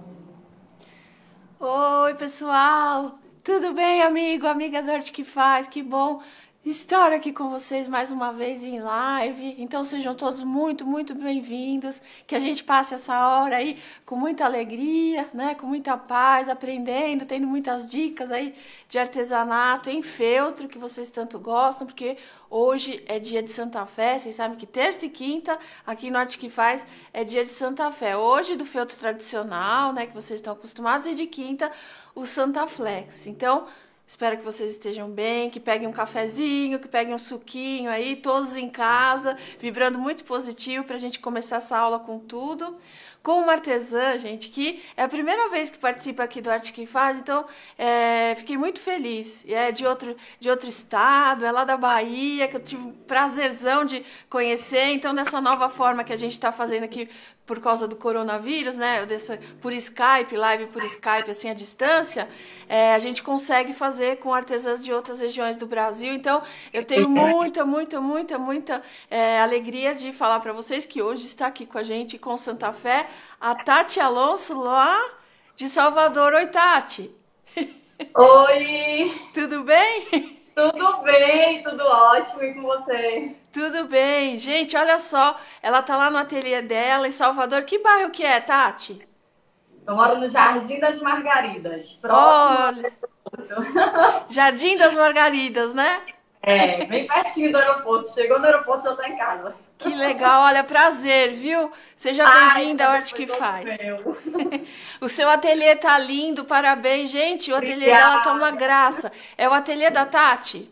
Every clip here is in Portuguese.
Oi, pessoal! Tudo bem, amigo? Amiga do Arte que Faz? Que bom estar aqui com vocês mais uma vez em live. Então sejam todos muito bem-vindos. Que a gente passe essa hora aí com muita alegria, né? Com muita paz, aprendendo, tendo muitas dicas aí de artesanato em feltro que vocês tanto gostam, porque hoje é dia de Santa Fé. Vocês sabem que terça e quinta aqui no Arte que Faz é dia de Santa Fé. Hoje do feltro tradicional, né? Que vocês estão acostumados, e de quinta o Santa Flex. Então, espero que vocês estejam bem, que peguem um cafezinho, que peguem um suquinho aí, todos em casa, vibrando muito positivo para a gente começar essa aula com tudo. Com uma artesã, gente, que é a primeira vez que participa aqui do Arte que Faz, então fiquei muito feliz. É de outro estado, é lá da Bahia, que eu tive o prazerzão de conhecer. Então, dessa nova forma que a gente está fazendo aqui por causa do coronavírus, né? Por Skype, live por Skype, assim, à distância, a gente consegue fazer com artesãs de outras regiões do Brasil. Então, eu tenho muita alegria de falar para vocês que hoje está aqui com a gente, com Santa Fé, a Tati Alonso, lá de Salvador. Oi, Tati! Oi, Tudo bem? tudo bem? Tudo ótimo e com você? Tudo bem. Gente, olha só, ela tá lá no ateliê dela, em Salvador. Que bairro que é, Tati? Eu moro no Jardim das Margaridas, próximo ao Olha, aeroporto. Jardim das Margaridas, né? É, bem pertinho do aeroporto. Chegou no aeroporto, já tá em casa. Que legal, olha, prazer, viu? Seja Ai, bem-vinda ao prazer Arte foi que todo Faz. meu. O seu ateliê tá lindo, parabéns, gente. O ateliê dela tá uma Obrigada. graça. É o ateliê da Tati?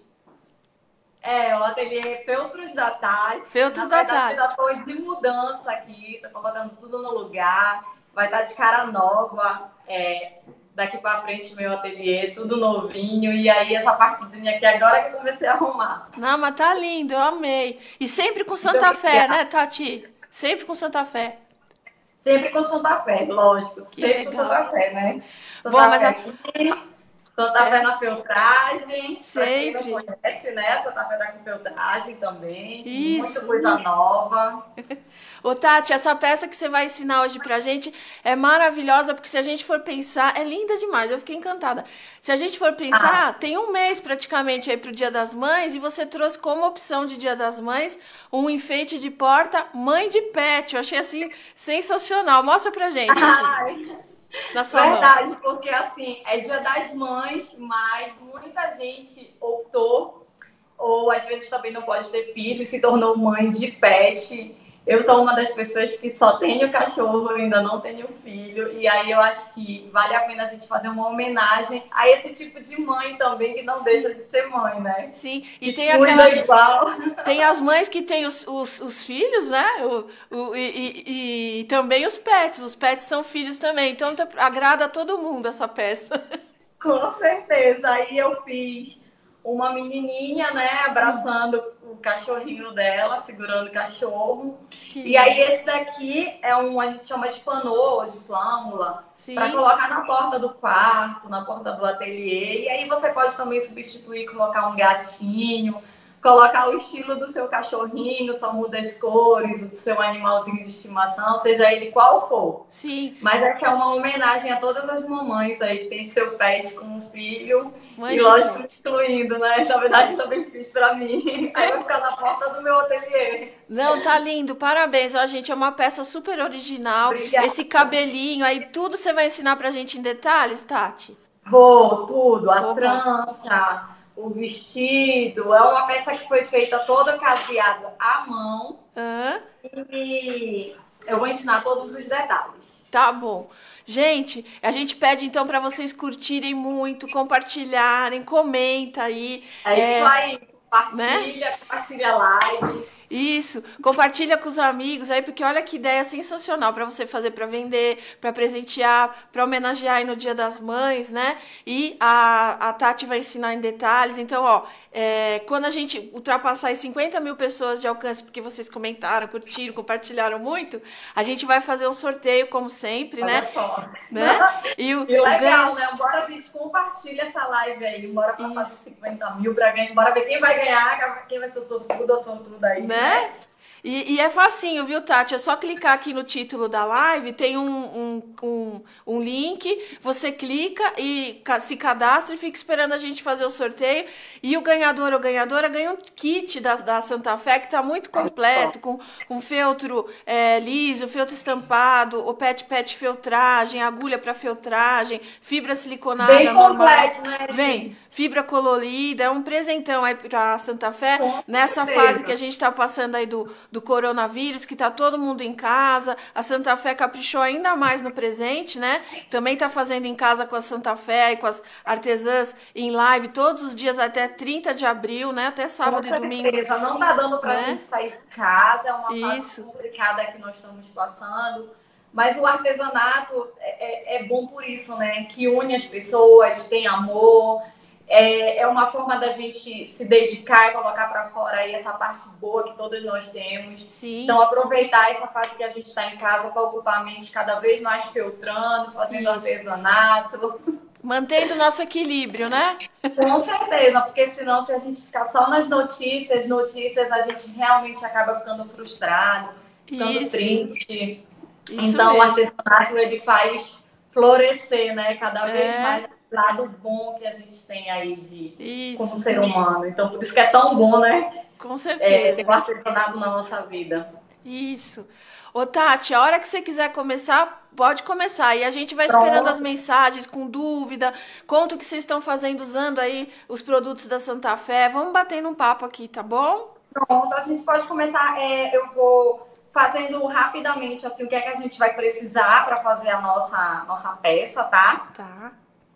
É, o ateliê Feltros da Tati. Feltros Na da verdade, eu já Tati. estou de mudança aqui, tô colocando tudo no lugar. Vai estar de cara nova. Daqui para frente, meu ateliê, tudo novinho. E aí, essa partezinha aqui, agora que eu comecei a arrumar. Não, mas tá lindo, eu amei. E sempre com Muito Santa Fé, obrigada. né, Tati? Sempre com Santa Fé. Sempre com Santa Fé, lógico. Que Sempre com legal. Santa Fé, né? Bom, Santa mas Fé aqui, Santa Fé na feltragem. Para quem não sempre. conhece, né? Santa Fé tá com feltragem também. Muita Isso. coisa nova. Ô, Tati, essa peça que você vai ensinar hoje pra gente é maravilhosa, porque se a gente for pensar, é linda demais, eu fiquei encantada. Se a gente for Ah, pensar, tem um mês praticamente aí pro Dia das Mães, e você trouxe como opção de Dia das Mães um enfeite de porta mãe de pet. Eu achei assim sensacional. Mostra pra gente, assim, ai, na sua mão. verdade, porque assim, é Dia das Mães, mas muita gente optou, ou às vezes também não pode ter filho, se tornou mãe de pet. Eu sou uma das pessoas que só tenho cachorro, ainda não tenho filho, e aí eu acho que vale a pena a gente fazer uma homenagem a esse tipo de mãe também, que não deixa Sim, de ser mãe, né? sim. E Que tem cuida aquelas. igual. Tem as mães que têm os filhos, né? E também os pets. Os pets são filhos também. Então agrada a todo mundo essa peça. Com certeza. Aí eu fiz uma menininha, né, abraçando o cachorrinho dela, segurando o cachorro. Que E aí lindo. esse daqui é a gente chama de panô, de flâmula, para Sim. colocar na porta do quarto, na porta do ateliê. E aí você pode também substituir, colocar um gatinho, colocar o estilo do seu cachorrinho, só muda as cores, o do seu animalzinho de estimação, seja ele qual for. Sim. Mas é que é uma homenagem a todas as mamães aí que tem seu pet com um filho. Mãe E de lógico, pet. incluindo, né? Na verdade, eu também fiz pra mim. Aí vai ficar na porta do meu ateliê. Não, tá lindo. Parabéns. Ó, gente, é uma peça super original. Obrigada. Esse cabelinho aí, tudo você vai ensinar pra gente em detalhes, Tati? Vou, tudo. A Oba. trança, o vestido. É uma peça que foi feita toda caseada à mão. Hã? E eu vou ensinar todos os detalhes. Tá bom. Gente, a gente pede então para vocês curtirem muito, compartilharem, comenta aí, É isso aí. né? Compartilha, compartilha a live. Isso, compartilha com os amigos aí, porque olha que ideia sensacional para você fazer para vender, para presentear, para homenagear aí no Dia das Mães, né? E a Tati vai ensinar em detalhes. Então, ó, quando a gente ultrapassar as 50 mil pessoas de alcance, porque vocês comentaram, curtiram, compartilharam muito, a gente vai fazer um sorteio, como sempre, né? Olha só. Né? E E o legal, ganho. né? Bora a gente compartilha essa live aí. Bora passar dos Isso. 50 mil para ganhar. Bora ver quem vai ganhar, quem vai ser sortudo ou sortuda aí, Né? né? E é facinho, viu, Tati? É só clicar aqui no título da live, tem um link, você clica e se cadastra e fica esperando a gente fazer o sorteio. E o ganhador ou ganhadora ganha um kit da Santa Fé, que está muito completo, com feltro liso, feltro estampado, o pet filtragem, agulha para filtragem, fibra Bem siliconada normal. completo, né, Vem, Eli? fibra colorida, é um presentão aí para Santa Fé, Com nessa fase que a certeza. gente está passando aí do coronavírus, que tá todo mundo em casa. A Santa Fé caprichou ainda mais no presente, né? Também tá fazendo em casa com a Santa Fé e com as artesãs em live todos os dias até 30 de abril, né? Até Com sábado e domingo, certeza. Não está dando para a né? gente sair de casa, é uma fase Isso. complicada que nós estamos passando. Mas o artesanato é bom por isso, né? Que une as pessoas, tem amor. É uma forma da gente se dedicar e colocar para fora aí essa parte boa que todos nós temos. Sim, Então, aproveitar essa fase que a gente está em casa para ocupar a mente cada vez mais filtrando, fazendo isso. artesanato. Mantendo o nosso equilíbrio, né? Com certeza, porque senão, se a gente ficar só nas notícias, a gente realmente acaba ficando frustrado, ficando Isso. triste. Isso Então, o mesmo. artesanato, ele faz florescer, né? Cada vez É, mais o lado bom que a gente tem aí como isso. ser humano. Então, por isso que é tão bom, né? Com Ter certeza. o artesanato na nossa vida. Isso. Ô, Tati, a hora que você quiser começar, pode começar. E a gente vai esperando as Pronto, mensagens com dúvida. Conta o que vocês estão fazendo usando aí os produtos da Santa Fé. Vamos batendo um papo aqui, tá bom? pronto. A gente pode começar. Eu vou fazendo rapidamente assim, o que é que a gente vai precisar para fazer a nossa peça, tá? Tá.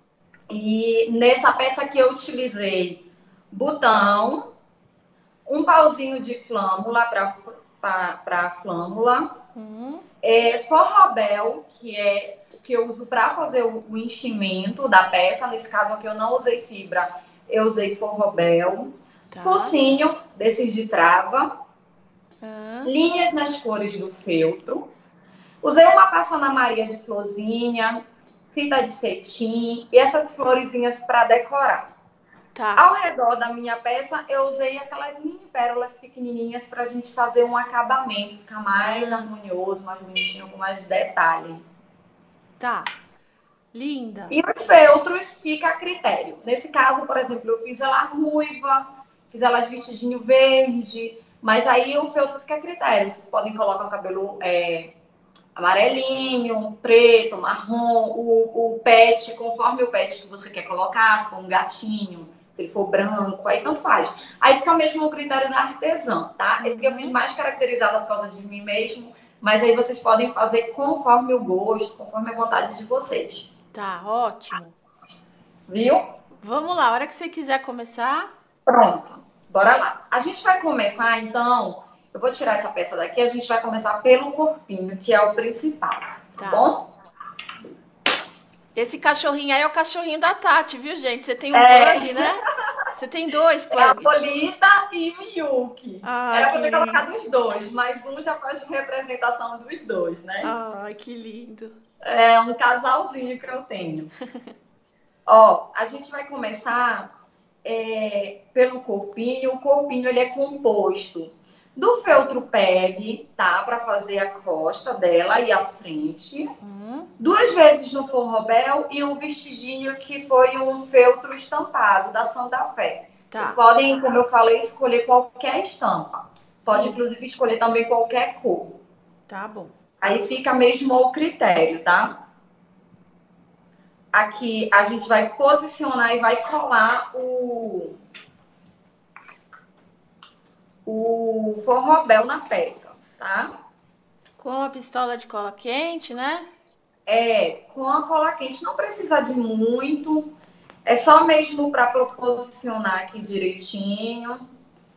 E nessa peça aqui eu utilizei botão, um pauzinho de flâmula para flâmula, Hum, forrobel, que é o que eu uso para fazer o enchimento da peça. Nesse caso aqui eu não usei fibra, eu usei forrobel, tá. focinho desses de trava, Ah, linhas nas cores do feltro. Usei uma passana Maria de florzinha, fita de cetim e essas florezinhas para decorar. tá. Ao redor da minha peça, eu usei aquelas mini pérolas pequenininhas para a gente fazer um acabamento, ficar mais Ah, harmonioso, mais bonitinho, com mais detalhe. tá. Linda. E os feltros fica a critério. Nesse caso, por exemplo, eu fiz ela ruiva, fiz ela de vestidinho verde, mas aí o feltro fica a critério. Vocês podem colocar o cabelo amarelinho, preto, marrom, o pet, conforme o pet que você quer colocar, se for um gatinho, se ele for branco, aí tanto faz. Aí fica mesmo o critério da artesã, tá? Esse aqui eu fiz Uhum. mais caracterizado por causa de mim mesmo, mas aí vocês podem fazer conforme o gosto, conforme a vontade de vocês. Tá, ótimo. Viu? Vamos lá, a hora que você quiser começar. Pronto. Bora lá. A gente vai começar, então, eu vou tirar essa peça daqui, a gente vai começar pelo corpinho, que é o principal, tá Tá. bom? Esse cachorrinho aí é o cachorrinho da Tati, viu, gente? Você tem um pug, É, né? Você tem dois é a pugs. Lolita e o Miyuki. Ai, Era que pra ter lindo. colocado os dois, mas um já faz representação dos dois, né? Ai, que lindo. É um casalzinho que eu tenho. Ó, a gente vai começar pelo corpinho. O corpinho ele é composto do feltro PEG, tá? Para fazer a costa dela e a frente. Hum, 2 vezes no forrobel e um vestidinho que foi um feltro estampado da Santa Fé. Vocês tá. podem, como eu falei, escolher qualquer estampa. Pode, Sim, inclusive, escolher também qualquer cor. tá bom. Aí fica mesmo ao critério, tá? Aqui a gente vai posicionar e vai colar o forrobel na peça, tá? Com a pistola de cola quente, né? Com a cola quente. Não precisa de muito. É só mesmo para proporcionar aqui direitinho.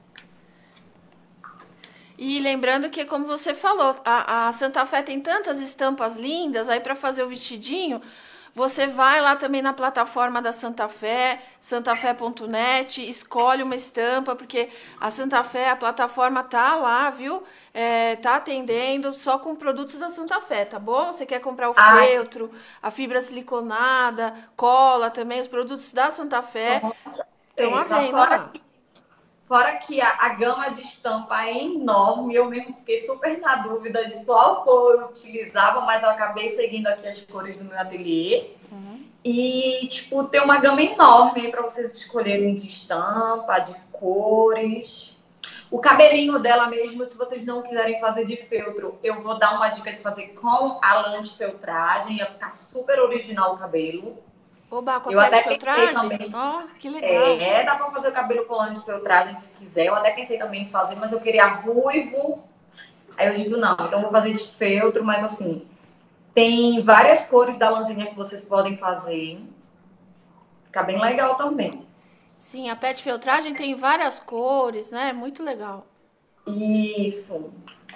E lembrando que, como você falou, a Santa Fé tem tantas estampas lindas, aí para fazer o vestidinho, você vai lá também na plataforma da Santa Fé, santafé.net, escolhe uma estampa, porque a Santa Fé, a plataforma tá lá, viu? Tá atendendo só com produtos da Santa Fé, tá bom? Você quer comprar o Ai, feltro, a fibra siliconada, cola também, os produtos da Santa Fé, estão à beleza. venda lá. Fora que a gama de estampa é enorme, eu mesmo fiquei super na dúvida de qual cor eu utilizava, mas eu acabei seguindo aqui as cores do meu ateliê. E, tipo, tem uma gama enorme aí para vocês escolherem de estampa, de cores. O cabelinho dela mesmo, se vocês não quiserem fazer de feltro, eu vou dar uma dica de fazer com a lã de feltragem, ia ficar super original o cabelo. Oba, com a Eu pele de até pensei feltragem? também. Ó, que legal. Dá pra fazer o cabelo com lã de feltragem se quiser. Eu até pensei também em fazer, mas eu queria ruivo. Aí eu digo, não, então eu vou fazer de feltro, mas assim, tem várias cores da lãzinha que vocês podem fazer. Fica bem legal também. Sim, a pet feltragem tem várias cores, né? Muito legal. Isso.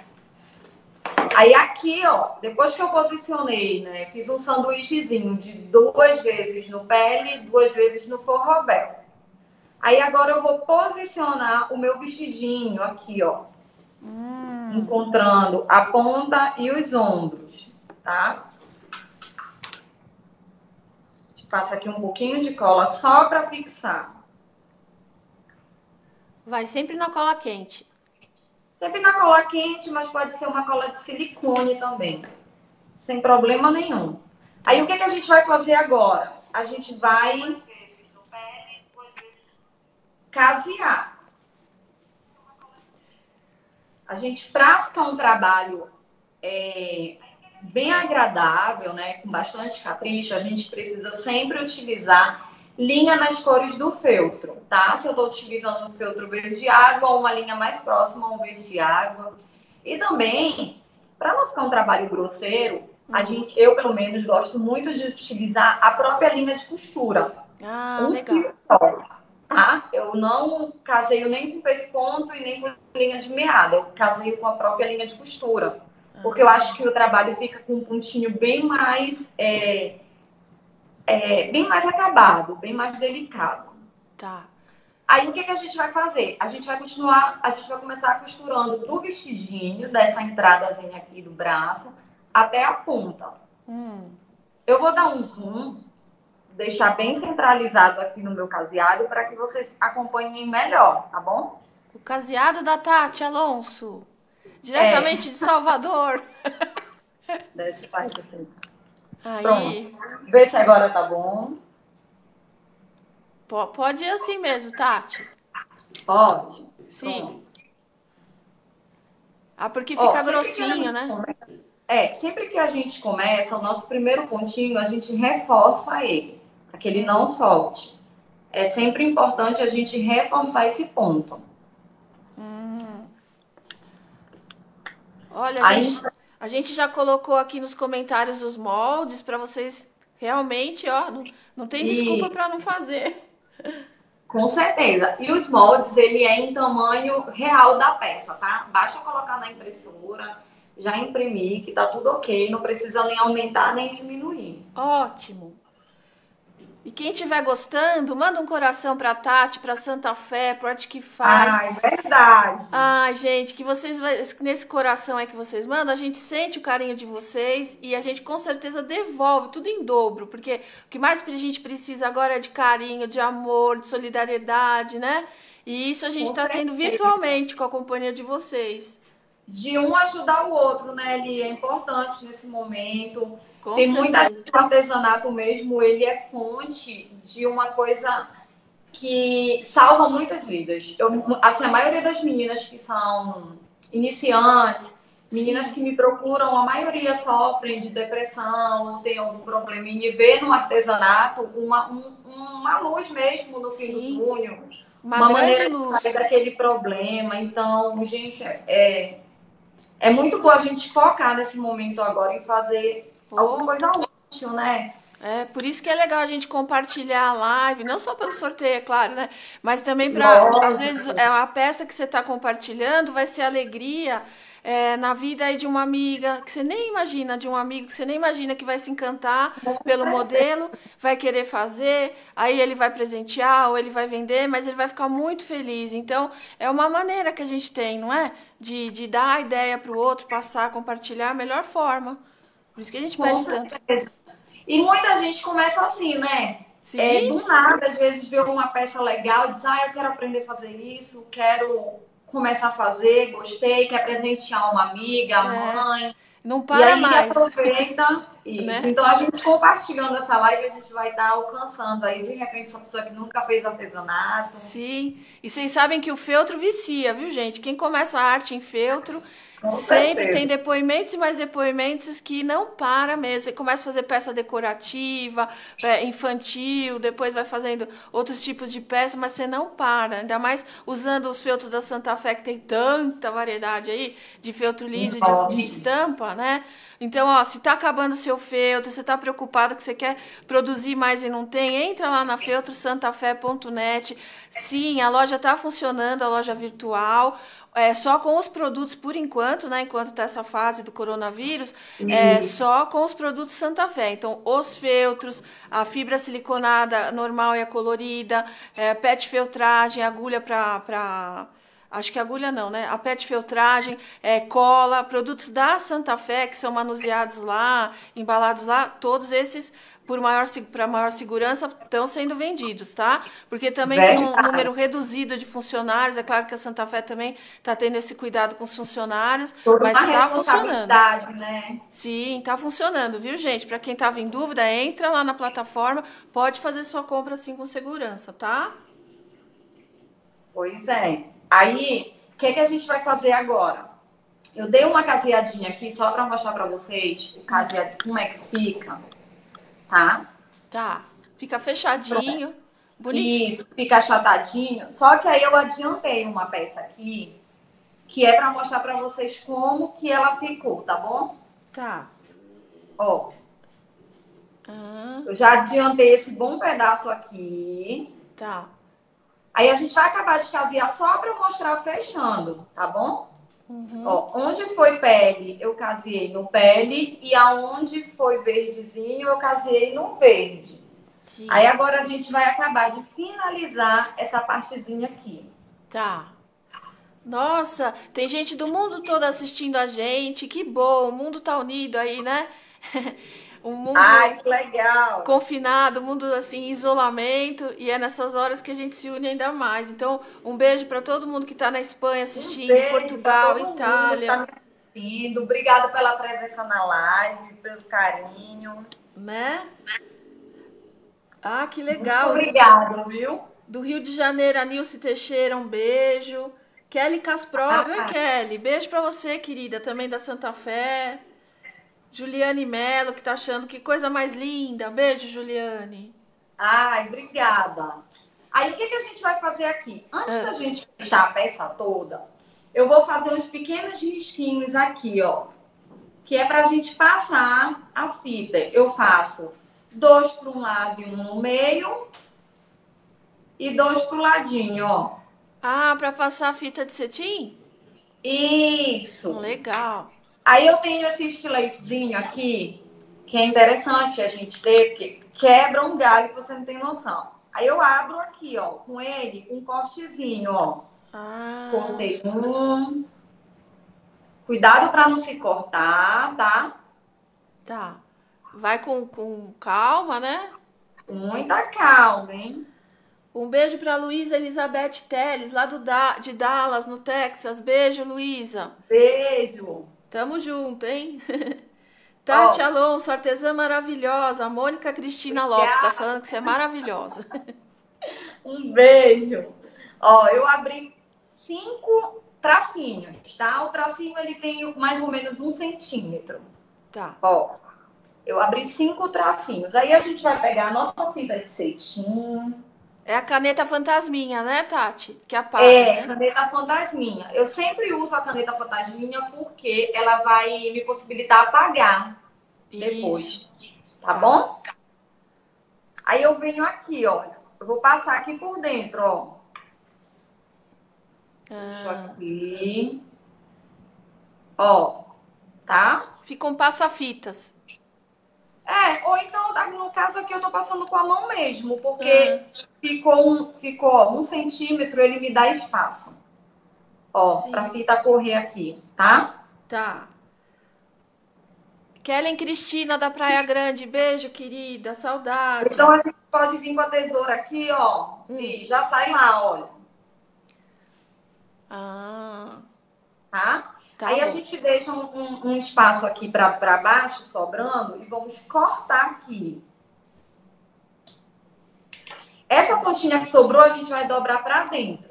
Aí aqui, ó, depois que eu posicionei, né, fiz um sanduíchezinho de 2 vezes no pele, 2 vezes no forrobel. Aí agora eu vou posicionar o meu vestidinho aqui, ó. Encontrando a ponta e os ombros, tá? Passa aqui um pouquinho de cola só para fixar. Vai sempre na cola quente. Sempre na cola quente, mas pode ser uma cola de silicone também. Sem problema nenhum. Aí o que a gente vai fazer agora? A gente vai 2 vezes no pele, 2 vezes casear. A gente, para ficar um trabalho bem agradável, né, com bastante capricho, a gente precisa sempre utilizar linha nas cores do feltro, tá? Se eu estou utilizando um feltro verde água, uma linha mais próxima a um verde água. E também, para não ficar um trabalho grosseiro, eu pelo menos gosto muito de utilizar a própria linha de costura. Legal. Fio, tá? Eu não caseio nem com pesponto e nem com linha de meada, eu caseio com a própria linha de costura. Porque eu acho que o trabalho fica com um pontinho bem mais bem mais acabado, bem mais delicado. Tá. Aí o que a gente vai fazer? A gente vai começar costurando do vestidinho, dessa entradazinha aqui do braço, até a ponta. Eu vou dar um zoom, deixar bem centralizado aqui no meu caseado para que vocês acompanhem melhor, tá bom? O caseado da Tati Alonso, diretamente de Salvador. Desce mais assim. Aí. Pronto. Vê se agora tá bom. Pode ir assim mesmo, Tati. Pode. Sim. Pronto. Porque fica grossinho, né? Sempre que a gente começa, o nosso primeiro pontinho, a gente reforça ele, para que ele não solte. É sempre importante a gente reforçar esse ponto. Olha, a gente já colocou aqui nos comentários os moldes para vocês realmente, ó, não tem desculpa para não fazer. Com certeza. E os moldes, ele é em tamanho real da peça, tá? Basta colocar na impressora, já imprimir, que tá tudo ok. Não precisa nem aumentar, nem diminuir. Ótimo. E quem estiver gostando, manda um coração pra Tati, pra Santa Fé, pro Arte que Faz. Ai, verdade. Ai, gente, que vocês, nesse coração aí que vocês mandam, a gente sente o carinho de vocês e a gente com certeza devolve tudo em dobro, porque o que mais a gente precisa agora é de carinho, de amor, de solidariedade, né? E isso a gente está tendo virtualmente com a companhia de vocês. De um ajudar o outro, né, Eli? É importante nesse momento. Tem muita gente, o artesanato mesmo, ele é fonte de uma coisa que salva muitas vidas. A maioria das meninas que são iniciantes, meninas que me procuram, a maioria sofrem de depressão, tem algum problema e vê no artesanato uma luz mesmo no fim do túnel. Uma maneira de sair daquele problema. Então, gente, é muito bom a gente focar nesse momento agora em fazer alguma coisa útil, né? Por isso que é legal a gente compartilhar a live, não só pelo sorteio, é claro, né? Mas também para, às vezes, a peça que você está compartilhando vai ser alegria na vida aí de uma amiga que você nem imagina, de um amigo que você nem imagina que vai se encantar pelo modelo, vai querer fazer, aí ele vai presentear ou ele vai vender, mas ele vai ficar muito feliz. Então, é uma maneira que a gente tem, não é? De dar a ideia para o outro, passar, compartilhar a melhor forma. Por isso que a gente pede tanto. E muita gente começa assim, né? Sim, Do nada, às vezes, vê uma peça legal e diz, eu quero aprender a fazer isso, quero começar a fazer, gostei, quer presentear uma amiga, a é, mãe. não E para aí mais, aproveita isso. né? Então, a gente compartilhando essa live, a gente vai estar alcançando aí, de repente, essa pessoa que nunca fez artesanato. Sim. E vocês sabem que o feltro vicia, viu, gente? Quem começa a arte em feltro Com sempre tem certeza. depoimentos e mais depoimentos que não para mesmo. Você começa a fazer peça decorativa, infantil, depois vai fazendo outros tipos de peça, mas você não para. Ainda mais usando os feltros da Santa Fé, que tem tanta variedade aí de feltro liso, de Nossa. estampa, né? Então, ó, se tá acabando o seu feltro, você tá preocupado que você quer produzir mais e não tem, entra lá na feltrosantafé.net. Sim, a loja tá funcionando, a loja virtual. Só com os produtos por enquanto, né? Enquanto tá essa fase do coronavírus, Isso. só com os produtos Santa Fé. Então, os feltros, a fibra siliconada normal e a colorida, PET feltragem, agulha para acho que agulha não, né? A PET filtragem, cola, produtos da Santa Fé que são manuseados lá, embalados lá, todos esses para maior segurança estão sendo vendidos, tá? Porque também tem um Verdade. número reduzido de funcionários. É claro que a Santa Fé também está tendo esse cuidado com os funcionários, Toda mas uma está funcionando. responsabilidade, né? Sim, está funcionando, viu, gente? Para quem estava em dúvida, entra lá na plataforma, pode fazer sua compra assim com segurança, tá? Pois é. Aí, o que a gente vai fazer agora? Eu dei uma caseadinha aqui só para mostrar para vocês o caseado, como é que fica, tá? Tá. Fica fechadinho, bonitinho. Isso, fica achatadinho. Só que aí eu adiantei uma peça aqui, que é para mostrar para vocês como que ela ficou, tá bom? Tá. Ó, Ah, eu já adiantei esse bom pedaço aqui. tá. Aí a gente vai acabar de casear só para mostrar fechando, tá bom? Uhum. Ó, onde foi pele, eu caseei no pele. E aonde foi verdezinho, eu caseei no verde. Aí Sim. agora a gente vai acabar de finalizar essa partezinha aqui. Tá. Nossa, tem gente do mundo todo assistindo a gente. Que bom, o mundo tá unido aí, né? O mundo Ai, que legal! confinado, o mundo assim em isolamento, e é nessas horas que a gente se une ainda mais. Então, um beijo para todo mundo que tá na Espanha Um assistindo, beijo para Portugal, todo mundo que está Itália, me assistindo. Obrigada pela presença na live, pelo carinho. né? Ah, que Muito legal. obrigada, viu? Do Rio de Janeiro, a Nilce Teixeira, um beijo. Kelly Kasprov, oi Ah, Kelly, beijo pra você, querida, também da Santa Fé. Juliane Mello, que tá achando que coisa mais linda. Beijo, Juliane. ai, obrigada. Aí o que a gente vai fazer aqui? Antes Ah, da gente fechar a peça toda, eu vou fazer uns pequenos risquinhos aqui, ó. Que é pra gente passar a fita. Eu faço dois para um lado e um no meio. E dois pro ladinho, ó. pra passar a fita de cetim? Isso. Legal. Aí eu tenho esse estiletezinho aqui, que é interessante a gente ter, porque quebra um galho que você não tem noção. Aí eu abro aqui, ó, com ele, um cortezinho, ó. Ah, Cortei um. Cuidado para não se cortar, tá? tá. Vai com calma, né? Com muita calma, hein? Um beijo pra Luísa Elizabeth Teles, lá de Dallas, no Texas. Beijo, Luísa. Beijo. Tamo junto, hein? Tati Ó, Alonso, artesã maravilhosa. A Mônica Cristina Lopes tá obrigada. falando que você é maravilhosa. Um beijo. Ó, eu abri 5 tracinhos, tá? O tracinho, ele tem mais ou menos 1 centímetro. Tá. Ó, eu abri 5 tracinhos. Aí a gente vai pegar a nossa fita de cetim. É a caneta fantasminha, né, Tati? Que apaga, né? Caneta fantasminha. Eu sempre uso a caneta fantasminha porque ela vai me possibilitar apagar Isso. depois, tá Tá. bom? Aí eu venho aqui, olha. Eu vou passar aqui por dentro, ó. Puxo Ah, aqui. Ó, tá? ficam passa-fitas. Ou então, no caso aqui, eu tô passando com a mão mesmo, Ah, porque ficou ó, 1 centímetro, ele me dá espaço. Ó, pra sim. fita correr aqui, tá? Tá. Kellen Cristina da Praia Grande, beijo, querida, Então a saudades. gente pode vir com a tesoura aqui, ó, e já sai lá, olha, Ah, tá? tá Aí a bom. gente deixa um espaço aqui para baixo, sobrando, e vamos cortar aqui. Essa pontinha que sobrou, a gente vai dobrar para dentro.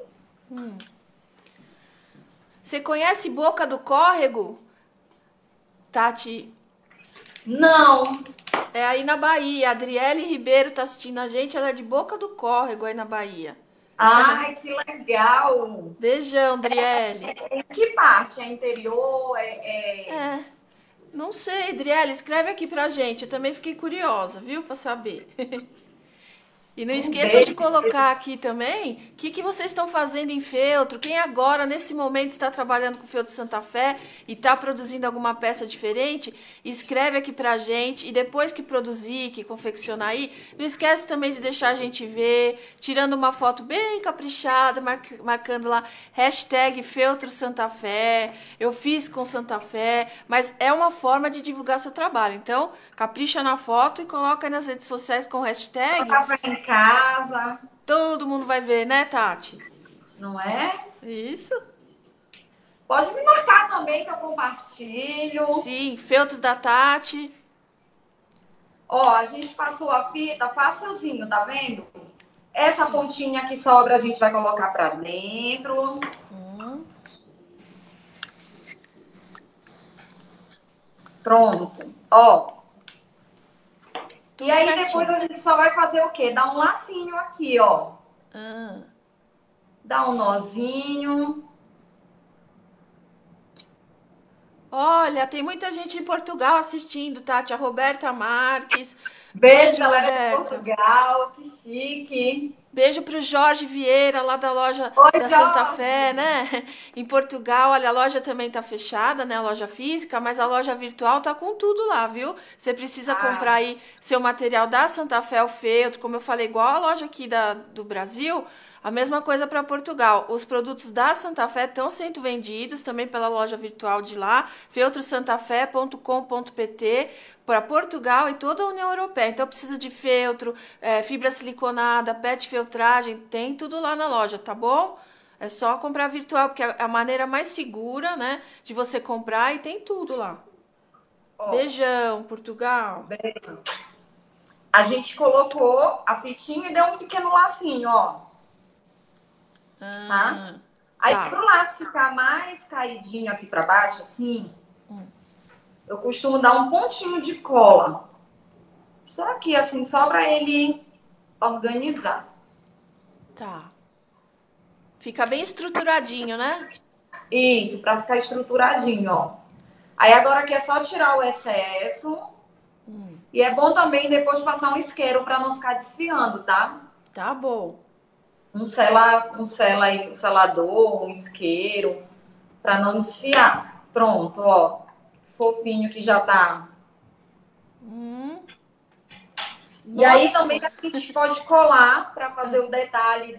Você conhece Boca do Córrego, Tati? Não. É aí na Bahia. A Adriele Ribeiro tá assistindo a gente, ela é de Boca do Córrego, aí na Bahia. Ai, que legal. Beijão, Adriele. Em que parte? É interior? É, não sei, Adriele, escreve aqui pra gente. Eu também fiquei curiosa, viu, pra saber. E não Um esqueçam de beijo. colocar aqui também o que vocês estão fazendo em feltro. Quem agora, nesse momento, está trabalhando com feltro Santa Fé e está produzindo alguma peça diferente, escreve aqui pra gente. E depois que produzir, que confeccionar aí, não esquece também de deixar a gente ver, tirando uma foto bem caprichada, marcando lá hashtag feltro Santa Fé. Eu fiz com Santa Fé, mas é uma forma de divulgar seu trabalho. Então, capricha na foto e coloca aí nas redes sociais com hashtag. Colocar em casa, Todo mundo vai ver, né, Tati? não é? Isso. Pode me marcar também que eu compartilho. Sim, feltros da Tati. Ó, a gente passou a fita facilzinho, tá vendo? Essa Sim. pontinha que sobra a gente vai colocar pra dentro. Pronto. Ó. Tudo E aí certinho. depois a gente só vai fazer o quê? Dar um lacinho aqui, ó. Ah, Dar um nozinho. olha, tem muita gente em Portugal assistindo, Tati. A Roberta Marques. Beijo, galera de Roberta. Portugal. Que chique. Beijo pro Jorge Vieira, lá da loja Oi, da Santa Jorge. Fé, né? Em Portugal, olha, a loja também tá fechada, né? A loja física, mas a loja virtual tá com tudo lá, viu? Você precisa comprar aí seu material da Santa Fé, o feltro, como eu falei, igual a loja aqui do Brasil, a mesma coisa para Portugal. Os produtos da Santa Fé estão sendo vendidos também pela loja virtual de lá, feltrosantafé.com.pt, para Portugal e toda a União Europeia. Então precisa de feltro, fibra siliconada, PET filtragem, tem tudo lá na loja, tá bom? É só comprar virtual, porque é a maneira mais segura, né, de você comprar e tem tudo lá. Ó, Beijão, Portugal. a gente colocou a fitinha e deu um pequeno lacinho, ó. Tá? Aí tá. pro laço ficar mais caidinho aqui pra baixo, assim, eu costumo dar um pontinho de cola. Só aqui, assim, só pra ele organizar. Tá. Fica bem estruturadinho, né? Isso, pra ficar estruturadinho, ó. Aí agora aqui é só tirar o excesso. E é bom também depois passar um isqueiro pra não ficar desfiando, tá? Tá bom. Um selador, um isqueiro, pra não desfiar. Pronto, ó. Fofinho que já tá. E aí também a gente pode colar para fazer o detalhe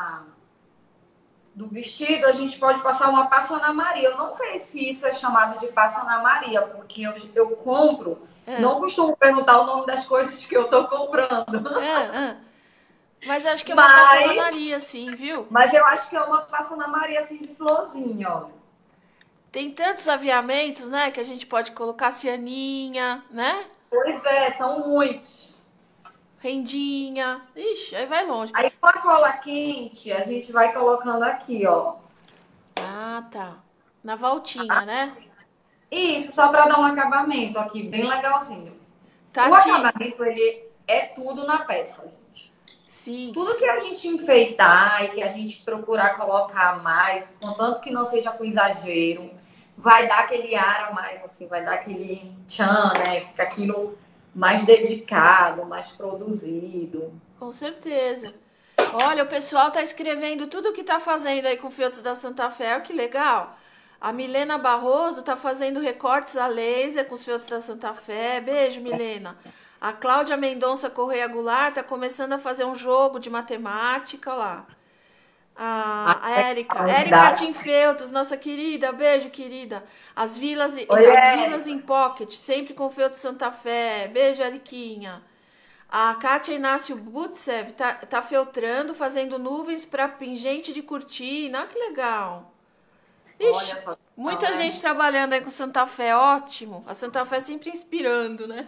do vestido. A gente pode passar uma passa na Maria. Eu não sei se isso é chamado de passa na Maria, porque eu compro. Não costumo perguntar o nome das coisas que eu tô comprando. Mas acho que é uma passanaria, sim, viu? Mas eu acho que é uma passa na Maria assim de florzinha, ó. Tem tantos aviamentos, né, que a gente pode colocar cianinha, né? Pois é, são muitos. Rendinha. Ixi, aí vai longe. Aí com a cola quente, a gente vai colocando aqui, ó. Ah, tá. Na voltinha, né? Isso, só para dar um acabamento aqui, bem legalzinho. Tati. O acabamento, ele é tudo na peça, gente. Sim. Tudo que a gente enfeitar e que a gente procurar colocar mais, contanto que não seja com exagero, vai dar aquele ar a mais, assim, vai dar aquele tchan, né? Fica aquilo mais dedicado, mais produzido. Com certeza. Olha, o pessoal tá escrevendo tudo que tá fazendo aí com feltros da Santa Fé, olha que legal. A Milena Barroso tá fazendo recortes a laser com os feltros da Santa Fé. Beijo, Milena. A Cláudia Mendonça Correia Goulart tá começando a fazer um jogo de matemática, olha lá. A Érica. A Érica cidade. Artim Feltros, nossa querida. Beijo, querida. As vilas, Oi, as vilas Érica. em Pocket, sempre com Feltro Santa Fé. Beijo, Eriquinha. A Kátia Inácio Butsev tá feltrando, fazendo nuvens para pingente de cortina. Ah, que legal. Ixi, Olha só. muita Né? gente trabalhando aí com Santa Fé, ótimo. A Santa Fé sempre inspirando, né?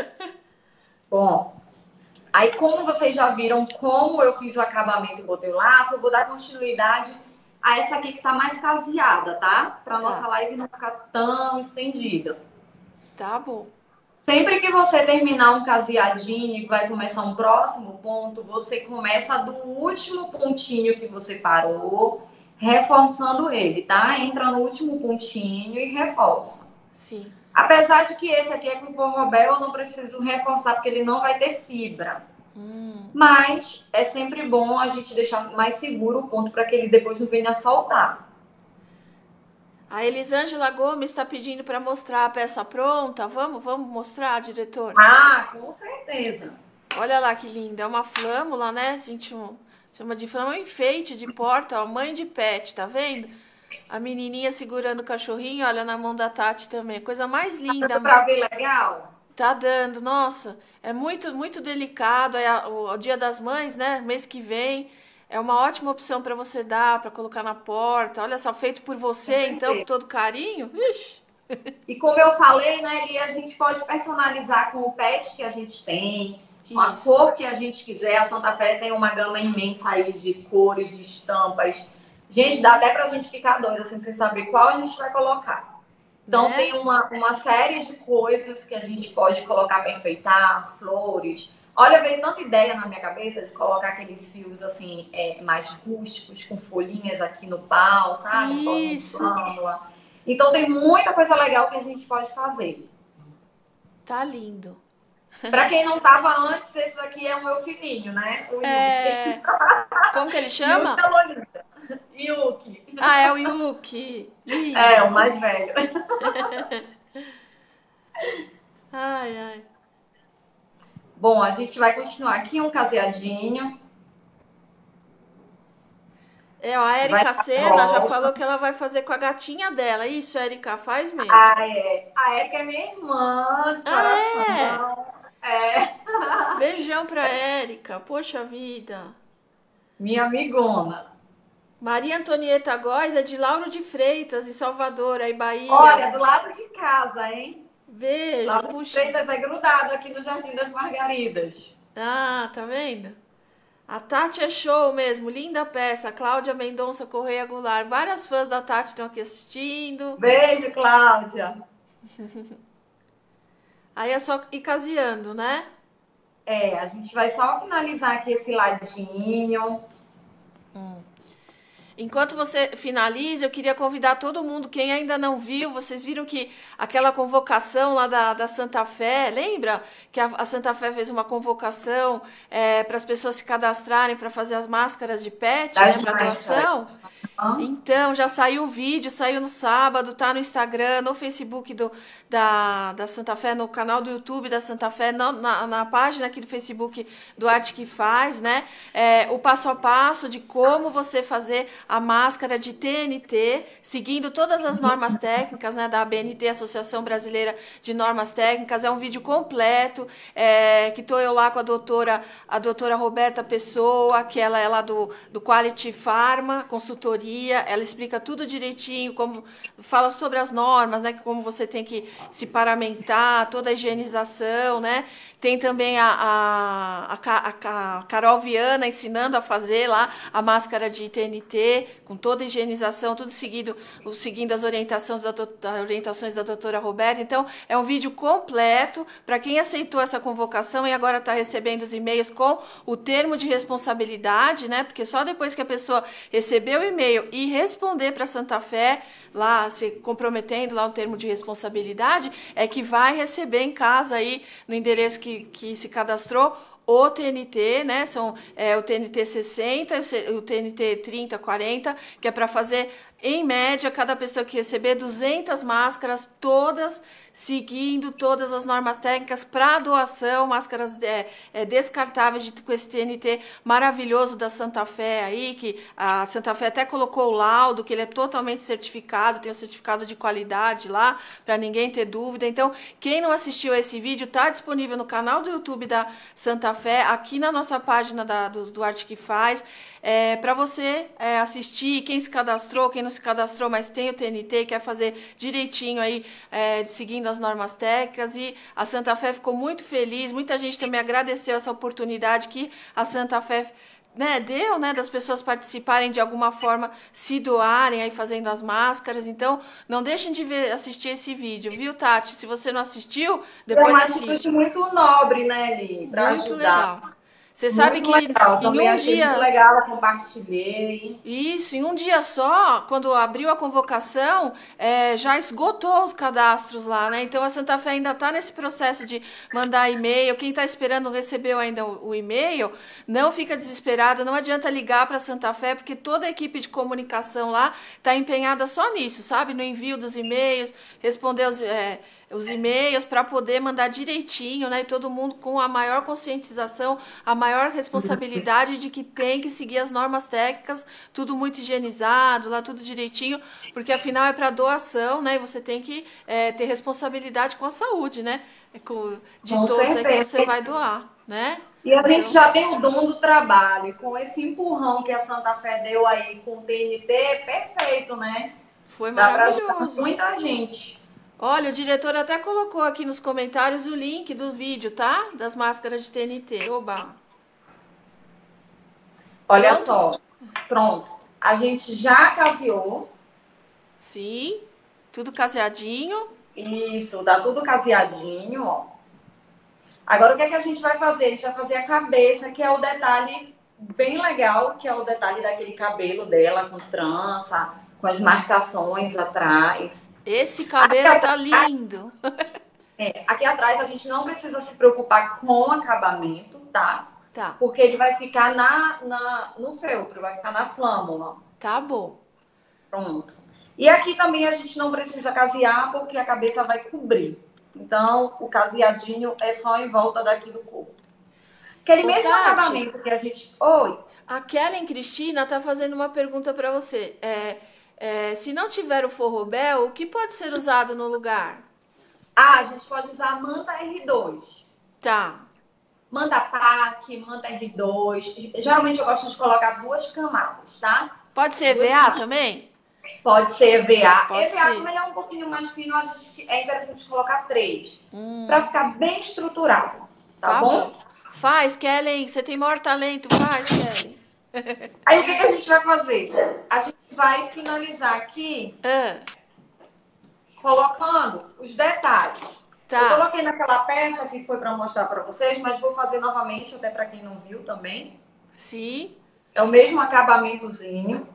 Bom, aí como vocês já viram como eu fiz o acabamento e botei o laço, eu vou dar continuidade a essa aqui que tá mais caseada, tá? Pra nossa Tá, live não ficar tão estendida. tá bom. Sempre que você terminar um caseadinho e vai começar um próximo ponto, você começa do último pontinho que você parou, reforçando ele, tá? Entra no último pontinho e reforça. Sim. Apesar de que esse aqui é com forrobel, eu não preciso reforçar porque ele não vai ter fibra. Mas é sempre bom a gente deixar mais seguro o ponto para que ele depois não venha soltar. A Elisângela Gomes está pedindo para mostrar a peça pronta. Vamos mostrar, diretor? Ah, com certeza. Olha lá que linda. É uma flâmula, né? A gente chama de flâmula, um enfeite de porta, ó, mãe de pet, tá vendo? A menininha segurando o cachorrinho, olha na mão da Tati também. Coisa mais linda. Dá pra ver legal? Tá dando, nossa, é muito delicado. É o Dia das Mães, né? Mês que vem. É uma ótima opção para você dar, para colocar na porta. Olha só, feito por você, então, com todo carinho. Ixi. E como eu falei, né, Eli, a gente pode personalizar com o pet que a gente tem, com a Isso. cor que a gente quiser. A Santa Fé tem uma gama imensa aí de cores, de estampas. Gente, dá até pra gente ficar doida, assim, sem saber qual a gente vai colocar. Então, Né? tem uma série de coisas que a gente pode colocar para enfeitar, flores. Olha, veio tanta ideia na minha cabeça de colocar aqueles fios, assim, mais rústicos, com folhinhas aqui no pau, sabe? Isso. Flâmula. Então, tem muita coisa legal que a gente pode fazer. Tá lindo. Para quem não tava antes, esse daqui é o meu filhinho, né? O Yuki. É... Como que ele chama? Yuki é bonita. Yuki. Ah, é o Yuki. Lindo. É, o mais velho. Ai, ai. Bom, a gente vai continuar aqui um caseadinho. A Érica Vai Sena já volta. falou que ela vai fazer com a gatinha dela. Isso, Érica, faz mesmo. Ah, é. A Érica é minha irmã de coração. Beijão pra Érica. Poxa vida. Minha amigona. Maria Antonieta Góes é de Lauro de Freitas, em Salvador, aí Bahia. Olha, do lado de casa, hein? Beijo. Lauro de Puxa. Freitas é grudado aqui no Jardim das Margaridas. Ah, tá vendo? A Tati é show mesmo, linda peça. Cláudia Mendonça Correia Goulart. Várias fãs da Tati estão aqui assistindo. Beijo, Cláudia. Aí é só ir caseando, né? A gente vai só finalizar aqui esse ladinho. Enquanto você finaliza, eu queria convidar todo mundo, quem ainda não viu, vocês viram que aquela convocação lá da Santa Fé, lembra? Que a Santa Fé fez uma convocação para as pessoas se cadastrarem para fazer as máscaras de pet, né, para doação? Então, já saiu o vídeo, saiu no sábado, tá no Instagram, no Facebook da Santa Fé, no canal do YouTube da Santa Fé, na página aqui do Facebook do Arte que Faz, né? O passo a passo de como você fazer a máscara de TNT, seguindo todas as normas técnicas, né, da ABNT, Associação Brasileira de Normas Técnicas. É um vídeo completo, que estou eu lá com a doutora Roberta Pessoa, que ela é lá do Quality Pharma, consultoria. Ela explica tudo direitinho, como fala sobre as normas, né, como você tem que se paramentar, toda a higienização, né? Tem também a Carol Viana ensinando a fazer lá a máscara de TNT, com toda a higienização, tudo seguindo as orientações da doutora Roberta. Então, é um vídeo completo para quem aceitou essa convocação e agora está recebendo os e-mails com o termo de responsabilidade, né? Porque só depois que a pessoa receber o e-mail e responder para a Santa Fé, lá se comprometendo lá um termo de responsabilidade, é que vai receber em casa aí, no endereço que se cadastrou, o TNT, né? São o TNT 60, o TNT 30, 40, que é para fazer, em média, cada pessoa que receber 200 máscaras, todas seguindo todas as normas técnicas para doação, máscaras descartáveis com esse TNT maravilhoso da Santa Fé aí, que a Santa Fé até colocou o laudo, que ele é totalmente certificado, tem o certificado de qualidade lá, para ninguém ter dúvida. Então, quem não assistiu a esse vídeo, está disponível no canal do YouTube da Santa Fé, aqui na nossa página do Arte que Faz, para você assistir. Quem se cadastrou, quem não se cadastrou, mas tem o TNT e quer fazer direitinho aí, seguindo as normas técnicas. E a Santa Fé ficou muito feliz, muita gente também agradeceu essa oportunidade que a Santa Fé deu, das pessoas participarem de alguma forma, se doarem aí fazendo as máscaras. Então, não deixem de assistir esse vídeo, viu, Tati? Se você não assistiu, depois assiste. É muito nobre, né, Li? Pra muito ajudar. Legal. Você sabe muito que legal. em Também um achei dia... muito legal, compartilhei. Isso, em um dia só, quando abriu a convocação, já esgotou os cadastros lá, né? Então a Santa Fé ainda está nesse processo de mandar e-mail. Quem está esperando não recebeu ainda o e-mail, não fica desesperado, não adianta ligar para a Santa Fé, porque toda a equipe de comunicação lá está empenhada só nisso, sabe? No envio dos e-mails, responder os e-mails para poder mandar direitinho, né? E todo mundo com a maior conscientização, a maior responsabilidade de que tem que seguir as normas técnicas, tudo muito higienizado, lá tudo direitinho, porque afinal é para doação, né? E você tem que ter responsabilidade com a saúde, né? De Com todos aí que certeza. você vai doar, né? E a gente já tem o dom do trabalho, e com esse empurrão que a Santa Fé deu aí com o TNT, perfeito, né? Foi Dá pra maravilhoso. ajudar muita gente. Olha, o diretor até colocou aqui nos comentários o link do vídeo, tá? Das máscaras de TNT. Oba! Olha Pronto? só, pronto. A gente já caseou. Sim, tudo caseadinho. Isso, dá tudo caseadinho, ó. Agora o que é que a gente vai fazer? A gente vai fazer a cabeça, que é o detalhe bem legal, que é o detalhe daquele cabelo dela com trança, com as marcações atrás. Esse cabelo tá lindo. Aqui atrás a gente não precisa se preocupar com o acabamento, tá? Tá, Porque ele vai ficar no feltro, vai ficar na flâmula. tá bom. Pronto. E aqui também a gente não precisa casear, porque a cabeça vai cobrir. Então, o caseadinho é só em volta daqui do corpo. Aquele Ô, mesmo Tati, acabamento que a gente... Oi. a Kellen Cristina tá fazendo uma pergunta para você. Se não tiver o forrobel, o que pode ser usado no lugar? Ah, a gente pode usar a manta R2. Tá, Manta PAC, manta R2. Geralmente eu gosto de colocar 2 camadas, tá? pode ser 2 EVA camadas. também? Pode ser EVA. Pode EVA, ser. como ele é um pouquinho mais fino, acho que é interessante colocar 3. Pra ficar bem estruturado. Tá bom? Faz, Kellen, você tem maior talento, faz, Kellen. Aí o que a gente vai fazer? A gente vai finalizar aqui colocando os detalhes. Tá. Eu coloquei naquela peça que foi para mostrar para vocês, mas vou fazer novamente, até para quem não viu também. Sim. É o mesmo acabamentozinho.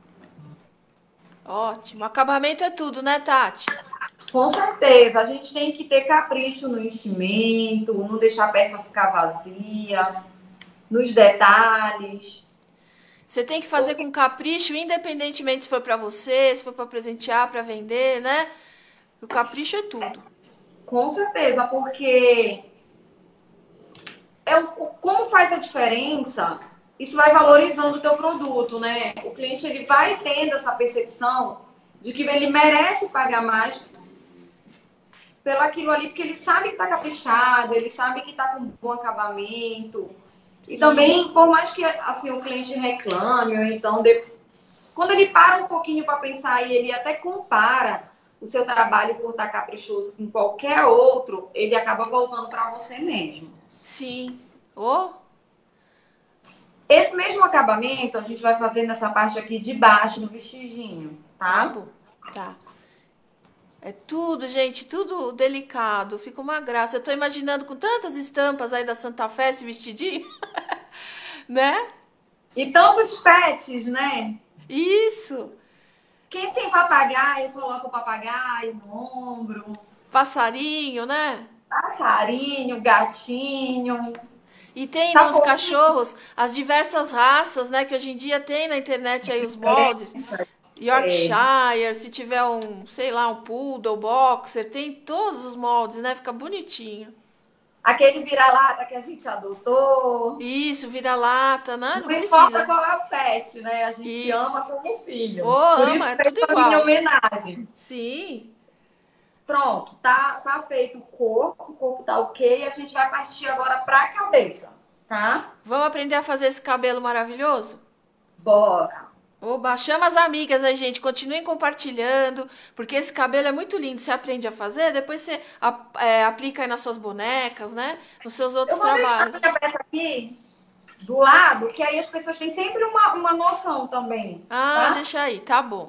Ótimo. Acabamento é tudo, né, Tati? Com certeza, a gente tem que ter capricho no enchimento, não deixar a peça ficar vazia, nos detalhes. Você tem que fazer com capricho, independentemente se for para você, se for para presentear, para vender, né? O capricho é tudo. Com certeza, porque como faz a diferença, isso vai valorizando o teu produto, né? O cliente ele vai tendo essa percepção de que ele merece pagar mais pelo aquilo ali, porque ele sabe que está caprichado, ele sabe que está com bom acabamento. Sim. E também, por mais que assim, o cliente reclame, ou então, quando ele para um pouquinho para pensar e ele até compara o seu trabalho por estar caprichoso com qualquer outro, ele acaba voltando para você mesmo. Sim. Oh. Esse mesmo acabamento a gente vai fazer nessa parte aqui de baixo, no vestidinho, tá? Tá bom. Tá. É tudo, gente, tudo delicado. Fica uma graça. Eu tô imaginando com tantas estampas aí da Santa Fé esse vestidinho, né? E tantos pets, né? Isso. Quem tem papagaio, coloca o papagaio no ombro. Passarinho, né? Passarinho, gatinho. E tem nos cachorros as diversas raças, né? Que hoje em dia tem na internet aí os moldes. Yorkshire, se tiver um, sei lá, um poodle, boxer, tem todos os moldes, né? Fica bonitinho. Aquele vira-lata que a gente adotou. Isso, vira-lata, né? Não Não importa precisa. qual é o pet, né? A gente Isso. ama como filho. Ô, Por isso ama, é que tudo é a minha igual. homenagem. Sim. Pronto, tá feito o corpo tá ok. A gente vai partir agora para a cabeça, tá? Vamos aprender a fazer esse cabelo maravilhoso? Bora. Oba, chama as amigas aí, gente. Continuem compartilhando, porque esse cabelo é muito lindo. Você aprende a fazer, depois você aplica aí nas suas bonecas, né? Nos seus Eu outros vou deixar a trabalhos. minha peça aqui do lado, que aí as pessoas têm sempre uma noção também, Ah, tá? deixa aí, tá bom.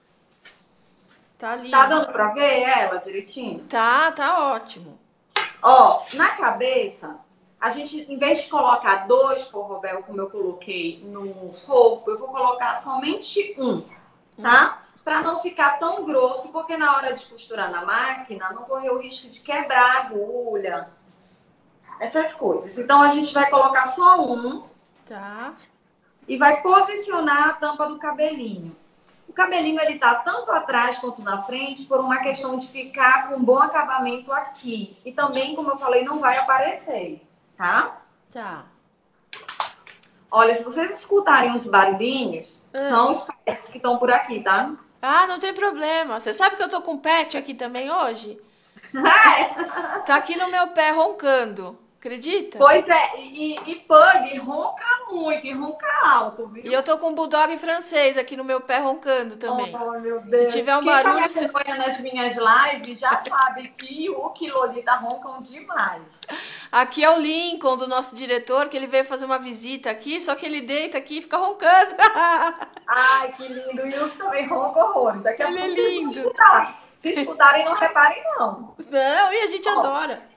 Tá Tá lindo. dando para ver ela direitinho? Tá ótimo. Ó, na cabeça, a gente, em vez de colocar 2 forrobel, como eu coloquei no corpo, eu vou colocar somente um, tá? Para não ficar tão grosso, porque na hora de costurar na máquina, não correr o risco de quebrar a agulha, essas coisas. Então, a gente vai colocar só um Tá. e vai posicionar a tampa do cabelinho. O cabelinho, ele tá tanto atrás quanto na frente por uma questão de ficar com um bom acabamento aqui. E também, como eu falei, não vai aparecer, tá? Tá. Olha, se vocês escutarem os barulhinhos, são os pets que estão por aqui, tá? Ah, não tem problema. Você sabe que eu tô com pet aqui também hoje? Tá aqui no meu pé roncando. Acredita? Pois é, e Pug ronca muito, e ronca alto, viu? E eu tô com um bulldog francês aqui no meu pé roncando também. Oh, meu Deus. Se tiver um Quem barulho, tá me acompanha nas minhas lives já sabe que o e Lolita roncam demais. Aqui é o Lincoln, do nosso diretor, que ele veio fazer uma visita aqui, só que ele deita aqui e fica roncando. Ai, que lindo. E o também ronca horrores. Daqui a Ele é pouco eles vão lindo. escutar. Se escutarem, não reparem, não. Não, e a gente adora.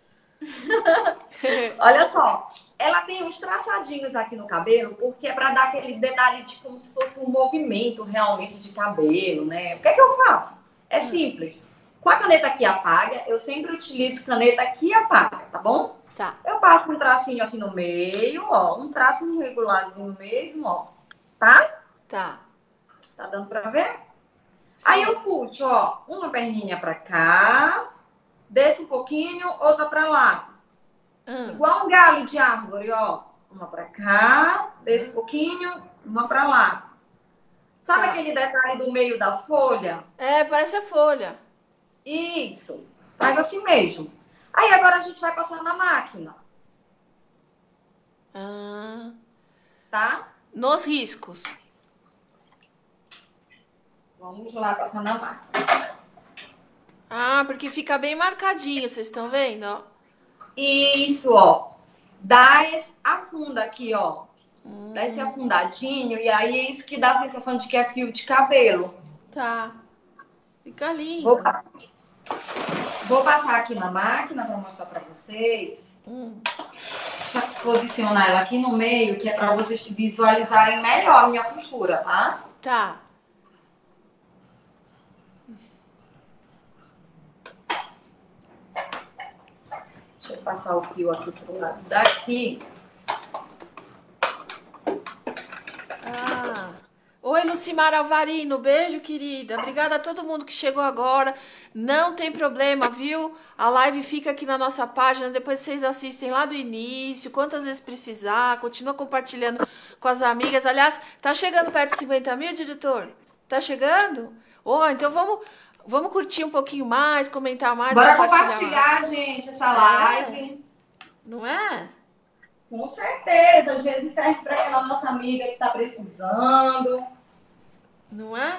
Olha só, ela tem uns traçadinhos aqui no cabelo, porque é para dar aquele detalhe de como se fosse um movimento realmente de cabelo, né? O que é que eu faço? É simples. Com a caneta que apaga, eu sempre utilizo caneta que apaga, tá bom? Tá. Eu passo um tracinho aqui no meio, ó, um traço irregularzinho mesmo, ó, tá? Tá. Tá dando pra ver? Sim. Aí eu puxo, ó, uma perninha pra cá, desço um pouquinho, outra pra lá. Igual um galho de árvore, ó. Uma pra cá, desço um pouquinho, uma pra lá. Sabe aquele detalhe do meio da folha? É, parece a folha. Isso. Faz assim mesmo. Aí agora a gente vai passar na máquina, Ah, tá? nos riscos. Vamos lá passar na máquina. Ah, porque fica bem marcadinho, vocês estão vendo, ó? Isso, ó. Afunda aqui, ó. Dá esse afundadinho e aí é isso que dá a sensação de que é fio de cabelo. Tá. Fica lindo. Vou passar aqui na máquina para mostrar para vocês. Deixa eu posicionar ela aqui no meio, que é para vocês visualizarem melhor a minha costura, tá? Tá. Deixa eu passar o fio aqui pro lado daqui. Oi, Lucimar Alvarino, beijo, querida. Obrigada a todo mundo que chegou agora. Não tem problema, viu? A live fica aqui na nossa página, depois vocês assistem lá do início, quantas vezes precisar, continua compartilhando com as amigas. Aliás, tá chegando perto de 50 mil, diretor? Tá chegando? Então vamos curtir um pouquinho mais, comentar mais. Bora compartilhar, gente, essa live. Não é? Com certeza, às vezes serve para aquela nossa amiga que tá precisando. Não é?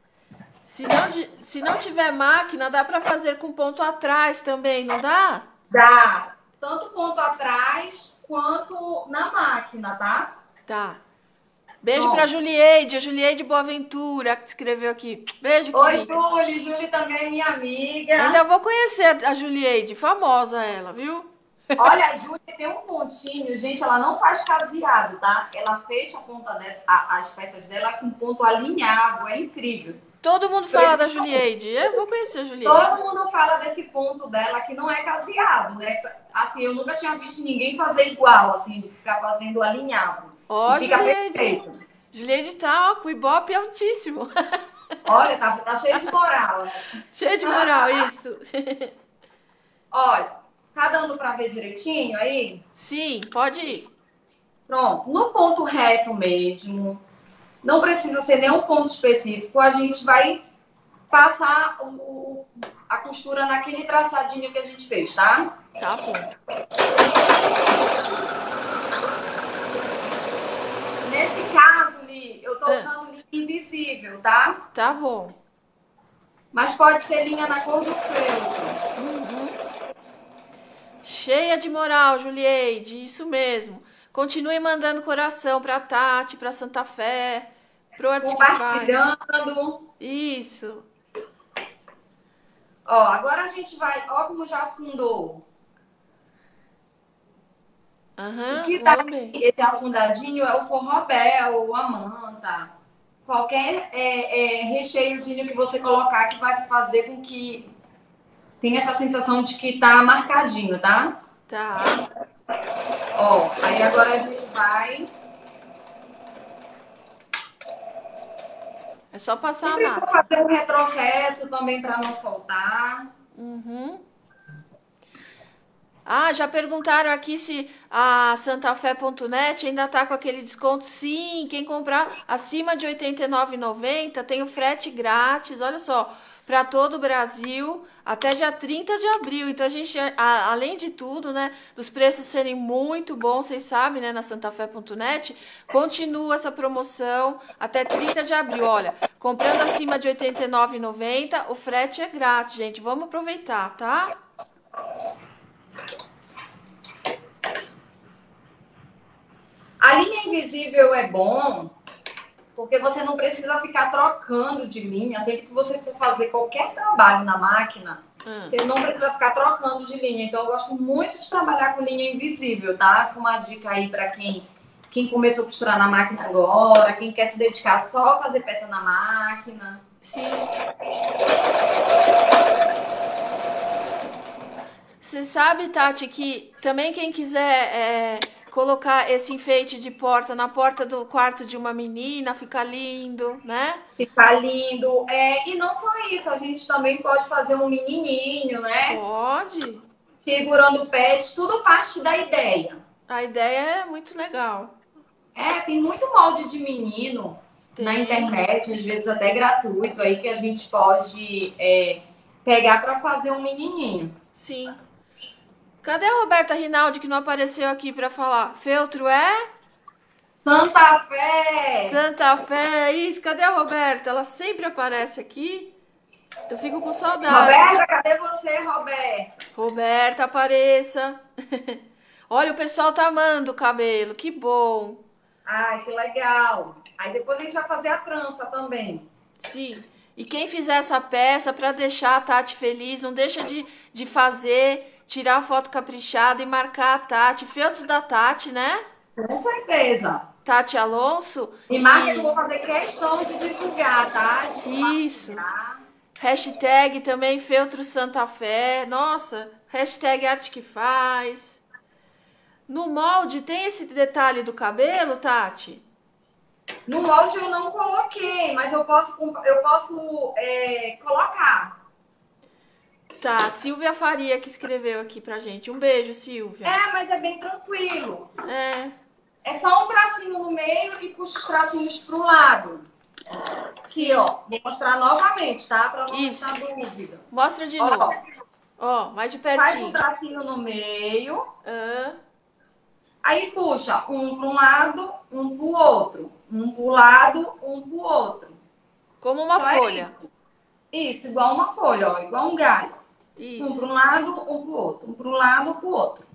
Se não tiver máquina, dá para fazer com ponto atrás também, não dá? Dá. Tanto ponto atrás quanto na máquina, tá? Tá. Beijo para a Julieide Boaventura, que escreveu aqui. Beijo, querida. Oi, Julie também é minha amiga. Ainda vou conhecer a Julieide, famosa ela, viu? Olha, a Júlia tem um pontinho, gente, ela não faz caseado, tá? Ela fecha a ponta dela, as peças dela com ponto alinhavo, é incrível. Todo mundo fala da Julieide, eu vou conhecer a Julieide. Todo mundo fala desse ponto dela que não é caseado, né? Assim, eu nunca tinha visto ninguém fazer igual, assim, de ficar fazendo alinhavo. Ó, fica Julieide. perfeito. Juliette tá, ó, com o Ibope altíssimo. Olha, tá cheio de moral. Cheio de moral, isso. Olha, tá dando pra ver direitinho aí? Sim, pode ir. Pronto. No ponto reto mesmo, não precisa ser nenhum ponto específico, a gente vai passar a costura naquele traçadinho que a gente fez, tá? Tá bom. Nesse caso, Li, eu tô usando linha invisível, tá? Tá bom. Mas pode ser linha na cor do feltro. Cheia de moral, Julieide, isso mesmo. Continue mandando coração pra Tati, pra Santa Fé, pro Arte que Faz. Compartilhando. Isso. Ó, agora a gente vai... Ó como já afundou. O que tá bem. esse afundadinho é o forrobel, ou a manta. Qualquer recheiozinho que você colocar que vai fazer com que tenha essa sensação de que tá marcadinho, tá? Tá. Ó, aí agora a gente vai... É só passar Sempre a vou máquina. fazer um retrocesso também para não soltar. Ah, já perguntaram aqui se a santafé.net ainda tá com aquele desconto. Sim, quem comprar acima de R$ 89,90 tem o frete grátis, olha só, para todo o Brasil, até dia 30 de abril. Então, a gente, além de tudo, né, dos preços serem muito bons, vocês sabem, né, na santafé.net, continua essa promoção até 30 de abril. Olha, comprando acima de R$ 89,90, o frete é grátis, gente. Vamos aproveitar, tá? A linha invisível é bom porque você não precisa ficar trocando de linha. Sempre que você for fazer qualquer trabalho na máquina, você não precisa ficar trocando de linha. Então, eu gosto muito de trabalhar com linha invisível, tá? Com uma dica aí para quem começou a costurar na máquina agora, quem quer se dedicar só a fazer peça na máquina. Sim. Você sabe, Tati, que também quem quiser colocar esse enfeite de porta na porta do quarto de uma menina, fica lindo, né? Fica lindo. E não só isso, a gente também pode fazer um menininho, né? Pode. Segurando o pet, tudo parte da ideia. A ideia é muito legal. Tem muito molde de menino na internet, às vezes até gratuito, aí que a gente pode pegar para fazer um menininho. Sim. Cadê a Roberta Rinaldi que não apareceu aqui para falar? Feltro é? Santa Fé! Santa Fé, isso. Cadê a Roberta? Ela sempre aparece aqui. Eu fico com saudade. Roberta, cadê você, Roberta? Roberta, apareça. Olha, o pessoal tá amando o cabelo, que bom. Ai, que legal. Aí depois a gente vai fazer a trança também. Sim. E quem fizer essa peça para deixar a Tati feliz, não deixa de fazer, tirar a foto caprichada e marcar a Tati. Feltros da Tati, né? Com certeza. Tati Alonso. E marca que eu vou fazer questão de divulgar, tá? Isso. Hashtag também Feltro Santa Fé. Nossa, hashtag Arte que Faz. No molde tem esse detalhe do cabelo, Tati? No molde eu não coloquei, mas eu posso colocar. Tá, Silvia Faria que escreveu aqui pra gente. Um beijo, Silvia. Mas é bem tranquilo. É só um tracinho no meio e puxa os tracinhos pro lado. Aqui, ó. Vou mostrar novamente, tá? Pra não ficar dúvida. Mostra de novo. Ó, mais de pertinho. Faz um tracinho no meio. Aí puxa um para um lado, um pro outro. Um pro lado, um pro outro. Como uma folha. Isso, igual uma folha, ó. Igual um galho. Isso. Um para um lado, um pro outro. Um pro lado, um pro outro.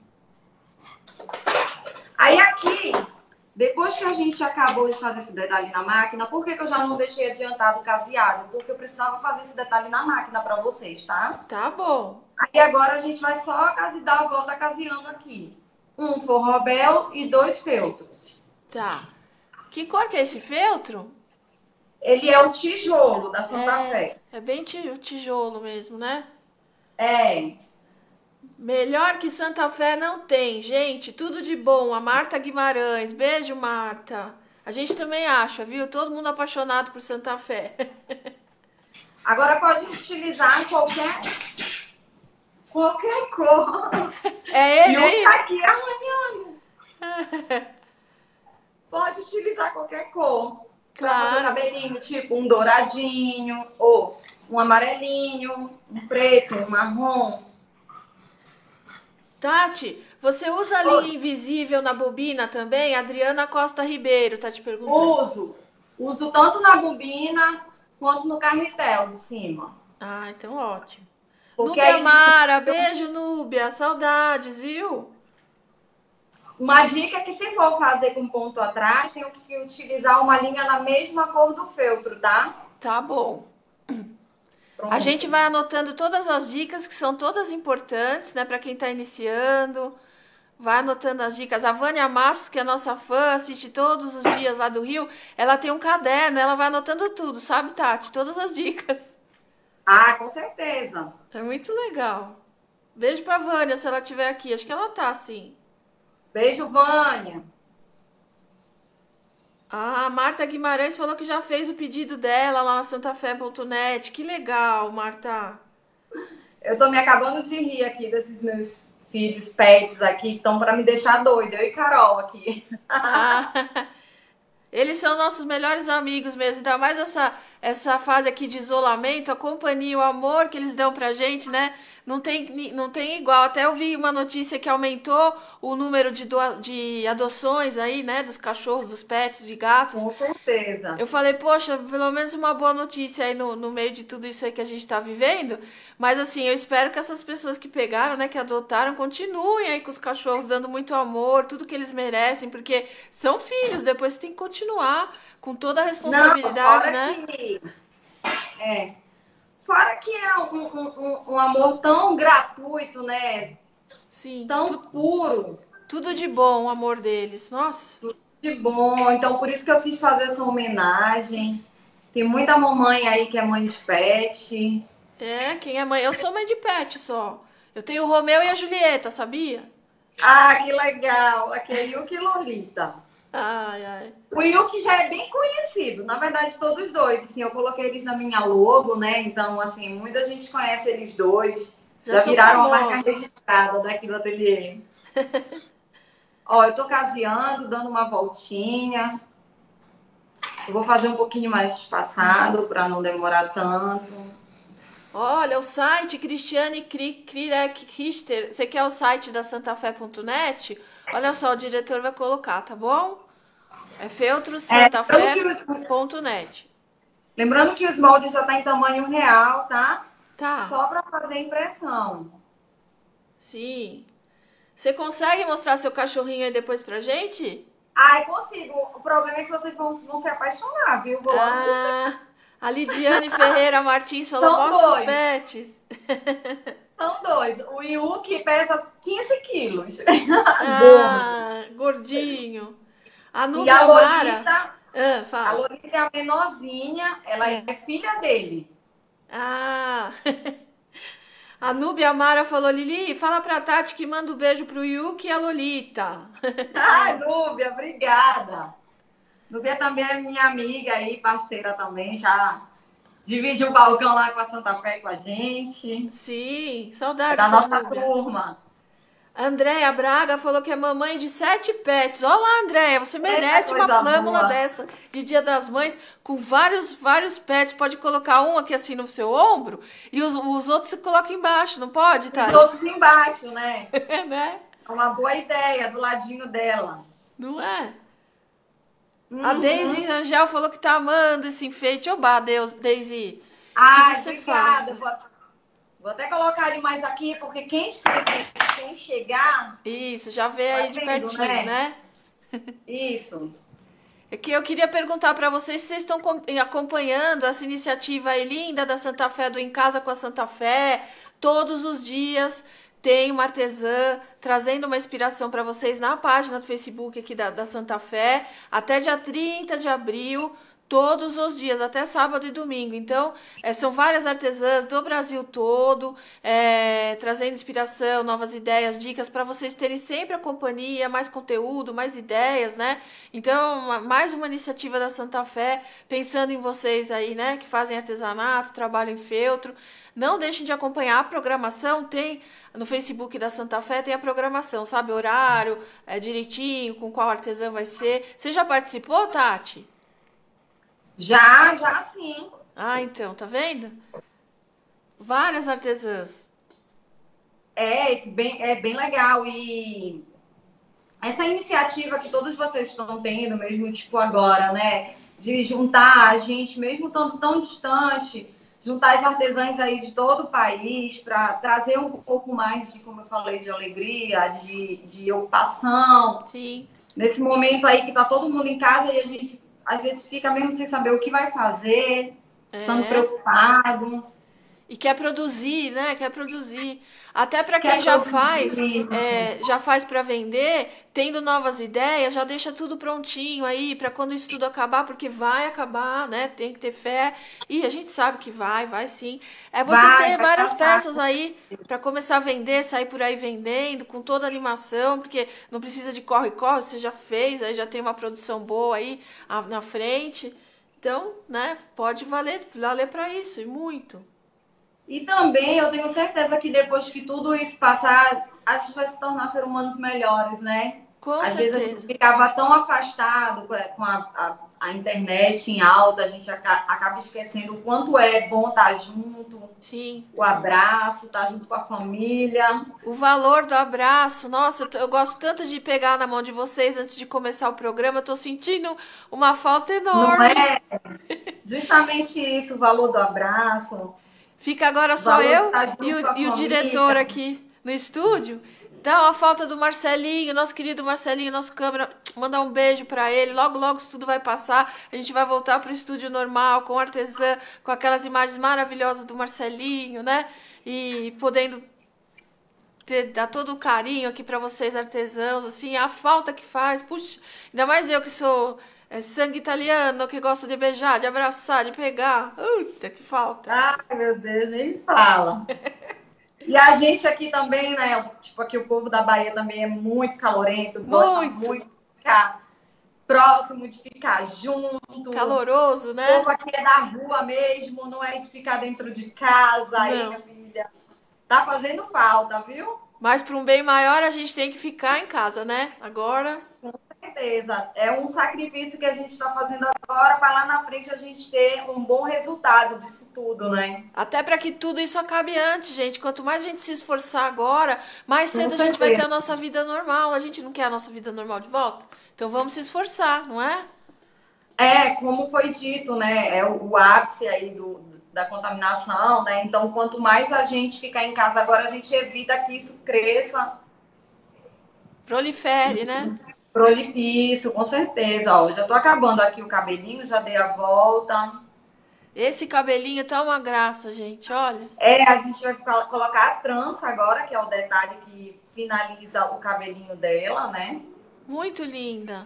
Aí aqui, depois que a gente acabou de fazer esse detalhe na máquina, por que eu já não deixei adiantado o caseado? Porque eu precisava fazer esse detalhe na máquina para vocês, tá? Tá bom. Aí agora a gente vai só dar a volta caseando aqui. Um forrobel e 2 feltros. Tá. Que cor que é esse feltro? Ele é o tijolo da Santa Fé. É bem tijolo mesmo, né? Melhor que Santa Fé não tem, gente. Tudo de bom. A Marta Guimarães. Beijo, Marta. A gente também acha, viu? Todo mundo apaixonado por Santa Fé. Agora pode utilizar qualquer cor. É E ele o aí? tá aqui arranhando. Pode utilizar qualquer cor. Para fazer o Claro. cabelinho, tipo um douradinho, ou um amarelinho, um preto, um marrom. Tati, você usa a Oi. linha invisível na bobina também? Adriana Costa Ribeiro tá te perguntando. Uso tanto na bobina quanto no carretel de cima. Ah, então ótimo. Porque Núbia aí fica. Mara, beijo, Núbia. Saudades, viu? Uma dica é que se for fazer com ponto atrás, tem que utilizar uma linha na mesma cor do feltro, tá? Tá bom. A gente Pronto. vai anotando todas as dicas que são todas importantes, né, para quem tá iniciando. Vai anotando as dicas. A Vânia Massos, que é nossa fã, assiste todos os dias lá do Rio, ela tem um caderno, ela vai anotando tudo, sabe, Tati? Todas as dicas. Ah, com certeza. É muito legal. Beijo pra Vânia, se ela estiver aqui. Acho que ela tá, sim. Beijo, Vânia. A Marta Guimarães falou que já fez o pedido dela lá na santafé.net. Que legal, Marta. Eu tô me acabando de rir aqui desses meus filhos pets aqui, que estão para me deixar doida. Eu e Carol aqui. Ah, eles são nossos melhores amigos mesmo, ainda mais essa fase aqui de isolamento, a companhia, o amor que eles dão pra gente, né? Não tem igual. Até eu vi uma notícia que aumentou o número de adoções aí, né? Dos cachorros, dos pets, de gatos. Com certeza. Eu falei, poxa, pelo menos uma boa notícia aí no meio de tudo isso aí que a gente tá vivendo. Mas assim, eu espero que essas pessoas que pegaram, né, que adotaram, continuem aí com os cachorros, dando muito amor, tudo que eles merecem, porque são filhos, depois você tem que continuar com toda a Não, responsabilidade, né? é, fora que é um amor tão gratuito, né? Sim, Tão puro, tudo de bom o amor deles. Nossa. de bom. Então, por isso que eu quis fazer essa homenagem. Tem muita mamãe aí que é mãe de pet. É, quem é mãe? Eu sou mãe de pet só. Eu tenho o Romeu e a Julieta, sabia? Ah, que legal! Aqui é Yuki e Lolita. Ai, ai. O Yuki já é bem conhecido, na verdade, todos dois. Assim, eu coloquei eles na minha logo, né? Então, assim, muita gente conhece eles dois. Já Já são viraram uma marca famosos. registrada daqui do ateliê. Ó, eu tô caseando, dando uma voltinha. Eu vou fazer um pouquinho mais espaçado para não demorar tanto. Olha, o site Cristiane Krirek Richter, você quer o site da santafé.net? Olha só, o diretor vai colocar, tá bom? É feltrossantafé.net. Lembrando que os moldes já tá em tamanho real, tá? Tá, Só para fazer impressão. sim. Você consegue mostrar seu cachorrinho aí depois pra gente? Ai, consigo. O problema é que vocês vão se apaixonar, viu? Vou logo dizer. Ah, a Lidiane Ferreira Martins falou, São mostra os dois. pets. São dois. O Yuki pesa 15 quilos. Ah, gordinho. A E Núbia a Mara. Lolita, Ah, a fala. Lolita é a menorzinha, ela é filha dele. Ah, a Núbia Mara falou, Lili, fala pra Tati que manda um beijo pro Yuki e a Lolita. Ai, Núbia, obrigada. Núbia também é minha amiga aí, parceira também, já divide o balcão lá com a Santa Fé com a gente. Sim, É saudades da da nossa Núbia. turma. Andréia Braga falou que é mamãe de 7 pets. Olá, Andréia, você merece uma Coisa flâmula boa. dessa de Dia das Mães com vários pets. Pode colocar um aqui assim no seu ombro e os outros você coloca embaixo, não pode, Os Tati? outros embaixo, né? Né? É uma boa ideia, do ladinho dela. Não é? A Daisy Rangel falou que tá amando esse enfeite. Oba, Deus, Daisy, que Ai, você obrigada. faça. Vou até colocar ele mais aqui, porque quem chegar, Isso, já vê vai aí de vendo, pertinho, né? né? Isso. É que eu queria perguntar para vocês se vocês estão acompanhando essa iniciativa aí linda da Santa Fé, do Em Casa com a Santa Fé. Todos os dias tem uma artesã trazendo uma inspiração para vocês na página do Facebook aqui da Santa Fé. Até dia 30 de abril, todos os dias, até sábado e domingo. Então, são várias artesãs do Brasil todo, trazendo inspiração, novas ideias, dicas, para vocês terem sempre a companhia, mais conteúdo, mais ideias, né? Então, mais uma iniciativa da Santa Fé, pensando em vocês aí, né, que fazem artesanato, trabalham em feltro. Não deixem de acompanhar a programação, tem no Facebook da Santa Fé, tem a programação, sabe? Horário, direitinho, com qual artesã vai ser. Você já participou, Tati? Já sim. Ah, então, tá vendo? Várias artesãs. É bem legal. E essa iniciativa que todos vocês estão tendo, mesmo tipo agora, né? De juntar a gente, mesmo tanto tão distante, juntar as artesãs aí de todo o país para trazer um pouco mais de, como eu falei, de alegria, de ocupação. Sim. Nesse momento aí que tá todo mundo em casa e a gente às vezes fica mesmo sem saber o que vai fazer, estando preocupado. E quer produzir, né? Quer produzir. Até para quem Quer já produzir. faz para vender, tendo novas ideias, já deixa tudo prontinho aí para quando isso tudo acabar, porque vai acabar, né? Tem que ter fé. E a gente sabe que vai sim. É você ter várias peças aí para começar a vender, sair por aí vendendo, com toda a animação, porque não precisa de corre-corre, você já fez, aí já tem uma produção boa aí na frente. Então, né? Pode valer para isso, e muito. E também eu tenho certeza que depois que tudo isso passar, a gente vai se tornar seres humanos melhores, né? Com Às certeza. vezes a gente ficava tão afastado com a internet em alta, a gente acaba esquecendo o quanto é bom estar junto. Sim. O abraço, estar junto com a família. O valor do abraço. Nossa, eu gosto tanto de pegar na mão de vocês antes de começar o programa. Eu tô sentindo uma falta enorme. Não é? Justamente isso, o valor do abraço. Fica agora só eu e o diretor aqui no estúdio. Então, a falta do Marcelinho, nosso querido Marcelinho, nosso câmera, mandar um beijo para ele. Logo, logo isso tudo vai passar. A gente vai voltar para o estúdio normal, com artesã, com aquelas imagens maravilhosas do Marcelinho, né? E podendo dar todo o carinho aqui para vocês, artesãos, assim, a falta que faz. Puxa, ainda mais eu que sou sangue italiano, que gosta de beijar, de abraçar, de pegar. Puta, que falta. Ai, meu Deus, nem fala. E a gente aqui também, né? Tipo, aqui o povo da Bahia também é muito calorento, gosta muito de ficar próximo, de ficar junto. Caloroso, né? O povo aqui é da rua mesmo, não é de ficar dentro de casa. Não. Aí, minha filha, tá fazendo falta, viu? Mas para um bem maior a gente tem que ficar em casa, né? Agora. Com certeza. É um sacrifício que a gente está fazendo agora para lá na frente a gente ter um bom resultado disso tudo, né? Até para que tudo isso acabe antes, gente. Quanto mais a gente se esforçar agora, mais cedo a gente vai ter a nossa vida normal. A gente não quer a nossa vida normal de volta? Então vamos se esforçar, não é? Como foi dito, né? É o ápice aí da contaminação, né? Então, quanto mais a gente ficar em casa agora, a gente evita que isso cresça. Prolifere, né? Isso, com certeza. Ó, já tô acabando aqui o cabelinho, já dei a volta. Esse cabelinho tá uma graça, gente, olha. A gente vai colocar a trança agora, que é o detalhe que finaliza o cabelinho dela, né? Muito linda.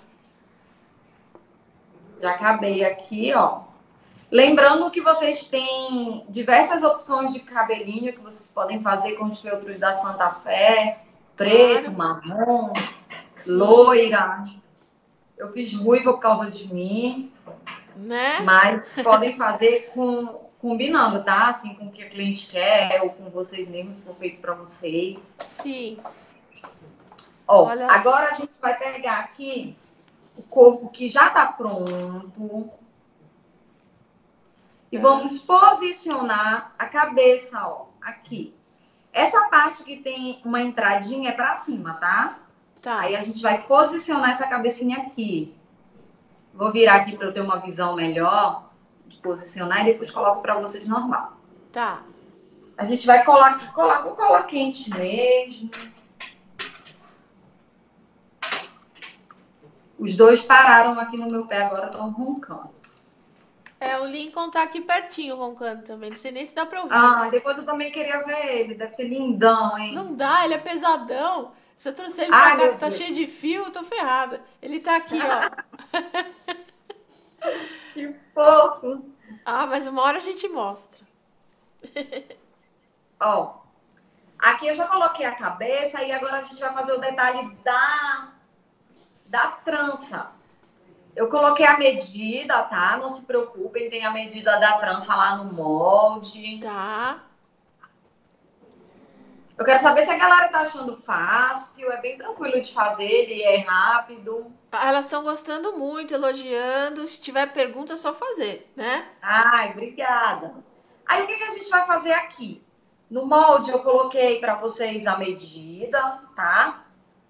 Já acabei aqui, ó. Lembrando que vocês têm diversas opções de cabelinho que vocês podem fazer com os feltros da Santa Fé. Preto, marrom, loira. Eu fiz ruiva por causa de mim. Né? Mas podem fazer combinando, tá? Assim, com o que a cliente quer ou com vocês mesmos, se for feito para vocês. Sim. Ó, agora a gente vai pegar aqui o corpo que já tá pronto. E vamos posicionar a cabeça, ó, aqui. Essa parte que tem uma entradinha é pra cima, tá? Tá. Aí a gente vai posicionar essa cabecinha aqui. Vou virar aqui pra eu ter uma visão melhor de posicionar e depois coloco pra vocês normal. Tá. A gente vai colar com cola quente mesmo. Os dois pararam aqui no meu pé, agora estão roncando. O Lincoln tá aqui pertinho roncando também. Não sei nem se dá pra ouvir. Depois eu também queria ver ele. Deve ser lindão, hein? Não dá, ele é pesadão. Se eu trouxer ele pra cá que tá cheio de fio, eu tô ferrada. Ele tá aqui, ó. Que fofo. Ah, mas uma hora a gente mostra. Ó, aqui eu já coloquei a cabeça e agora a gente vai fazer o detalhe da trança. Eu coloquei a medida, tá? Não se preocupem, tem a medida da trança lá no molde. Tá. Eu quero saber se a galera tá achando fácil, é bem tranquilo de fazer, ele é rápido. Elas estão gostando muito, elogiando. Se tiver pergunta, é só fazer, né? Ai, obrigada. Aí o que a gente vai fazer aqui? No molde eu coloquei para vocês a medida, tá?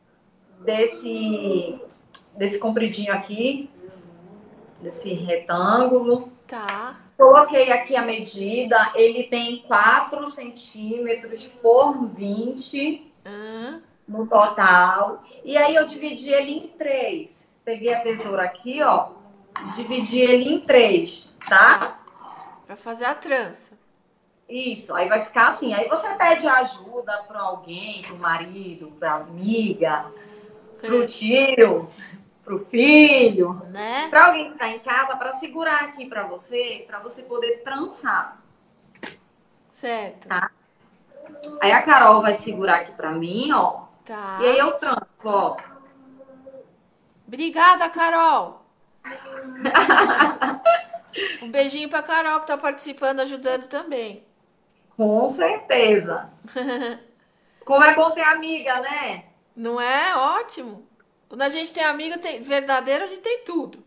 Desse compridinho aqui, desse retângulo. Tá. Coloquei aqui a medida, ele tem 4 centímetros por 20 no total. E aí eu dividi ele em 3. Peguei a tesoura aqui, ó, dividi ele em 3, tá? Pra fazer a trança. Isso, aí vai ficar assim. Aí você pede ajuda para alguém, pro marido, pra amiga, pro tio, pro filho, Né? para alguém que tá em casa, para segurar aqui para você poder trançar. Certo. Tá. Aí a Carol vai segurar aqui para mim, ó. Tá. E aí eu tranço, ó. Obrigada, Carol. Um beijinho pra Carol que tá participando, ajudando também. Com certeza. Como é bom ter amiga, né? Não é? Ótimo. Quando a gente tem amigo verdadeiro, a gente tem tudo.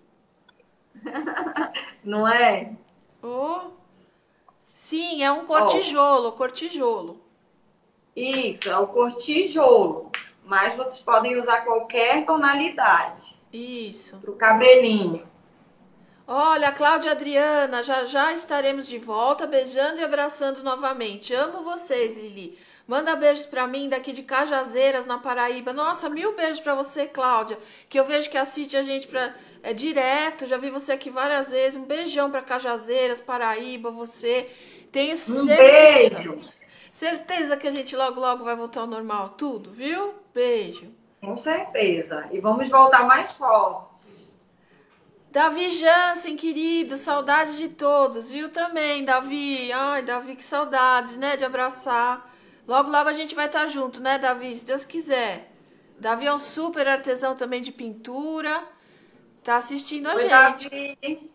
Não é? Oh. Sim, é um cortijolo, cortijolo. Isso, é o cortijolo. Mas vocês podem usar qualquer tonalidade. Isso. Pro cabelinho. Olha, Cláudia e Adriana, já já estaremos de volta, beijando e abraçando novamente. Amo vocês, Lili. Manda beijos pra mim daqui de Cajazeiras, na Paraíba. Nossa, 1000 beijos pra você, Cláudia, que eu vejo que assiste a gente direto. Já vi você aqui várias vezes. Um beijão pra Cajazeiras, Paraíba, você. Tenho certeza. Beijo. Certeza que a gente logo, logo vai voltar ao normal. Tudo, viu? Beijo. Com certeza. E vamos voltar mais forte. Davi Jansen, querido, saudades de todos, viu também, Davi? Ai, Davi, que saudades, né, de abraçar. Logo, logo a gente vai estar junto, né, Davi? Se Deus quiser. Davi é um super artesão também de pintura. Tá assistindo a Oi, gente. Davi.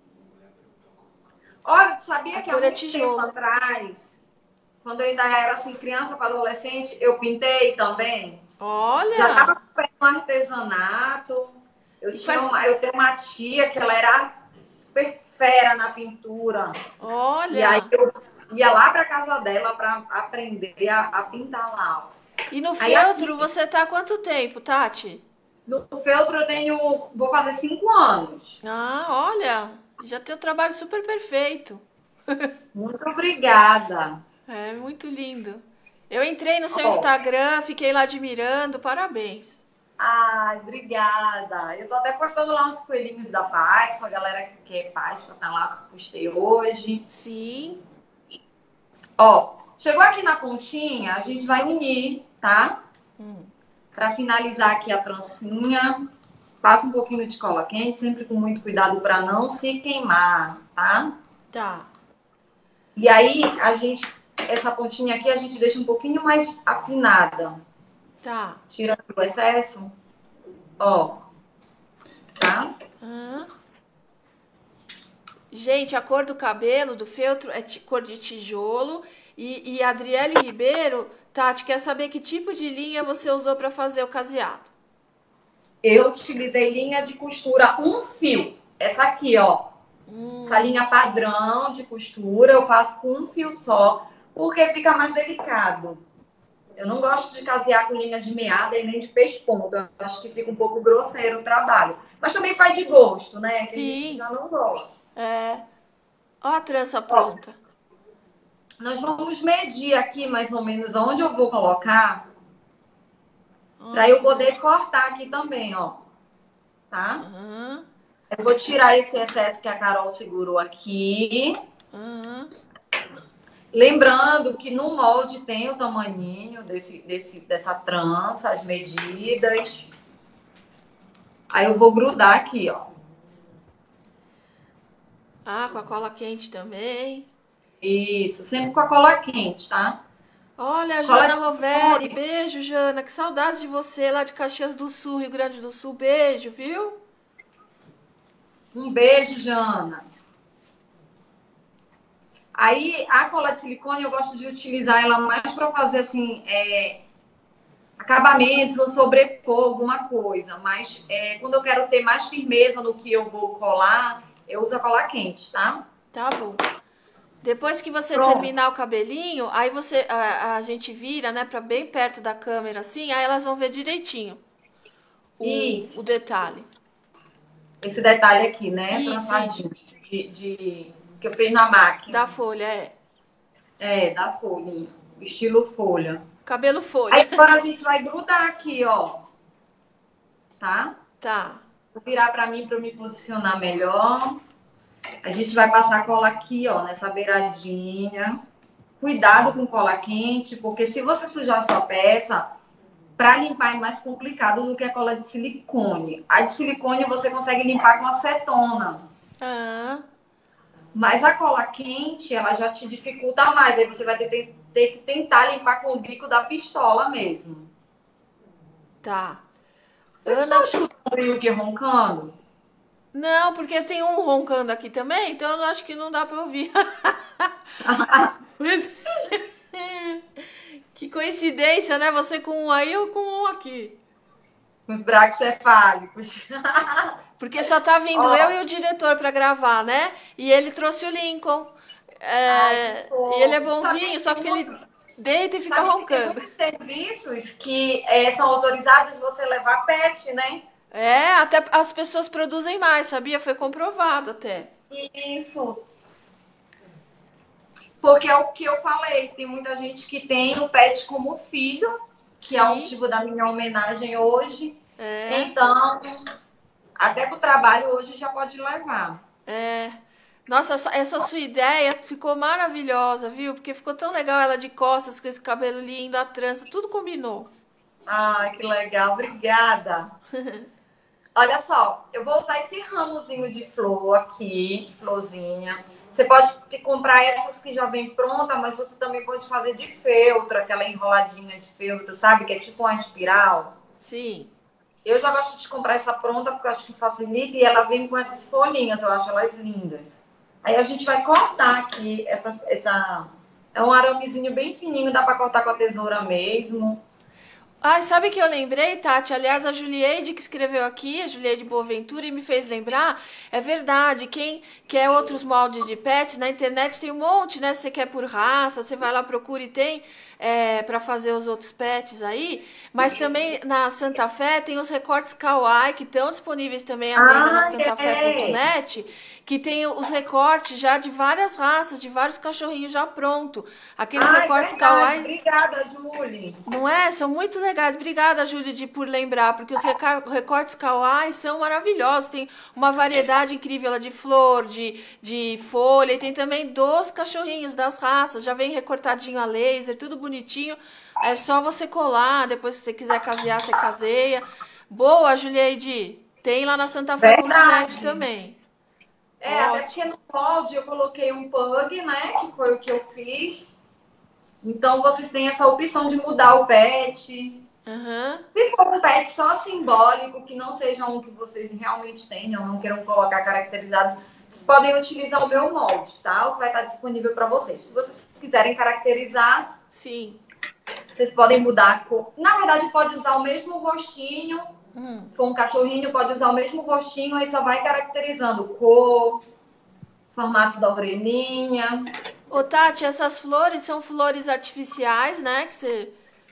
Olha, tu sabia que há cor é muito tijolo. tempo atrás, quando eu ainda era assim, criança para adolescente, eu pintei também. Olha! Já estava aprendendo artesanato. Eu tenho uma tia que ela era super fera na pintura. Olha! E aí eu ia lá para casa dela para aprender a pintar lá. E no Aí feltro aqui, você tá há quanto tempo, Tati? no feltro vou fazer 5 anos. Ah, olha, já tem um trabalho super perfeito. Muito obrigada. É muito lindo. Eu entrei no seu Instagram, fiquei lá admirando, parabéns. Ai, obrigada. Eu tô até postando lá uns coelhinhos da Páscoa, a galera que quer Páscoa tá lá, postei hoje. Sim. Ó, chegou aqui na pontinha, a gente vai unir, tá? Pra finalizar aqui a trancinha. Passa um pouquinho de cola quente, sempre com muito cuidado pra não se queimar, tá? Tá. E aí, essa pontinha aqui, a gente deixa um pouquinho mais afinada. Tá. Tira o excesso. Ó. Tá? Gente, a cor do cabelo, do feltro, é cor de tijolo. E a Adriele Ribeiro, Tati, quer saber que tipo de linha você usou para fazer o caseado? Eu utilizei linha de costura, um fio. Essa aqui, ó. Essa linha padrão de costura, eu faço com um fio só, porque fica mais delicado. Eu não gosto de casear com linha de meada e nem de pesponto. Eu acho que fica um pouco grosseiro o trabalho. Mas também faz de gosto, né? Tem gente que já não gosta. É. Ó a trança pronta. Nós vamos medir aqui mais ou menos onde eu vou colocar. Pra eu poder cortar aqui também, ó. Tá? Eu vou tirar esse excesso que a Carol segurou aqui. Lembrando que no molde tem o tamaninho dessa trança, as medidas. Aí eu vou grudar aqui, ó. Ah, com a cola quente também. Isso, sempre com a cola quente, tá? Olha, a Cola Jana de Roveri, silicone. beijo, Jana. Que saudades de você lá de Caxias do Sul, Rio Grande do Sul. Beijo, viu? Um beijo, Jana. Aí, a cola de silicone, eu gosto de utilizar ela mais para fazer, assim, acabamentos ou sobrepor alguma coisa. Mas quando eu quero ter mais firmeza no que eu vou colar, eu uso a cola quente, tá? Tá bom. Depois que você Pronto. terminar o cabelinho, aí a gente vira, né, pra bem perto da câmera assim, aí elas vão ver direitinho o Isso. detalhe. Esse detalhe aqui, né? Isso. Trançadinho. Que eu fiz na máquina. Da folha, é. Da folhinha. Estilo folha. Cabelo folha. Aí agora a gente vai grudar aqui, ó. Tá? Tá. Vou virar pra mim pra eu me posicionar melhor. A gente vai passar cola aqui, ó, nessa beiradinha. Cuidado com cola quente, porque se você sujar sua peça, para limpar é mais complicado do que a cola de silicone. A de silicone você consegue limpar com acetona. Ah, Mas a cola quente, ela já te dificulta mais. Aí você vai ter que tentar limpar com o bico da pistola mesmo. tá. Vocês estão Ana. escutando o Yuki roncando? Não, porque tem um roncando aqui também, então eu acho que não dá pra ouvir. Mas- Que coincidência, né? Você com um aí, eu com um aqui. Os braquicefálicos. Porque só tá vindo eu Ó, e o diretor pra gravar, né? E ele trouxe o Lincoln. ai, que E ele é fofo. bonzinho, só que ele deita e fica Sabe que tem roncando. muitos serviços que são autorizados você levar pet, né? É, até as pessoas produzem mais, sabia? Foi comprovado até. Isso. Porque é o que eu falei, tem muita gente que tem o pet como filho, que é o Sim, motivo da minha homenagem hoje. é, Então, até para o trabalho hoje já pode levar. é. Nossa, essa sua ideia ficou maravilhosa, viu? Porque ficou tão legal ela de costas, com esse cabelo lindo, a trança, tudo combinou. Ai, que legal, obrigada. Olha só, eu vou usar esse ramozinho de flor aqui, de florzinha. Você pode comprar essas que já vem pronta, mas você também pode fazer de feltro, aquela enroladinha de feltro, sabe? Que é tipo uma espiral. Sim. Eu já gosto de comprar essa pronta porque eu acho que facilita e ela vem com essas folhinhas, eu acho elas lindas. Aí a gente vai cortar aqui essa. É um aramezinho bem fininho, dá para cortar com a tesoura mesmo. Ai, sabe que eu lembrei, Tati? Aliás, a Julieide que escreveu aqui, a Julieide Boaventura, e me fez lembrar, é verdade, quem quer outros moldes de pets, na internet tem um monte, né? Você quer por raça, você vai lá, procura e tem para fazer os outros pets aí, mas também na Santa Fé tem os recortes Kawaii, que estão disponíveis também à venda na Ah, é. santafé.net, que tem os recortes já de várias raças, de vários cachorrinhos já pronto. Aqueles Ah, é recortes verdade. Kawaii Obrigada, Julie. não é? São muito legais. Obrigada, Júlia, por lembrar, porque os recortes Kawaii são maravilhosos. Tem uma variedade incrível lá de flor, de folha, e tem também dos cachorrinhos, das raças. Já vem recortadinho a laser, tudo bonitinho. É só você colar, depois se você quiser casear, você caseia. Boa, Julieide. Tem lá na santafé.net Verdade. também. Até Ótimo. porque no molde eu coloquei um pug, né? Que foi o que eu fiz. Então vocês têm essa opção de mudar o pet. Aham. Se for um pet só simbólico, que não seja um que vocês realmente tenham, não queiram colocar caracterizado, vocês podem utilizar o meu molde, tá? O que vai estar disponível para vocês. Se vocês quiserem caracterizar, Sim. vocês podem mudar a cor. Na verdade, pode usar o mesmo rostinho. Hum. Se for um cachorrinho, pode usar o mesmo rostinho, aí só vai caracterizando cor, formato da orelhinha. Ô, Tati, essas flores são flores artificiais, né? Que você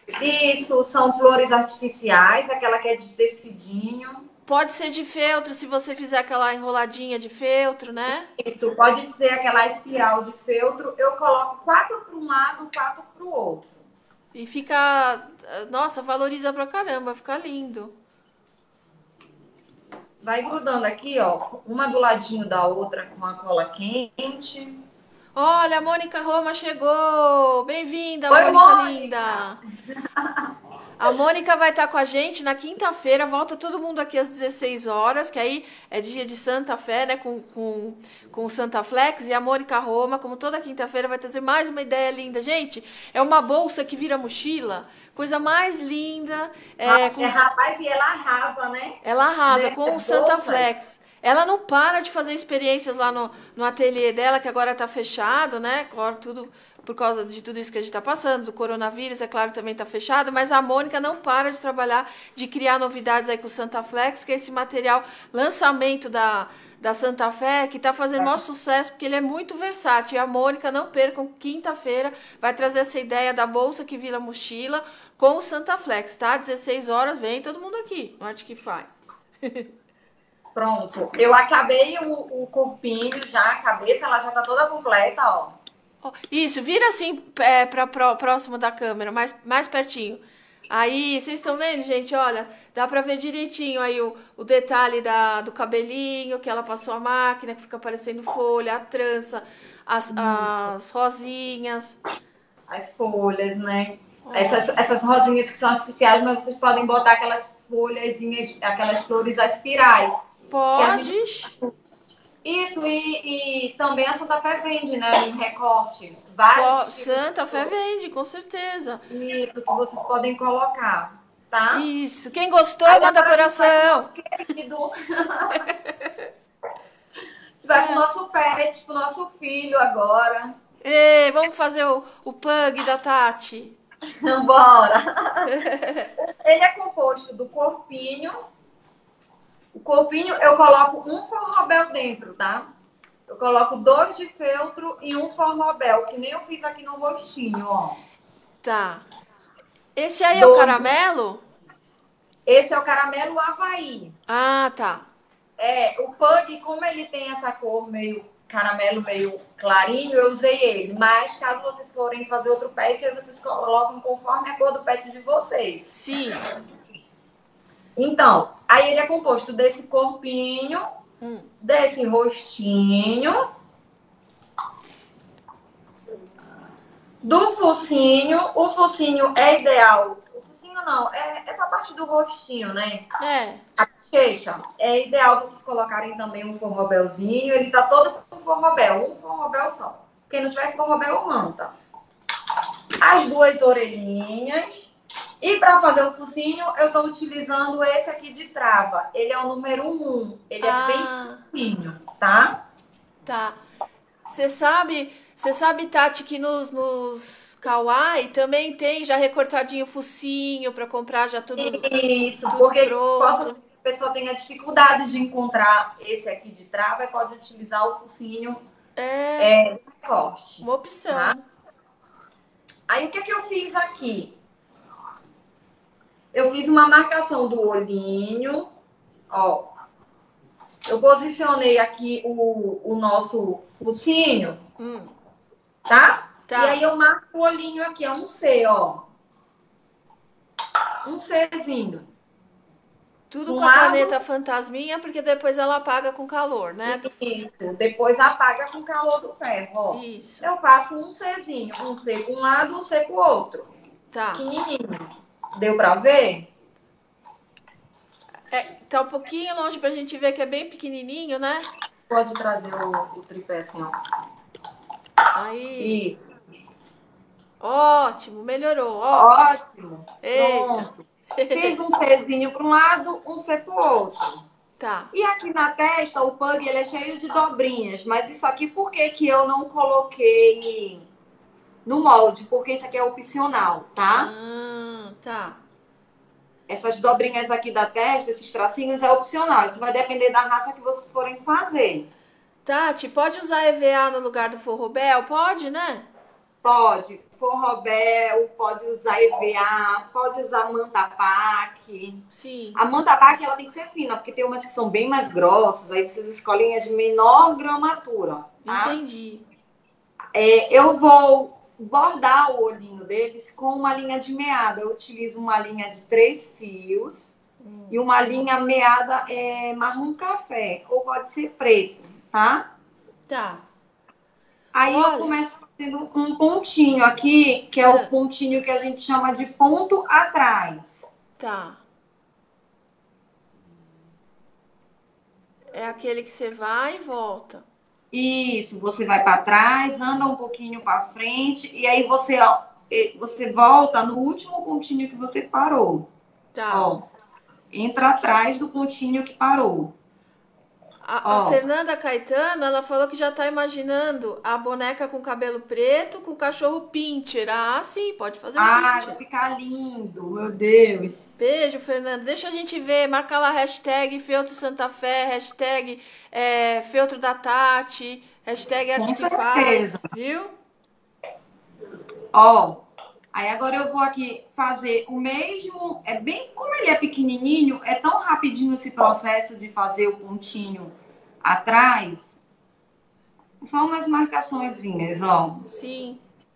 Isso, são flores artificiais, aquela que é de tecidinho. pode ser de feltro, se você fizer aquela enroladinha de feltro, né? Isso, pode ser aquela espiral de feltro. Eu coloco 4 para um lado, 4 para o outro. E fica. Nossa, valoriza pra caramba, fica lindo. Vai grudando aqui, ó, uma do ladinho da outra com a cola quente. Olha, a Mônica Roma chegou! Bem-vinda, Oi, Mônica Mônica! linda! A Mônica vai estar com a gente na quinta-feira, volta todo mundo aqui às 16 horas, que aí é dia de Santa Fé, né, com o Santa Flex, e a Mônica Roma, como toda quinta-feira, vai trazer mais uma ideia linda. Gente, é uma bolsa que vira mochila, coisa mais linda. Rapaz, e ela arrasa, né? Ela arrasa com o Santa Flex. Ela não para de fazer experiências lá no ateliê dela, que agora está fechado, né? Tudo por causa de tudo isso que a gente está passando, do coronavírus, é claro, também está fechado, mas a Mônica não para de trabalhar, de criar novidades aí com o Santa Flex, que é esse material, lançamento da Santa Fé, que está fazendo maior sucesso, porque ele é muito versátil. E a Mônica, não percam, quinta-feira, vai trazer essa ideia da bolsa que vira mochila com o Santa Flex, tá? 16 horas, vem todo mundo aqui, no Arte que Faz. Pronto, eu acabei o corpinho já, a cabeça, ela já tá toda completa, ó. Isso, vira assim para próximo da câmera, mais pertinho. Aí, vocês estão vendo, gente? Olha, dá para ver direitinho aí o detalhe do cabelinho, que ela passou a máquina, que fica parecendo folha, a trança, as rosinhas. As folhas, né? Essas rosinhas que são artificiais, mas vocês podem botar aquelas folhazinhas, aquelas flores aspirais. Pode. Isso, e também a Santa Fé vende, né? Em recorte. Vários Santa Fé vende, com certeza. Isso, que vocês podem colocar, tá? Isso. Quem gostou, manda coração. Querido. A gente vai com o nosso pet, com o nosso filho agora. Ei, vamos fazer o pug da Tati. Bora! Ele é composto do corpinho. O corpinho eu coloco um forrobel dentro, tá? Eu coloco 2 de feltro e um forrobel, que nem eu fiz aqui no rostinho, ó. Tá. Esse aí é o caramelo? Esse é o caramelo Havaí. Ah, tá. O pug, como ele tem essa cor meio caramelo, meio clarinho, eu usei ele. Mas caso vocês forem fazer outro pet, aí vocês colocam conforme a cor do pet de vocês. Sim. Então, aí ele é composto desse corpinho, desse rostinho, do focinho. O focinho é ideal. O focinho não, é essa parte do rostinho, né? A bochecha. É ideal vocês colocarem também um forrobelzinho. Ele tá todo com forrobel, um forrobel só. Quem não tiver forrobel, manta. As 2 orelhinhas. E para fazer o focinho, eu estou utilizando esse aqui de trava. Ele é o número 1. Ele é bem focinho, tá? Tá. Você sabe, Tati, que nos Kawaii também tem já recortadinho o focinho para comprar já tudo. Isso, tudo porque pronto. a pessoa tenha dificuldade de encontrar esse aqui de trava e pode utilizar o focinho corte. Uma opção. Tá? Aí o que eu fiz aqui? Eu fiz uma marcação do olhinho, ó. Eu posicionei aqui o nosso focinho, tá? E aí eu marco o olhinho aqui, é um C, ó. Um Czinho. Tudo com a caneta fantasminha, porque depois ela apaga com calor, né? Isso, depois apaga com calor do ferro, ó. Isso. Eu faço um Czinho, um C com um lado, um C com o outro. Tá. Pequenininho. Deu pra ver? Tá um pouquinho longe pra gente ver que é bem pequenininho, né? Pode trazer o tripé assim, ó. Aí. Isso. Ótimo, melhorou. Ótimo. Eita. Pronto. Fiz um Czinho para um lado, um C pro outro. Tá. E aqui na testa, o pug, ele é cheio de dobrinhas. Mas isso aqui, por que eu não coloquei no molde? Porque isso aqui é opcional, tá? Tá. Essas dobrinhas aqui da testa, esses tracinhos, é opcional. Isso vai depender da raça que vocês forem fazer. Tati, pode usar EVA no lugar do forrobel? Pode, né? Pode. Forrobel, pode usar EVA, pode usar manta pack. Sim. A manta pack, ela tem que ser fina, porque tem umas que são bem mais grossas. Aí vocês escolhem as de menor gramatura, tá? Entendi. Eu vou bordar o olhinho deles com uma linha de meada. Eu utilizo uma linha de 3 fios e uma linha meada marrom café, ou pode ser preto, tá? Tá. Aí eu começo fazendo um pontinho aqui, que é o pontinho que a gente chama de ponto atrás. Tá. É aquele que você vai e volta. Isso, você vai para trás, anda um pouquinho para frente e aí você, ó, você volta no último pontinho que você parou. Tá. Ó, entra atrás do pontinho que parou. A Ó, Fernanda Caetano, ela falou que já tá imaginando a boneca com cabelo preto, com o cachorro pincher. Ah, sim, pode fazer um vai pincher. ficar lindo, meu Deus. Beijo, Fernanda. Deixa a gente ver, marca lá hashtag Feltro Santa Fé, hashtag Feltro da Tati, hashtag Com Arte que certeza. Faz, viu? Ó, aí agora eu vou aqui fazer o mesmo. É bem como ele é pequenininho, é tão rapidinho esse processo de fazer o pontinho atrás. Só umas marcaçõezinhas, ó, Sim.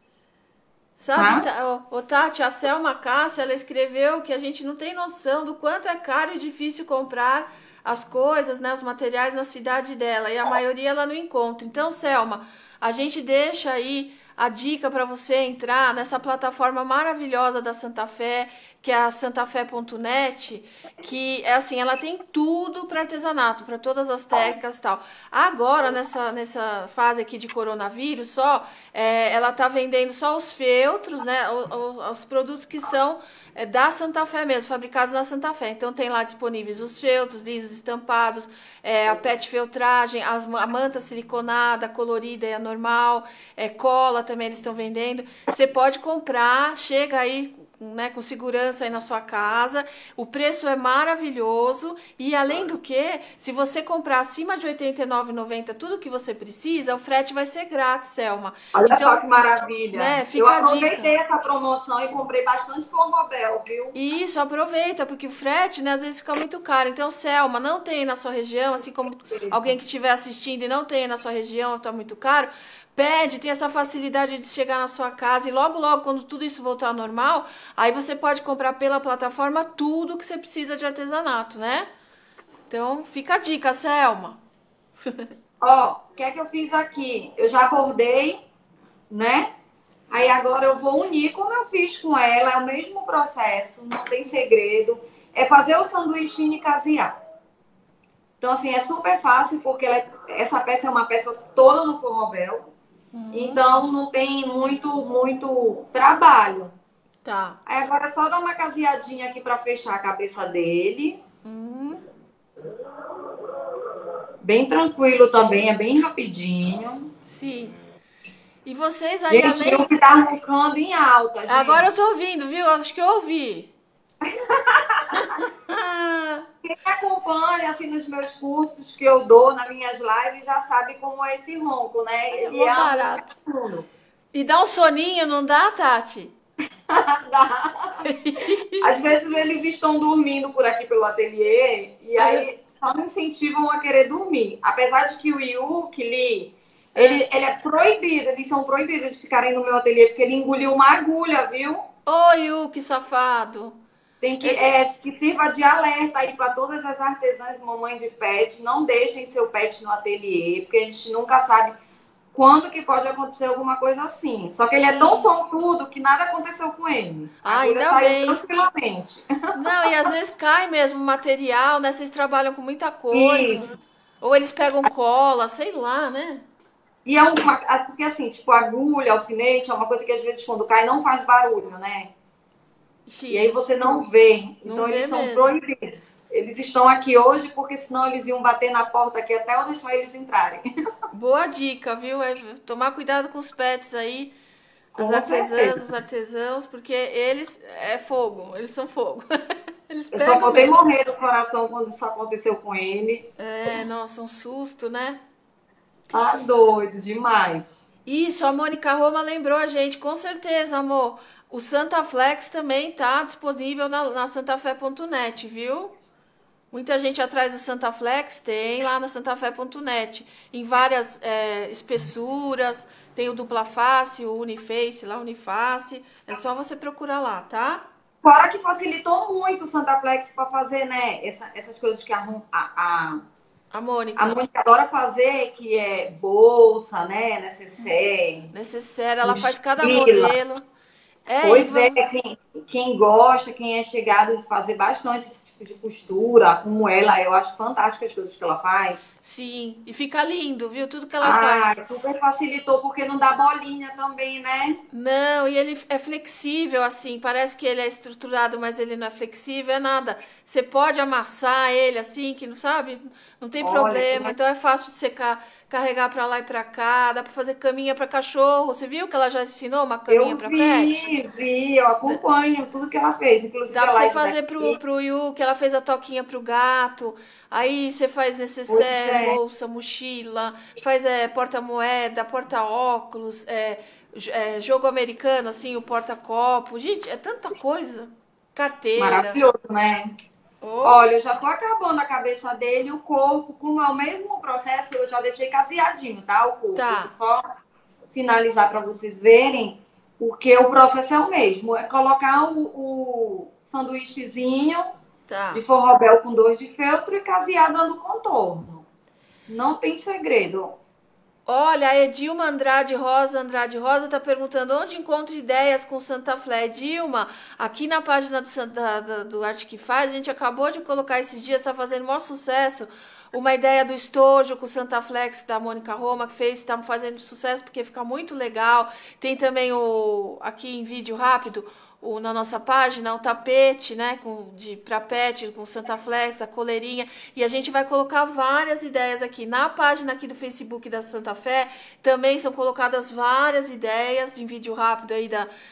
Sabe, tá? ô, Tati, a Selma Cássia, ela escreveu que a gente não tem noção do quanto é caro e difícil comprar as coisas, né, os materiais na cidade dela, e a maioria ela não encontra. Então, Selma, a gente deixa aí a dica para você entrar nessa plataforma maravilhosa da Santa Fé, que é a santafé.net, que é assim, ela tem tudo para artesanato, para todas as técnicas e tal. Agora, nessa fase aqui de coronavírus, ela tá vendendo só os feltros, né? Os produtos que são da Santa Fé mesmo, fabricados na Santa Fé. Então tem lá disponíveis os feltros, lisos, estampados, a pet feltragem, a manta siliconada, colorida e a normal, cola também eles estão vendendo. Você pode comprar, chega aí, né, com segurança aí na sua casa. O preço é maravilhoso e além do que, se você comprar acima de R$ 89,90 tudo que você precisa, o frete vai ser grátis, Selma. Olha só Então, que maravilha. né, Eu fica a dica. aproveitei essa promoção e comprei bastante forrobel, viu? E isso, aproveita, porque o frete, né, às vezes fica muito caro. Então, Selma, não tem na sua região, assim como alguém que estiver assistindo e não tem na sua região, está muito caro, pede, tem essa facilidade de chegar na sua casa e logo, logo, quando tudo isso voltar ao normal, aí você pode comprar pela plataforma tudo que você precisa de artesanato, né? Então, fica a dica, Selma. Ó, o que é que eu fiz aqui? Eu já bordei, né? Aí agora eu vou unir como eu fiz com ela, é o mesmo processo, não tem segredo. É fazer o sanduíche e casear. Então, assim, é super fácil, porque essa peça é uma peça toda no forrobel. Então, não tem muito trabalho. Tá. Aí agora é só dar uma caseadinha aqui para fechar a cabeça dele. Bem tranquilo também, é bem rapidinho. Sim. E vocês aí, Gente, além... eu que tá roncando em alta, gente. Agora eu tô ouvindo, viu? Acho que eu ouvi. Quem acompanha, assim, nos meus cursos que eu dou, nas minhas lives, já sabe como é esse ronco, né? Ele é barato. um... E dá um soninho, não dá, Tati? Às vezes eles estão dormindo por aqui pelo ateliê e aí só me incentivam a querer dormir. Apesar de que o Yuki, ele é proibido, eles são proibidos de ficarem no meu ateliê porque ele engoliu uma agulha, viu? Oi, que safado. Tem que sirva de alerta aí para todas as artesãs, mamãe de pet, não deixem seu pet no ateliê, porque a gente nunca sabe quando que pode acontecer alguma coisa assim. Só que ele é tão sortudo que nada aconteceu com ele. A agulha ainda saiu bem. tranquilamente. Não, e às vezes cai mesmo o material, né? Vocês trabalham com muita coisa. Isso. Ou eles pegam cola, sei lá, né? E porque assim, tipo, agulha, alfinete, é uma coisa que às vezes quando cai não faz barulho, né? Sim. E aí você não vê. Então Não vê eles são mesmo. proibidos. Eles estão aqui hoje porque senão eles iam bater na porta aqui até eu deixar eles entrarem. Boa dica, viu? É tomar cuidado com os pets aí, as Com artesãs, certeza. os artesãos, porque eles é fogo, eles são fogo. Eles Eu só pegam podei mesmo. morrer do coração quando isso aconteceu com ele. Nossa, um susto, né? Tá doido demais. Isso, a Mônica Roma lembrou a gente, com certeza, amor. O Santa Flex também tá disponível na santafé.net, viu? Muita gente atrás do Santa Flex tem lá na santafé.net, em várias espessuras, tem o dupla face, o Uniface, lá Uniface, é só você procurar lá, tá? Fora que facilitou muito o Santa Flex para fazer, né, essas coisas que a Mônica. Mônica adora fazer, que é bolsa, né, necessaire. Necessaire, ela faz cada mochila. modelo. É, Pois é, quem gosta, quem é chegado de fazer bastante esse tipo de costura, como ela, eu acho fantástica as coisas que ela faz. sim, e fica lindo, viu? Tudo que ela Ah, faz. super facilitou, porque não dá bolinha também, né? Não, e ele é flexível, assim, parece que ele é estruturado, mas ele não é flexível, é nada. Você pode amassar ele, assim, que não sabe, não tem Olha, problema. Então é fácil de secar, carregar pra lá e pra cá, dá pra fazer caminha pra cachorro. Você viu que ela já ensinou uma caminha eu pra pet? eu acompanho tudo que ela fez, inclusive Dá a pra você live fazer daqui. pro Yu, que ela fez a toquinha pro gato. Aí você faz Pois necessaire, é, bolsa, mochila, faz porta-moeda, porta-óculos, jogo americano, assim, o porta-copo. Gente, é tanta coisa. Carteira. maravilhoso, né? Oh, Olha, eu já tô acabando a cabeça dele, o corpo, como é o mesmo processo, eu já deixei caseadinho, tá? O corpo. Deixa eu tá, só finalizar para vocês verem, porque o processo é o mesmo. É colocar o sanduíchezinho de tá. forrobel com dor de feltro e casear dando contorno. Não tem segredo. Olha, a Edilma Andrade Rosa tá perguntando onde encontro ideias com Santa Fé. Edilma, aqui na página do Arte que Faz, a gente acabou de colocar esses dias, tá fazendo o maior sucesso. Uma ideia do estojo com Santa Flex da Mônica Roma que fez, está fazendo sucesso porque fica muito legal. Tem também aqui em vídeo rápido na nossa página o tapete, né, para pet com Santa Flex, a coleirinha, e a gente vai colocar várias ideias aqui na página aqui do Facebook da Santa Fé. Também são colocadas várias ideias de vídeo rápido aí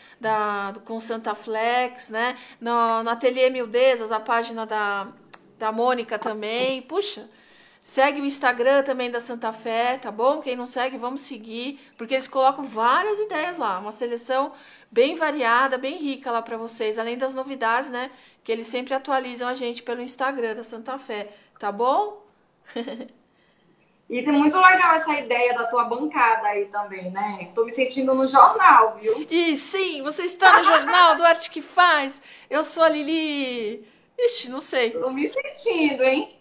com Santa Flex, né? No Ateliê Mildezas, a página da Mônica também. Puxa, segue o Instagram também da Santa Fé, tá bom? Quem não segue, vamos seguir, porque eles colocam várias ideias lá, uma seleção bem variada, bem rica lá para vocês, além das novidades, né? Que eles sempre atualizam a gente pelo Instagram da Santa Fé, tá bom? E tem muito legal essa ideia da tua bancada aí também, né? Tô me sentindo no jornal, viu? E sim, você está no Jornal do Arte que Faz. Eu sou a Lili. Ixi, não sei. Tô me sentindo, hein?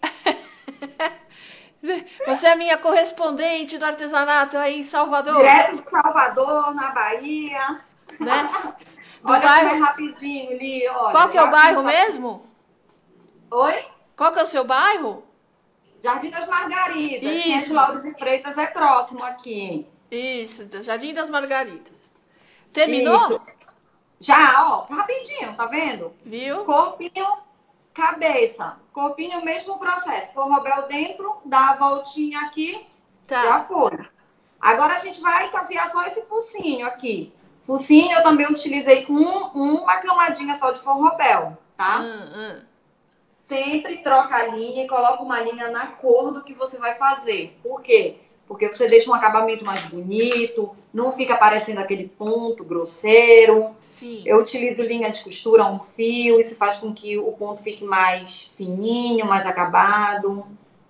Você é a minha correspondente do artesanato aí em Salvador, Direto de Salvador, na Bahia. né? Do Olha como é bairro. rapidinho, Li, Qual olha. que é o Já fiz bairro mesmo? Oi? Qual que é o seu bairro? Jardim das Margaridas. Quem é de Isso, Lauro de Freitas é próximo aqui. isso, Jardim das Margaritas. Isso. Terminou? Já, ó, rapidinho, tá vendo? Viu? Corpinho, cabeça. Corpinho, mesmo processo. Forrobel dentro, dá a voltinha aqui, já Tá. foi. Agora a gente vai casear só esse focinho aqui. Focinho eu também utilizei com uma camadinha só de forrobel, tá? Hum. Sempre troca a linha e coloca uma linha na cor do que você vai fazer. Por quê? Porque você deixa um acabamento mais bonito, não fica parecendo aquele ponto grosseiro. Sim. Eu utilizo linha de costura, um fio, isso faz com que o ponto fique mais fininho, mais acabado.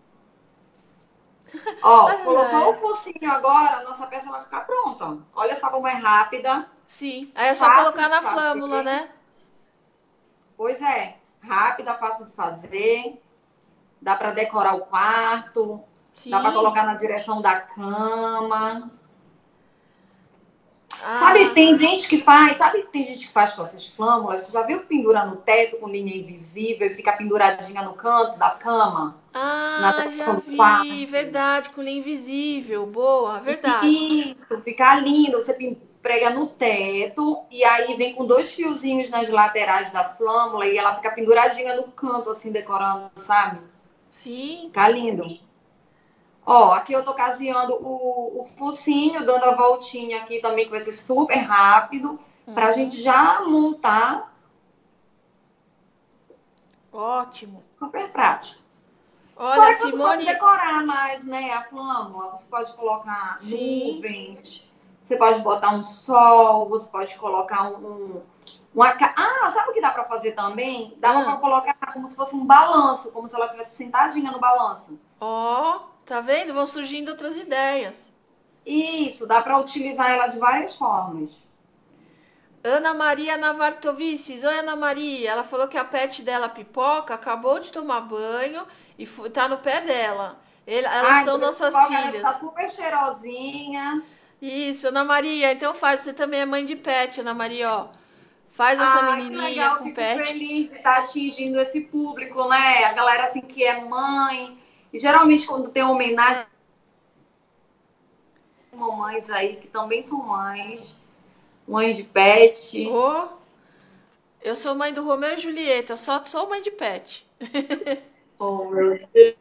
Ó, colocou o focinho agora, a nossa peça vai ficar pronta. Olha só como é rápida, Sim. Aí é só fácil colocar de na flâmula, fazer. né? Pois é, rápida, fácil de fazer. Dá para decorar o quarto, dá para Sim. colocar na direção da cama. Sabe, Ah, tem gente que faz com essas flâmulas, você já viu que pendura no teto com linha invisível e fica penduradinha no canto da cama, na já direção do vi. quarto? Verdade, com linha invisível. Boa, verdade. Isso, fica lindo. Você prega no teto e aí vem com dois fiozinhos nas laterais da flâmula e ela fica penduradinha no canto, assim, decorando, sabe? Sim. Fica lindo. Ó, aqui eu tô caseando o focinho, dando a voltinha aqui também, que vai ser super rápido, pra gente já montar. Ótimo. Super prático. Olha, Fora que você pode Simone. decorar mais, né, a flâmula. Você pode colocar Sim. nuvens, você pode botar um sol, você pode colocar sabe o que dá pra fazer também? Dá pra colocar como se fosse um balanço, como se ela estivesse sentadinha no balanço. Ó, tá vendo? Vão surgindo outras ideias. Isso, dá pra utilizar ela de várias formas. Ana Maria Navartovicis. Oi, Ana Maria. Ela falou que a pet dela, Pipoca, acabou de tomar banho e tá no pé dela. Elas Ai, são então nossas ela tá filhas. super cheirosinha. Isso, Ana Maria. Então faz. Você também é mãe de pet, Ana Maria, ó. Faz essa Ah, que menininha legal, com fico pet. feliz de estar atingindo esse público, né? A galera assim que é mãe. E geralmente quando tem homenagem, mamães aí que também são mães, mães de pet. Ô, eu sou mãe do Romeu e Julieta, só sou mãe de pet. Oh, meu Deus.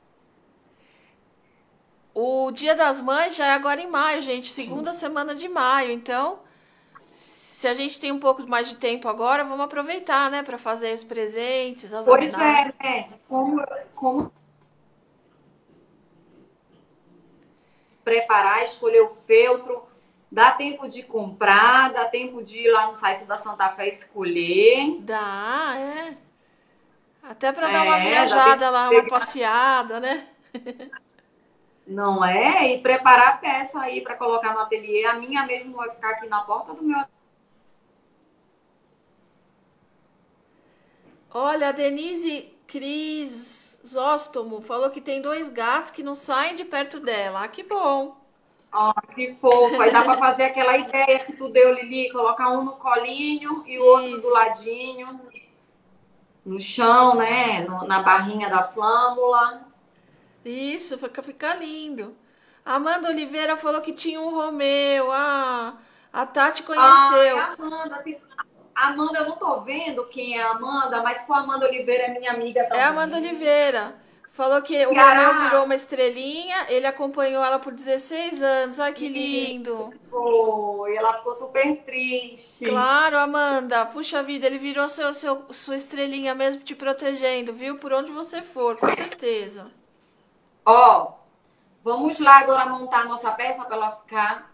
O Dia das Mães já é agora em maio, gente, segunda semana de maio. Então, se a gente tem um pouco mais de tempo agora, vamos aproveitar, né, para fazer os presentes, as Pois é, homenagens. né? Como preparar, escolher o feltro. Dá tempo de comprar, dá tempo de ir lá no site da Santa Fé escolher. Dá, é. Até para dar uma Dá tempo viajada lá, uma de passeada, né? não é? E preparar a peça aí para colocar no ateliê. A minha mesmo vai ficar aqui na porta do meu. Olha, a Denise Crisóstomo falou que tem 2 gatos que não saem de perto dela. Ah, que bom. Ó, que fofo. Aí dá para fazer aquela ideia que tu deu, Lili, colocar um no colinho e o outro do Isso. ladinho, no chão, né? Na barrinha da flâmula. Isso, fica lindo. A Amanda Oliveira falou que tinha um Romeu. Ah, a Tati Ai, conheceu. Amanda, assim, Amanda, eu não tô vendo quem é a Amanda, mas com a Amanda Oliveira é minha amiga É a Amanda também. Oliveira. Falou que o Romeu virou Ceará, uma estrelinha, ele acompanhou ela por 16 anos. Ai, que e lindo. foi, ela ficou super triste. Claro, Amanda. Puxa vida, ele virou sua estrelinha mesmo te protegendo, viu? Por onde você for, com certeza. Ó, vamos lá agora montar a nossa peça para ela ficar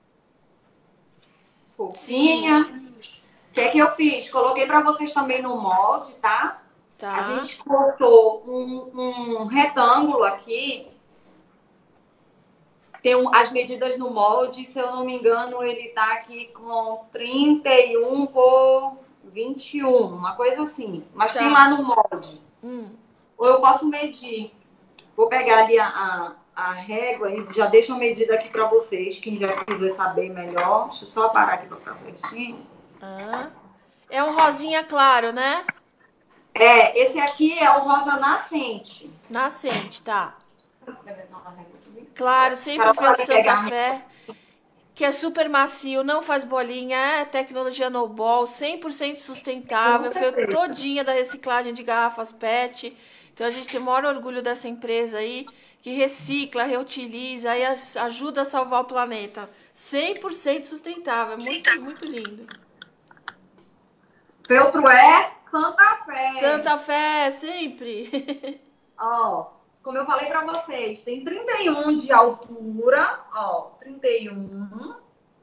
Sim, fofinha. O que é que eu fiz? Coloquei para vocês também no molde, tá? A tá. gente cortou um retângulo aqui. Tem as medidas no molde, se eu não me engano, ele tá aqui com 31 por 21, uma coisa assim. Mas tem lá Tá. no molde. Hum. Ou eu posso medir. Vou pegar ali a régua e já deixo a medida aqui para vocês, quem já quiser saber melhor. Deixa eu só parar aqui para ficar certinho. Ah. É um rosinha claro, né? É, esse aqui é o rosa nascente. Nascente, tá. Claro, sempre Carol feltro vai Santa pegar. Fé, que é super macio, não faz bolinha, é tecnologia no ball, 100% Com sustentável, foi certeza. todinha da reciclagem de garrafas PET. Então a gente tem o maior orgulho dessa empresa aí, que recicla, reutiliza e ajuda a salvar o planeta. 100% sustentável, é muito, muito lindo. Feltro é Santa Fé. Santa Fé, sempre. Ó, como eu falei para vocês, tem 31 de altura, ó, 31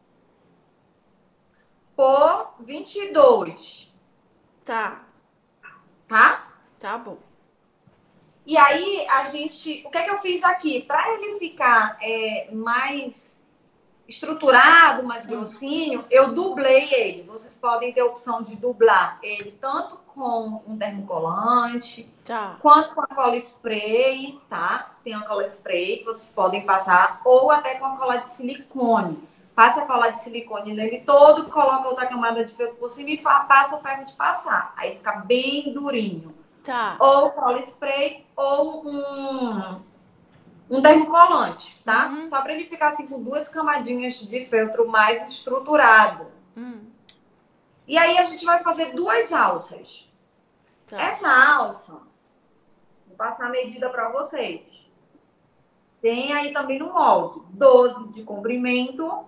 por 22, Tá, tá? tá bom. E aí a gente, o que é que eu fiz aqui? Para ele ficar mais estruturado, mais grossinho, eu dublei ele. Vocês podem ter a opção de dublar ele tanto com um termocolante, Tá. quanto com a cola spray, tá? Tem uma cola spray que vocês podem passar, ou até com a cola de silicone. Passa a cola de silicone nele todo, coloca outra camada de feltro por cima e passa o ferro de passar. Aí fica bem durinho. Tá. Ou cola spray, ou um termocolante, tá? Uhum. Só para ele ficar assim com 2 camadinhas de feltro mais estruturado. E aí a gente vai fazer 2 alças. Tá. Essa alça, vou passar a medida para vocês. Tem aí também no molde, 12 de comprimento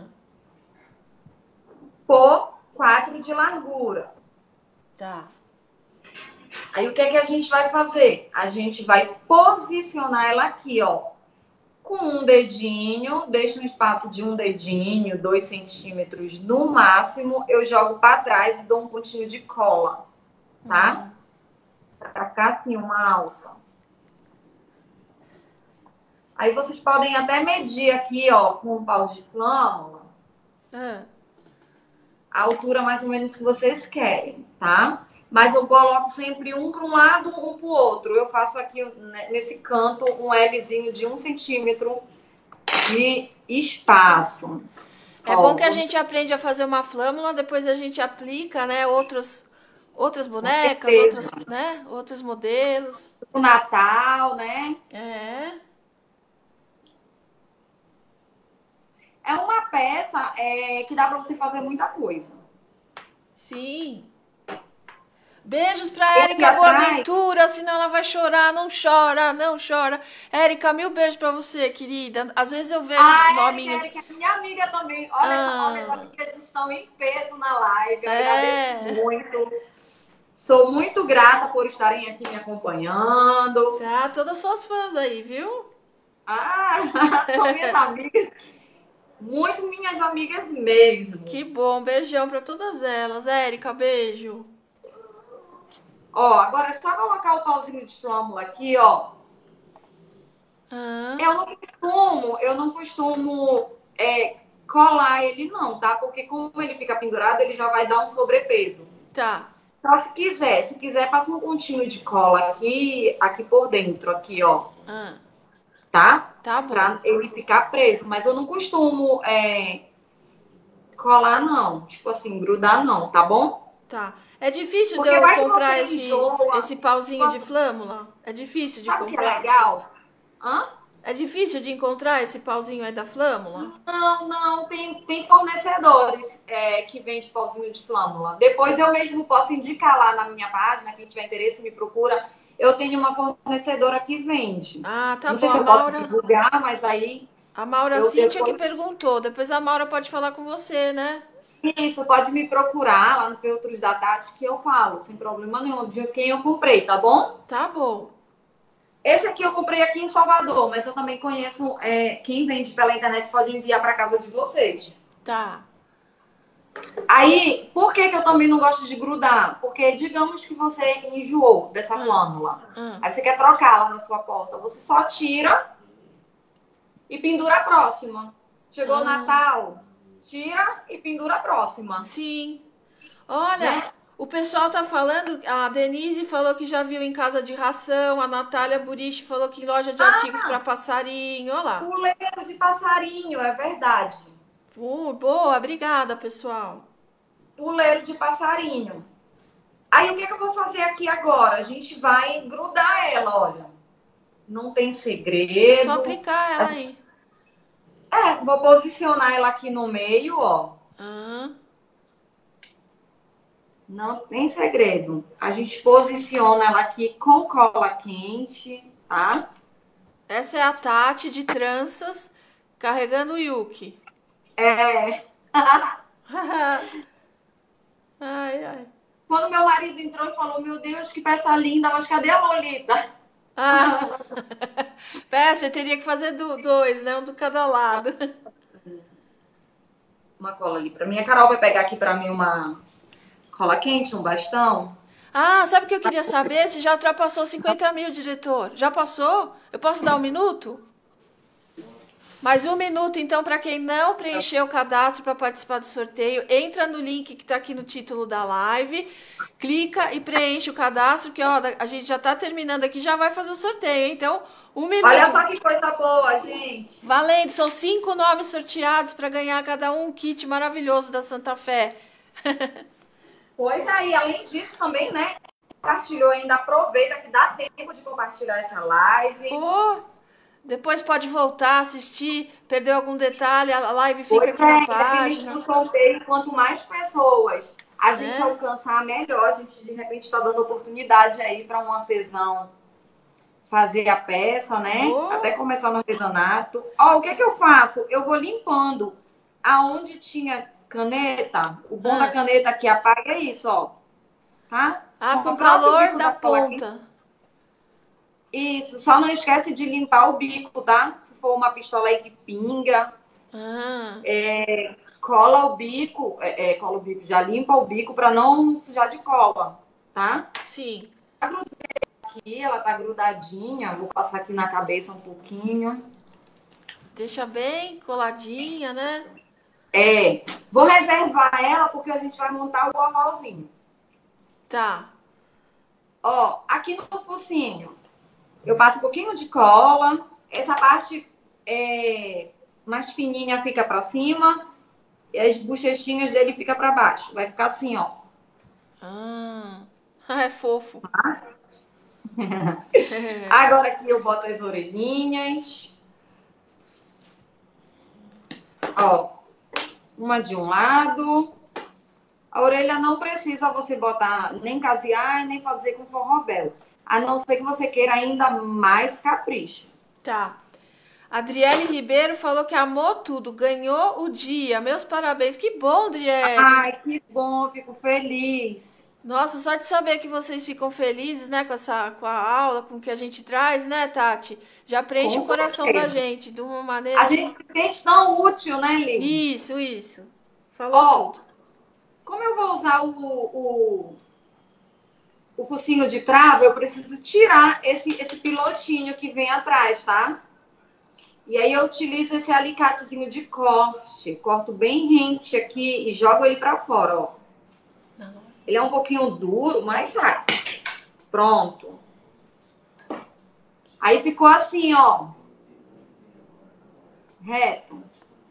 por 4 de largura. Tá. Aí o que é que a gente vai fazer? A gente vai posicionar ela aqui, ó. Com um dedinho, deixa um espaço de um dedinho, 2 centímetros no máximo, eu jogo para trás e dou um pontinho de cola, tá? Pra ficar assim, uma alça. Aí vocês podem até medir aqui, ó, com um pau de flâmula, a altura mais ou menos que vocês querem, tá? Mas eu coloco sempre um para um lado, um para o outro. Eu faço aqui, nesse canto, um Lzinho de 1 centímetro de espaço. É bom que a gente aprende a fazer uma flâmula, depois a gente aplica, né, outras Com bonecas, certeza. outros modelos. O Natal, né? É, É uma peça que dá para você fazer muita coisa. sim. Beijos pra Aqui Érica atrás, Boaventura, senão ela vai chorar. Não chora, não chora. Érica, mil beijos pra você, querida. Às vezes eu vejo a Érica, nominho de... Érica é minha amiga também. Olha, as Ah, amigas estão em peso na live. Eu agradeço é. muito. Sou muito grata por estarem aqui me acompanhando. Tá, todas suas fãs aí, viu? Ah, são minhas amigas. Muito minhas amigas mesmo. Que bom, beijão pra todas elas. Érica, beijo. Ó, agora é só colocar o pauzinho de flâmula aqui, ó. Ah, Eu não costumo colar ele não, tá? Porque como ele fica pendurado, ele já vai dar um sobrepeso. tá. Só se quiser, passa um pontinho de cola aqui por dentro, aqui, ó, Ah, tá? tá bom. Pra ele ficar preso. Mas eu não costumo colar, não. Tipo assim, grudar, não, tá bom? Tá. É difícil de Porque eu vai que comprar você enjoa. esse Tipo pauzinho de assim, flâmula? É difícil de sabe o que é comprar? legal? Hã? É difícil de encontrar esse pauzinho aí da flâmula? Não, tem fornecedores que vendem pauzinho de flâmula. Depois eu mesmo posso indicar lá na minha página, quem tiver interesse me procura. Eu tenho uma fornecedora que vende. Ah, tá Não bom. sei se eu posso divulgar, mas aí A Maura eu Cíntia que depois. perguntou. Depois a Maura pode falar com você, né? Isso, pode me procurar lá no Feltros da Tati que eu falo, sem problema nenhum, de quem eu comprei, tá bom? Tá bom. Esse aqui eu comprei aqui em Salvador, mas eu também conheço quem vende pela internet pode enviar para casa de vocês. Tá. Aí, por que eu também não gosto de grudar? Porque digamos que você enjoou dessa Ah, flâmula. ah. Aí você quer trocar lá na sua porta. Você só tira e pendura a próxima. Chegou o Ah, Natal, tira e pendura a próxima. sim. Olha, Né? o pessoal tá falando, a Denise falou que já viu em casa de ração, a Natália Burich falou que em loja de artigos para passarinho, olha lá. Puleiro de passarinho, é verdade. Boa, obrigada, pessoal. Puleiro de passarinho. Aí o que eu vou fazer aqui agora? A gente vai grudar ela, olha. Não tem É só segredo. aplicar ela aí. Vou posicionar ela aqui no meio, ó. Ah, Não tem segredo. A gente posiciona ela aqui com cola quente, tá? essa é a Tati de tranças carregando o Yuki. É. Ai, ai. Quando meu marido entrou e falou, meu Deus, que peça linda, mas cadê a Lolita? Ah, pera, você teria que fazer dois, né? Um do cada lado. Uma cola ali pra mim. A Carol vai pegar aqui pra mim uma cola quente, um bastão. Ah, sabe o que eu queria saber? Se já ultrapassou 50 mil, diretor. Já passou? Eu posso dar um minuto? Mais um minuto, então, para quem não preencheu o cadastro para participar do sorteio, entra no link que está aqui no título da live, clica e preenche o cadastro, que ó, a gente já está terminando aqui, já vai fazer o sorteio, hein? Então, um minuto. Olha só que coisa boa, gente. Valendo, são 5 nomes sorteados para ganhar cada um kit maravilhoso da Santa Fé. Pois aí, além disso também, né? Compartilhou ainda, aproveita que dá tempo de compartilhar essa live. Pô, depois pode voltar, assistir, perdeu algum detalhe, a live fica Pois aqui na independente página. do sorteio, quanto mais pessoas a gente É. alcançar, melhor. A gente, de repente, está dando oportunidade aí para um artesão fazer a peça, né? Oh. Até começar no artesanato. Ó, o que eu faço? Eu vou limpando aonde tinha caneta. O bom da caneta que apaga é isso, ó. Tá? Com o o próprio calor bico da cola aqui. ponta. Isso, só não esquece de limpar o bico, tá? Se for uma pistola aí que pinga, Ah, cola o bico, já limpa o bico para não sujar de cola, tá? sim. Aqui ela tá grudadinha, vou passar aqui na cabeça um pouquinho. Deixa bem coladinha, né? Vou reservar ela porque a gente vai montar o ovalzinho. Tá. Ó, aqui no focinho, eu passo um pouquinho de cola, essa parte mais fininha fica para cima e as bochechinhas dele ficam para baixo. Vai ficar assim, ó. Ah, é fofo. Agora aqui eu boto as orelhinhas. Ó, uma de um lado. A orelha não precisa você botar nem casear e nem fazer com forrobel. A não ser que você queira ainda mais capricho. Tá. Adriele Ribeiro falou que amou tudo, ganhou o dia. Meus parabéns. Que bom, Adriele. Ai, que bom, fico feliz. Nossa, só de saber que vocês ficam felizes, né, com a aula, com o que a gente traz, né, Tati? Já preenche Com o coração da certeza. gente de uma maneira A assim. gente se sente tão útil, né, Li? Isso. Falou Ó, tudo. como eu vou usar o focinho de trava, eu preciso tirar esse pilotinho que vem atrás, tá? E aí eu utilizo esse alicatezinho de corte. Corto bem rente aqui e jogo ele pra fora, ó. Ele é um pouquinho duro, mas sai. Pronto. Aí ficou assim, ó. Reto.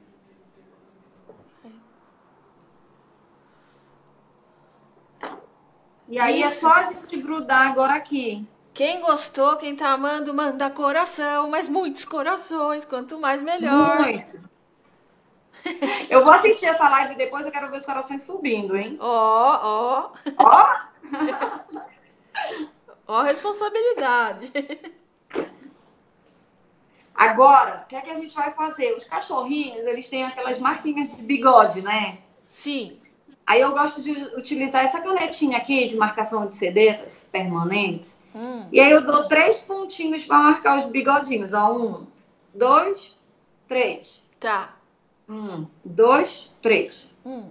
E aí Isso. é só a gente grudar agora aqui. Quem gostou, quem tá amando, manda coração, mas muitos corações, quanto mais melhor. Muito. Eu vou assistir essa live depois, eu quero ver os corações subindo, hein? Ó, Ó, ó a responsabilidade. agora, o que é que a gente vai fazer? Os cachorrinhos, eles têm aquelas marquinhas de bigode, né? Sim. Aí eu gosto de utilizar essa canetinha aqui de marcação de CD, essas permanentes. E aí eu dou 3 pontinhos para marcar os bigodinhos. Ó, 1, 2, 3. Tá. 1, 2, 3.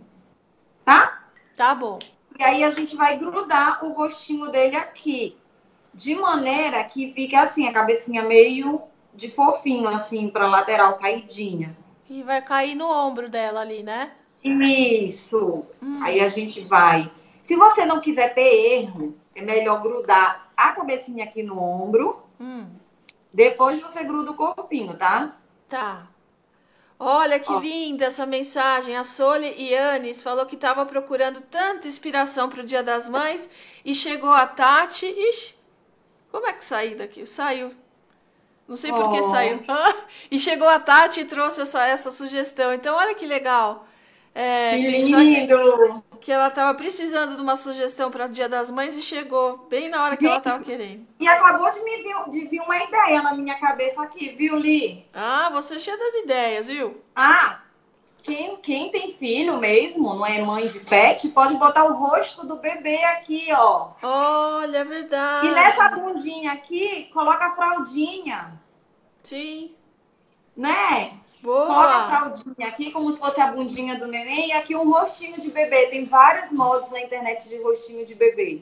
Tá? Tá bom. E aí a gente vai grudar o rostinho dele aqui. De maneira que fique assim, a cabecinha meio de fofinho, assim, pra lateral, caidinha. E vai cair no ombro dela ali, né? Isso. Aí a gente vai. Se você não quiser ter erro, é melhor grudar a cabecinha aqui no ombro. Depois você gruda o corpinho, tá? Tá. Olha que linda essa mensagem. A Sole Yannis falou que estava procurando tanta inspiração para o Dia das Mães e chegou a Tati. Ixi, como é que saí daqui? Saiu. Não sei por que saiu. E chegou a Tati e trouxe essa sugestão. Então, olha que legal. Que lindo! Que ela estava precisando de uma sugestão para o Dia das Mães e chegou bem na hora que ela estava querendo. E acabou de vir uma ideia na minha cabeça aqui, viu, Li? Ah, você é cheia das ideias, viu? Ah, quem tem filho mesmo, não é mãe de pet, pode botar o rosto do bebê aqui, ó. Olha, é verdade. E nessa bundinha aqui, coloca a fraldinha. Sim. Né? Boa. Coloca a fraldinha aqui, como se fosse a bundinha do neném, e aqui um rostinho de bebê. Tem vários modos na internet de rostinho de bebê.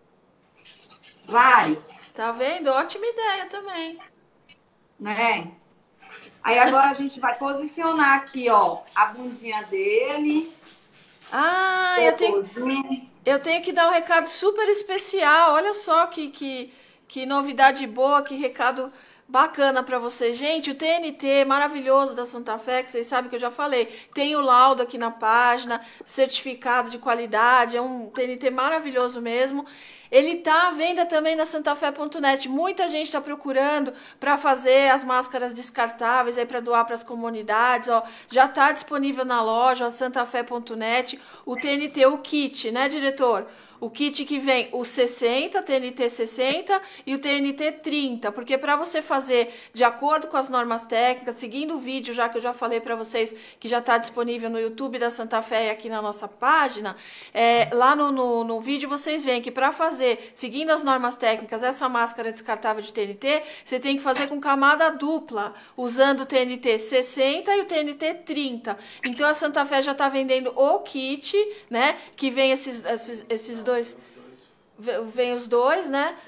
Vários. Tá vendo? Ótima ideia também. Né? Aí agora a gente vai posicionar aqui, ó, a bundinha dele. Ah, eu tenho que dar um recado super especial. Olha só que novidade boa, que recado bacana para vocês. Gente, o TNT maravilhoso da Santa Fé, que vocês sabem que eu já falei, tem o laudo aqui na página, certificado de qualidade, é um TNT maravilhoso mesmo. Ele tá à venda também na santafé.net. Muita gente está procurando para fazer as máscaras descartáveis aí para doar para as comunidades, ó. Já está disponível na loja, santafé.net, o TNT, o kit, né, diretor? O kit que vem o 60, TNT 60 e o TNT 30, porque para você fazer de acordo com as normas técnicas, seguindo o vídeo, já que eu já falei para vocês que já está disponível no YouTube da Santa Fé e aqui na nossa página, lá no vídeo vocês veem que para fazer, seguindo as normas técnicas, essa máscara descartável de TNT, você tem que fazer com camada dupla, usando o TNT 60 e o TNT 30. Então a Santa Fé já está vendendo o kit, né, que vem esses dois, vem os dois, né?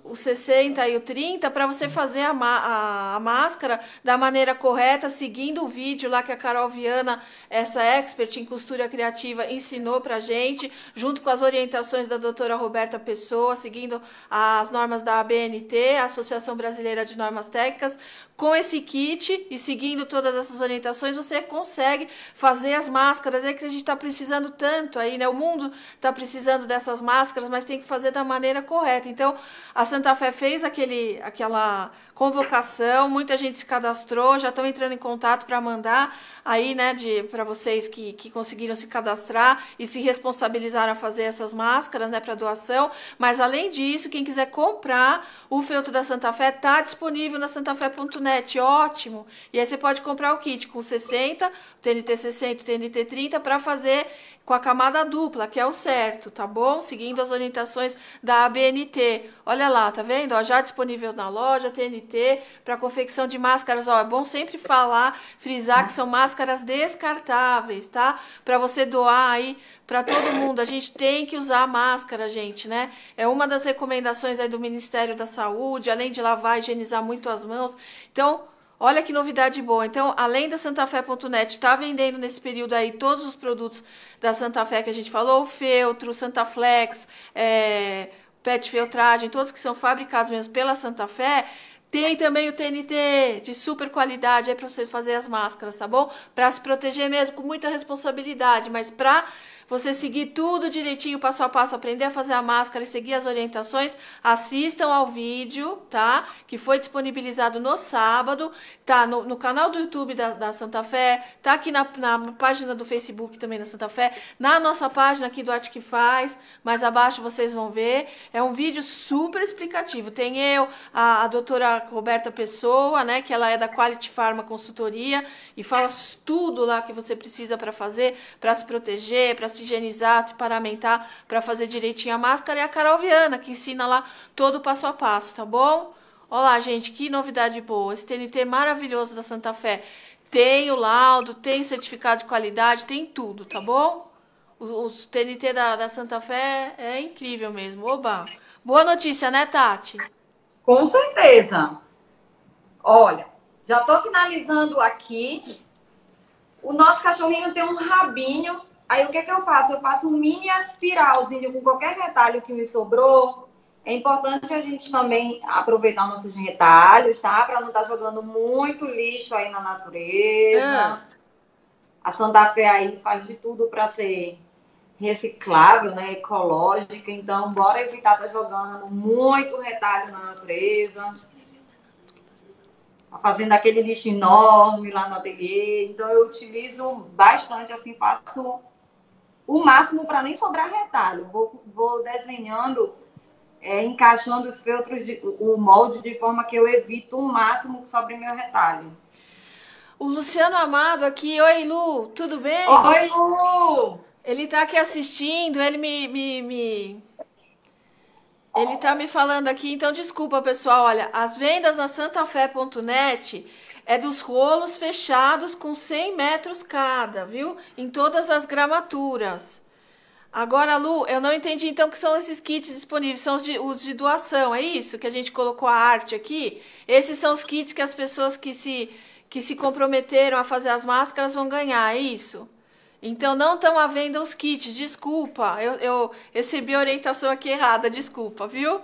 o 60 e o 30 para você fazer a máscara da maneira correta, seguindo o vídeo lá que a Carol Viana, essa expert em costura criativa, ensinou pra gente, junto com as orientações da doutora Roberta Pessoa, seguindo as normas da ABNT, a Associação Brasileira de Normas Técnicas. Com esse kit e seguindo todas essas orientações, você consegue fazer as máscaras. É que a gente está precisando tanto aí, né? O mundo está precisando dessas máscaras, mas tem que fazer da maneira correta. Então, a Santa Fé fez aquela convocação, muita gente se cadastrou, já estão entrando em contato para mandar aí, né, para vocês que conseguiram se cadastrar e se responsabilizaram a fazer essas máscaras, né, para doação. Mas além disso, quem quiser comprar o feltro da Santa Fé está disponível na santafé.net, ótimo. E aí você pode comprar o kit com 60, o TNT 60, o TNT 30 para fazer com a camada dupla, que é o certo, tá bom? Seguindo as orientações da ABNT. Olha lá, tá vendo? Ó, já disponível na loja, TNT, para confecção de máscaras. Ó, é bom sempre falar, frisar que são máscaras descartáveis, tá? Para você doar aí para todo mundo. A gente tem que usar máscara, gente, né? É uma das recomendações aí do Ministério da Saúde, além de lavar e higienizar muito as mãos. Então, olha que novidade boa. Então, além da santafé.net, está vendendo nesse período aí todos os produtos da Santa Fé que a gente falou, o feltro, Santaflex, Pet Feltragem, todos que são fabricados mesmo pela Santa Fé. Tem também o TNT de super qualidade aí para você fazer as máscaras, tá bom? Para se proteger mesmo, com muita responsabilidade, mas para você seguir tudo direitinho, passo a passo, aprender a fazer a máscara e seguir as orientações, assistam ao vídeo, tá? Que foi disponibilizado no sábado, tá no canal do YouTube da Santa Fé, tá aqui na página do Facebook também da Santa Fé, na nossa página aqui do Arte que Faz, mais abaixo vocês vão ver. É um vídeo super explicativo. Tem eu, a doutora Roberta Pessoa, né? Que ela é da Quality Pharma Consultoria e fala tudo lá que você precisa para fazer, para se proteger, para se higienizar, se paramentar, para fazer direitinho a máscara, e a Carol Viana, que ensina lá todo o passo a passo, tá bom? Olha lá, gente, que novidade boa. Esse TNT maravilhoso da Santa Fé. Tem o laudo, tem certificado de qualidade, tem tudo, tá bom? Os TNT da Santa Fé é incrível mesmo. Oba! Boa notícia, né, Tati? Com certeza. Olha, já estou finalizando aqui. O nosso cachorrinho tem um rabinho. Aí o que eu faço? Eu faço um mini aspiralzinho com qualquer retalho que me sobrou. É importante a gente também aproveitar nossos retalhos, tá? Para não estar jogando muito lixo aí na natureza. A Santa Fé aí faz de tudo para ser reciclável, né? Ecológica. Então, bora evitar estar jogando muito retalho na natureza. Fazendo aquele lixo enorme lá no ateliê. Então, eu utilizo bastante, assim, faço o máximo para nem sobrar retalho. Vou desenhando, encaixando os feltros, o molde, de forma que eu evito o máximo que sobre meu retalho. O Luciano Amado aqui. Oi, Lu, tudo bem? Oi, Lu! Ele tá aqui assistindo, ele ele tá me falando aqui, então desculpa, pessoal. Olha, as vendas na santafé.net é dos rolos fechados com 100 metros cada, viu? Em todas as gramaturas. Agora, Lu, eu não entendi então que são esses kits disponíveis. São os de doação, é isso? Que a gente colocou a arte aqui? Esses são os kits que as pessoas que se comprometeram a fazer as máscaras vão ganhar, é isso? Então, não estão à venda os kits, desculpa. Eu recebi a orientação aqui errada, desculpa, viu?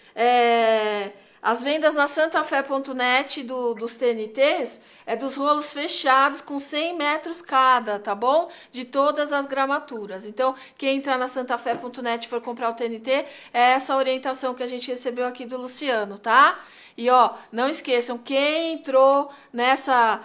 As vendas na santafé.net dos TNTs é dos rolos fechados com 100 metros cada, tá bom? De todas as gramaturas. Então, quem entrar na santafé.net e for comprar o TNT, é essa orientação que a gente recebeu aqui do Luciano, tá? E, ó, não esqueçam, quem entrou nessa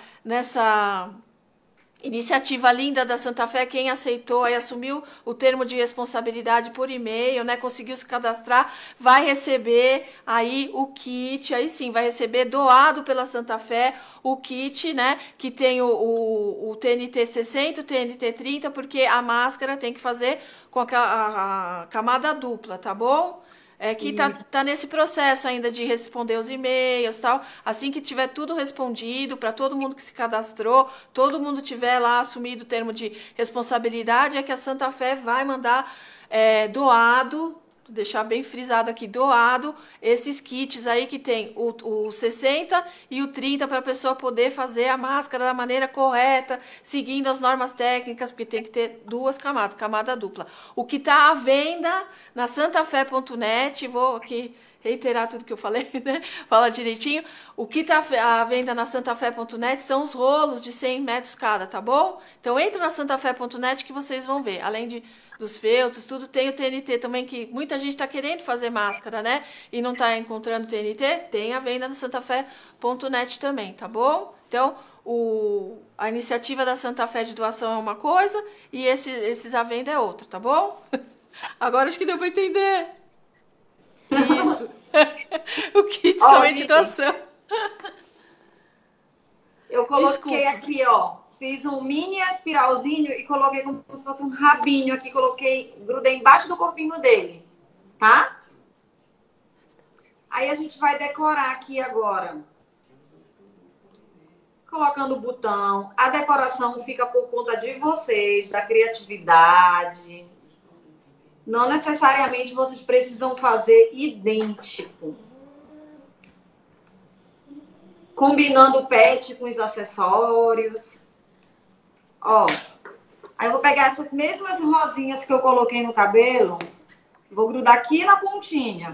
iniciativa linda da Santa Fé, quem aceitou e assumiu o termo de responsabilidade por e-mail, né, conseguiu se cadastrar, vai receber aí o kit, aí sim, vai receber doado pela Santa Fé o kit, né, que tem o TNT 60, o TNT 30, porque a máscara tem que fazer com a camada dupla, tá bom? Que tá nesse processo ainda de responder os e-mails e tal. Assim que tiver tudo respondido, para todo mundo que se cadastrou, todo mundo tiver lá assumido o termo de responsabilidade, é que a Santa Fé vai mandar doado, deixar bem frisado aqui, doado esses kits aí que tem o 60 e o 30 para a pessoa poder fazer a máscara da maneira correta, seguindo as normas técnicas, porque tem que ter duas camadas, camada dupla. O que está à venda na santafé.net, vou aqui reiterar tudo que eu falei, né? Fala direitinho. O que está à venda na santafé.net são os rolos de 100 metros cada, tá bom? Então entra na santafé.net que vocês vão ver. Além dos feltros, tudo, tem o TNT também, que muita gente está querendo fazer máscara, né? E não está encontrando TNT, tem a venda no santafé.net também, tá bom? Então, a iniciativa da Santa Fé de doação é uma coisa e esses à venda é outra, tá bom? Agora acho que deu para entender. Isso. O kit somente doação. Eu coloquei aqui, ó. Fiz um mini espiralzinho e coloquei como se fosse um rabinho aqui. Grudei embaixo do corpinho dele. Tá? Aí a gente vai decorar aqui agora. Colocando o botão. A decoração fica por conta de vocês, da criatividade. Não necessariamente vocês precisam fazer idêntico. Combinando o pet com os acessórios. Ó. Aí eu vou pegar essas mesmas rosinhas que eu coloquei no cabelo. Vou grudar aqui na pontinha.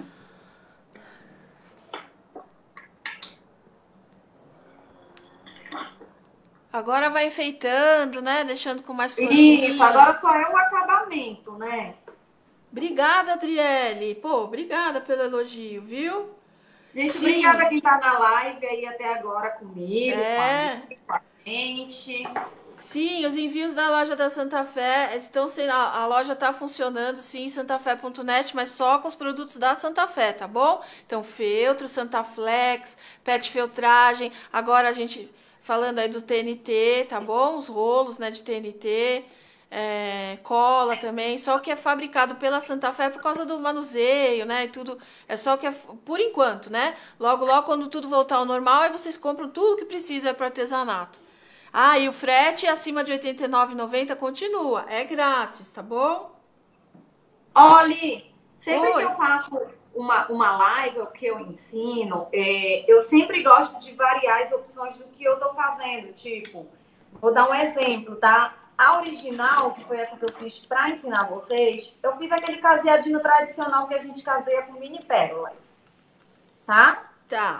Agora vai enfeitando, né? Deixando com mais florzinhas. Isso, agora só é o acabamento, né? Obrigada, Adriele. Pô, obrigada pelo elogio, viu? Gente, sim, obrigada a quem tá na live aí até agora comigo, com a gente. Sim, os envios da loja da Santa Fé estão sendo. A loja está funcionando, sim, santafé.net, mas só com os produtos da Santa Fé, tá bom? Então, feltro, Santaflex, pet filtragem. Agora a gente falando aí do TNT, tá bom? Os rolos, né, de TNT. Cola também, só o que é fabricado pela Santa Fé por causa do manuseio, né, e tudo, é só o que é, por enquanto, né, logo, quando tudo voltar ao normal, aí vocês compram tudo que precisa para artesanato. E o frete acima de R$ 89,90 continua, é grátis, tá bom? Olha, sempre que eu faço uma live, o que eu ensino, eu sempre gosto de variar as opções do que eu tô fazendo, tipo, vou dar um exemplo, tá? A original, que foi essa que eu fiz para ensinar vocês, eu fiz aquele caseadinho tradicional que a gente caseia com mini pérolas. Tá? Tá.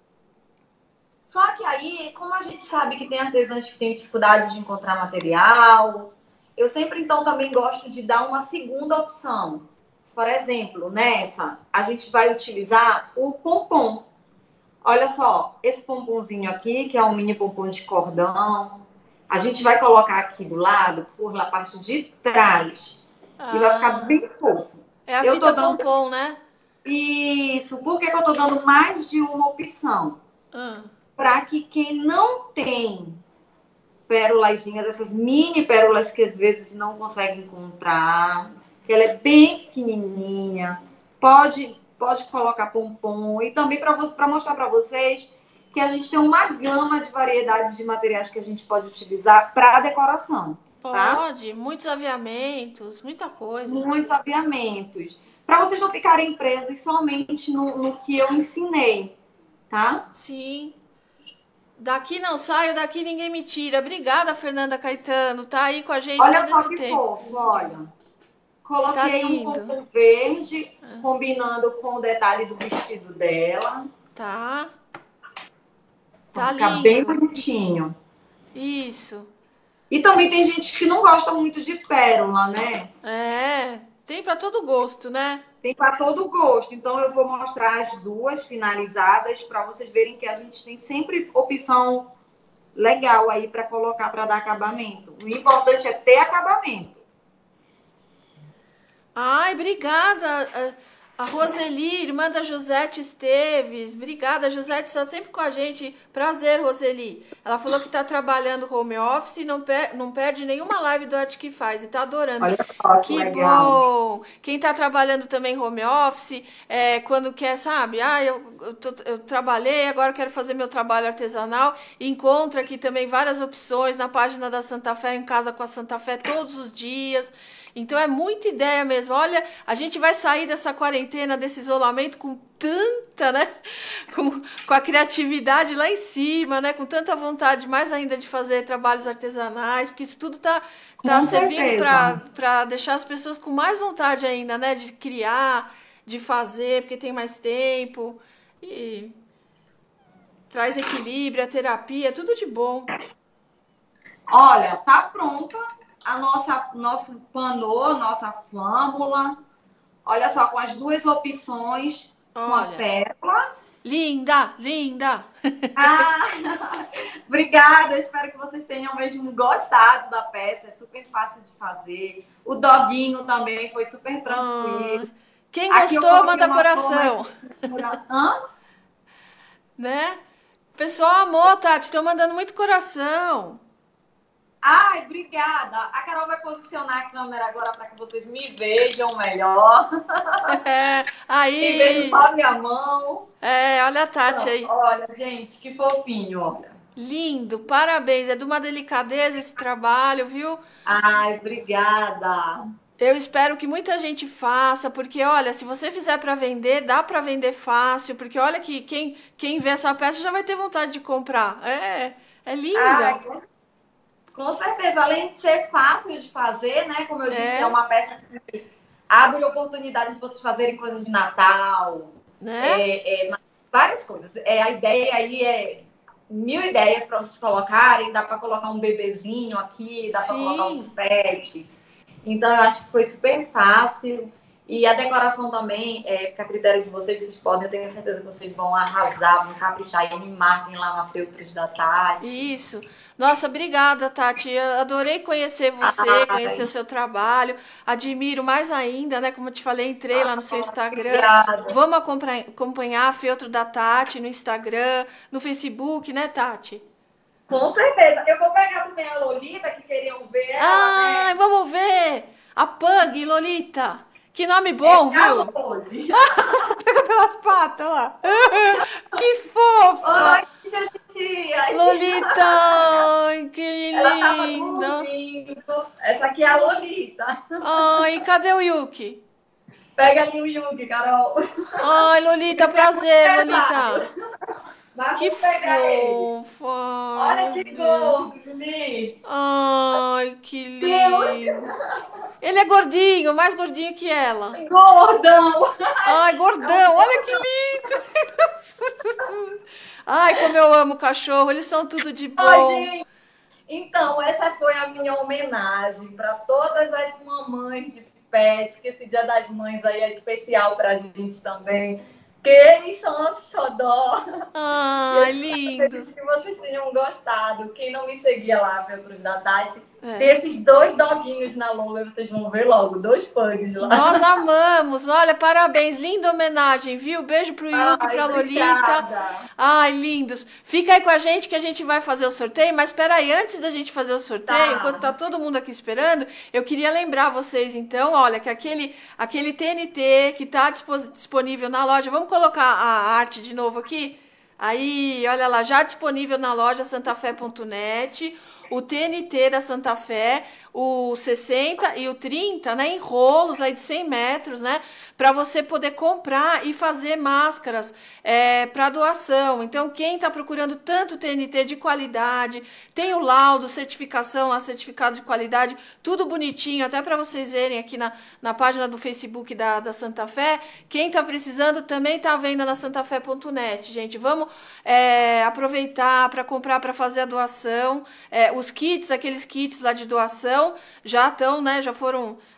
Só que aí, como a gente sabe que tem artesãs que têm dificuldade de encontrar material, eu sempre, então, também gosto de dar uma segunda opção. Por exemplo, nessa, a gente vai utilizar o pompom. Olha só, esse pomponzinho aqui, que é um mini pompom de cordão. A gente vai colocar aqui do lado, por na parte de trás. E vai ficar bem fofo. É a fita pompom, né? Isso. Por que eu tô dando mais de uma opção? Para que quem não tem pérolazinhas, essas mini pérolas que às vezes não consegue encontrar, que ela é bem pequenininha, pode colocar pompom. E também para mostrar para vocês que a gente tem uma gama de variedades de materiais que a gente pode utilizar para decoração. Pode, tá? Muitos aviamentos, muita coisa. Muitos aviamentos. Para vocês não ficarem presos somente no que eu ensinei, tá? Sim. Daqui não saio, daqui ninguém me tira. Obrigada, Fernanda Caetano. Tá aí com a gente olha todo só esse que tempo. Fofo, olha. Coloquei um pompom verde, combinando com o detalhe do vestido dela. Tá. Tá lindo. Fica bem bonitinho. Isso. E também tem gente que não gosta muito de pérola, né? Tem para todo gosto, né? Tem para todo gosto. Então eu vou mostrar as duas finalizadas para vocês verem que a gente tem sempre opção legal aí para colocar para dar acabamento. O importante é ter acabamento. Ai, obrigada. A Roseli, irmã da Josete Esteves. Obrigada, a Josete está sempre com a gente. Prazer, Roseli. Ela falou que está trabalhando home office e não perde nenhuma live do Arte que Faz. E está adorando. Olha só que Que legal. bom! Quem está trabalhando também home office, quando quer, sabe? Eu trabalhei, agora quero fazer meu trabalho artesanal. Encontra aqui também várias opções na página da Santa Fé, em Casa com a Santa Fé, todos os dias. Então é muita ideia mesmo. Olha, a gente vai sair dessa quarentena, desse isolamento com tanta, né? Com a criatividade lá em cima, né? Com tanta vontade mais ainda de fazer trabalhos artesanais, porque isso tudo tá Com servindo certeza. para deixar as pessoas com mais vontade ainda, né? De criar, de fazer, porque tem mais tempo e traz equilíbrio, a terapia, tudo de bom. Olha, tá pronta a nosso panô, nossa flâmula. Olha só, com as duas opções, com a Olha, pérola. linda, linda. Ah, obrigada, espero que vocês tenham mesmo gostado da peça, é super fácil de fazer. O doguinho também foi super Ah, tranquilo. quem Aqui eu gostou, coloquei manda uma flor coração, mais... Hã? né? O pessoal amou, Tati, estão mandando muito coração. Ai, obrigada. A Carol vai posicionar a câmera agora para que vocês me vejam melhor. E vejam Aí, só minha mão. olha a Tati Então, aí. olha, gente, que fofinho, olha. Lindo, parabéns. É de uma delicadeza esse trabalho, viu? Ai, obrigada. Eu espero que muita gente faça, porque olha, se você fizer para vender, dá para vender fácil, porque olha que quem vê essa peça já vai ter vontade de comprar. É linda. Ai, com certeza. Além de ser fácil de fazer, né? Como eu disse, é É, uma peça que abre oportunidade de vocês fazerem coisas de Natal, né? várias coisas. A ideia aí é 1000 ideias para vocês colocarem. Dá para colocar um bebezinho aqui, dá para colocar uns Sim. pets. Então, eu acho que foi super fácil. E a decoração também, fica a critério de vocês, vocês podem, eu tenho certeza que vocês vão arrasar, vão caprichar e me marquem lá na Feltros da Tati. Isso. Nossa, obrigada, Tati. Eu adorei conhecer você, conhecer o Ai, seu trabalho. Admiro mais ainda, né? Como eu te falei, entrei lá no seu Instagram. obrigada. Vamos acompanhar a Feltro da Tati no Instagram, no Facebook, né, Tati? Com certeza. Eu vou pegar também a Lolita, que queriam ver ela, né? Ai, vamos ver! A Pug, Lolita. Que nome É bom, a viu? Loli. Pega pelas patas lá. Que fofa! Oi, Titia. Lolita, ai, que Ela tava linda. dormindo. Essa aqui é a Lolita. Ai, cadê o Yuki? Pega ali o Yugi, Carol. Ai, Lolita, prazer, Lolita. Mas Que vamos pegar ele. fofa. Olha Meu esse Deus. gordo, Lili. Ai, que Deus, lindo. Ele é gordinho, mais gordinho que ela. gordão. Ai, gordão, olha que lindo. Ai, como eu amo cachorro, eles são tudo de Ai, bom. gente. Então, essa foi a minha homenagem para todas as mamães de pet, que esse Dia das Mães aí é especial para a gente também. Que eles são os xodó. E eu Ai, lindos. espero que vocês tenham gostado. Quem não me seguia lá, Feltros da Tati, tem É. esses dois doguinhos na longa, vocês vão ver logo, 2 pugs lá. Nós amamos, olha, parabéns, linda homenagem, viu? Beijo pro Yuki, Ai, pra Lolita. obrigada. Ai, lindos. Fica aí com a gente que a gente vai fazer o sorteio, mas espera aí, antes da gente fazer o sorteio, enquanto tá Tá. todo mundo aqui esperando, eu queria lembrar vocês então, olha, que aquele TNT que tá disponível na loja, vamos colocar a arte de novo aqui? Aí, olha lá, já disponível na loja santafé.net, o TNT da Santa Fé, o 60 e o 30, né, em rolos aí de 100 metros, né, para você poder comprar e fazer máscaras para doação. Então, quem está procurando tanto TNT de qualidade, tem o laudo, certificação, lá, certificado de qualidade, tudo bonitinho, até para vocês verem aqui na página do Facebook da Santa Fé. Quem está precisando também está à venda na santafé.net, gente. Vamos aproveitar para comprar, para fazer a doação. Os kits, aqueles kits lá de doação, já estão, né? Já foram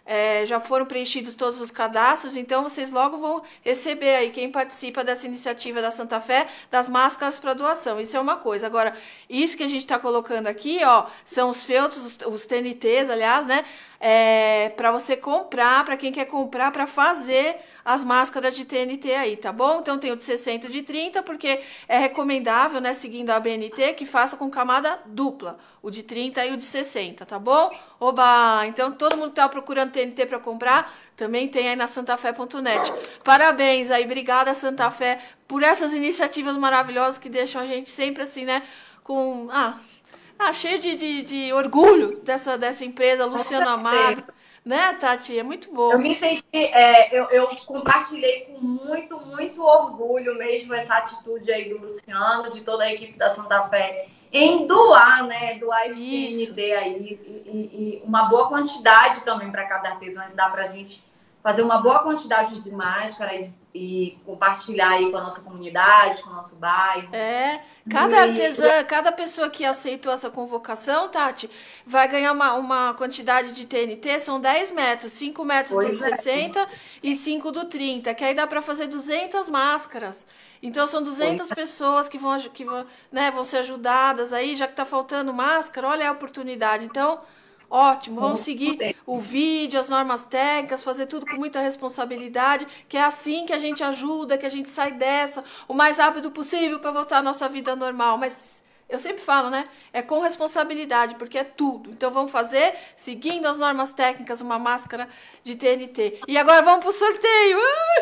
já foram preenchidos todos os cadastros, então vocês logo vão receber aí quem participa dessa iniciativa da Santa Fé, das máscaras para doação. Isso é uma coisa. Agora, isso que a gente está colocando aqui, ó, são os feltros, os TNTs, aliás, né? Para você comprar, para quem quer comprar, para fazer as máscaras de TNT aí, tá bom? Então tem o de 60 e o de 30, porque é recomendável, né, seguindo a ABNT, que faça com camada dupla, o de 30 e o de 60, tá bom? Oba! Então todo mundo que tá procurando TNT para comprar, também tem aí na santafé.net. Parabéns aí, obrigada Santa Fé por essas iniciativas maravilhosas que deixam a gente sempre assim, né, com cheio de orgulho dessa empresa, Luciano Amado. Né, Tati? É muito bom. Eu me senti, eu compartilhei com muito, muito orgulho mesmo essa atitude aí do Luciano, de toda a equipe da Santa Fé, em doar, né? Doar esse TNT aí e uma boa quantidade também para cada artesã, dá para a gente fazer uma boa quantidade de máscara e compartilhar aí com a nossa comunidade, com o nosso bairro. Cada artesã, cada pessoa que aceitou essa convocação, Tati, vai ganhar uma quantidade de TNT, são 10 metros, 5 metros do 60 e 5 do 30, que aí dá para fazer 200 máscaras. Então são 200 pessoas que vão, né, vão ser ajudadas aí, já que tá faltando máscara, olha a oportunidade. Então, ótimo, vamos seguir o vídeo, as normas técnicas, fazer tudo com muita responsabilidade, que é assim que a gente ajuda, que a gente sai dessa o mais rápido possível para voltar à nossa vida normal. Mas eu sempre falo, né? É com responsabilidade, porque é tudo. Então vamos fazer, seguindo as normas técnicas, uma máscara de TNT. E agora vamos pro sorteio!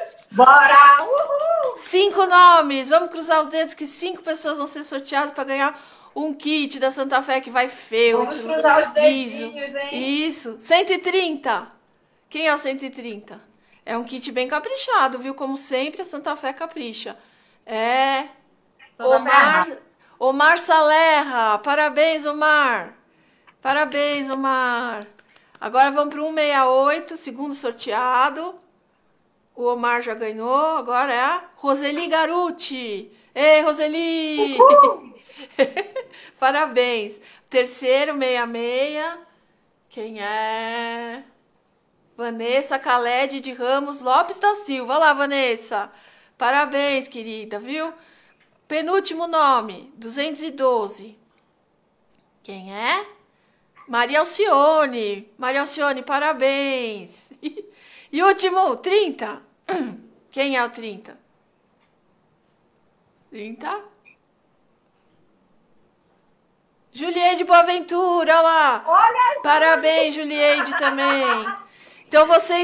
Bora! Uhul! 5 nomes, vamos cruzar os dedos que 5 pessoas vão ser sorteadas para ganhar um kit da Santa Fé que vai feltro. Vamos cruzar os dedinhos, hein? Isso. 130. Quem é o 130? É um kit bem caprichado, viu? Como sempre, a Santa Fé capricha. Omar Salerra. Parabéns, Omar. Parabéns, Omar. Agora vamos para o 168, segundo sorteado. O Omar já ganhou. Agora é a Roseli Garuti. Ei, Roseli! Parabéns. Terceiro, 66. Quem é? Vanessa Khaled de Ramos Lopes da Silva. Olha lá, Vanessa. Parabéns, querida, viu? Penúltimo nome, 212. Quem é? Maria Alcione. Maria Alcione, parabéns. E último, 30. Quem é o 30? 30? Julieide Boaventura, olha lá. Olha, parabéns, Julieide também. Então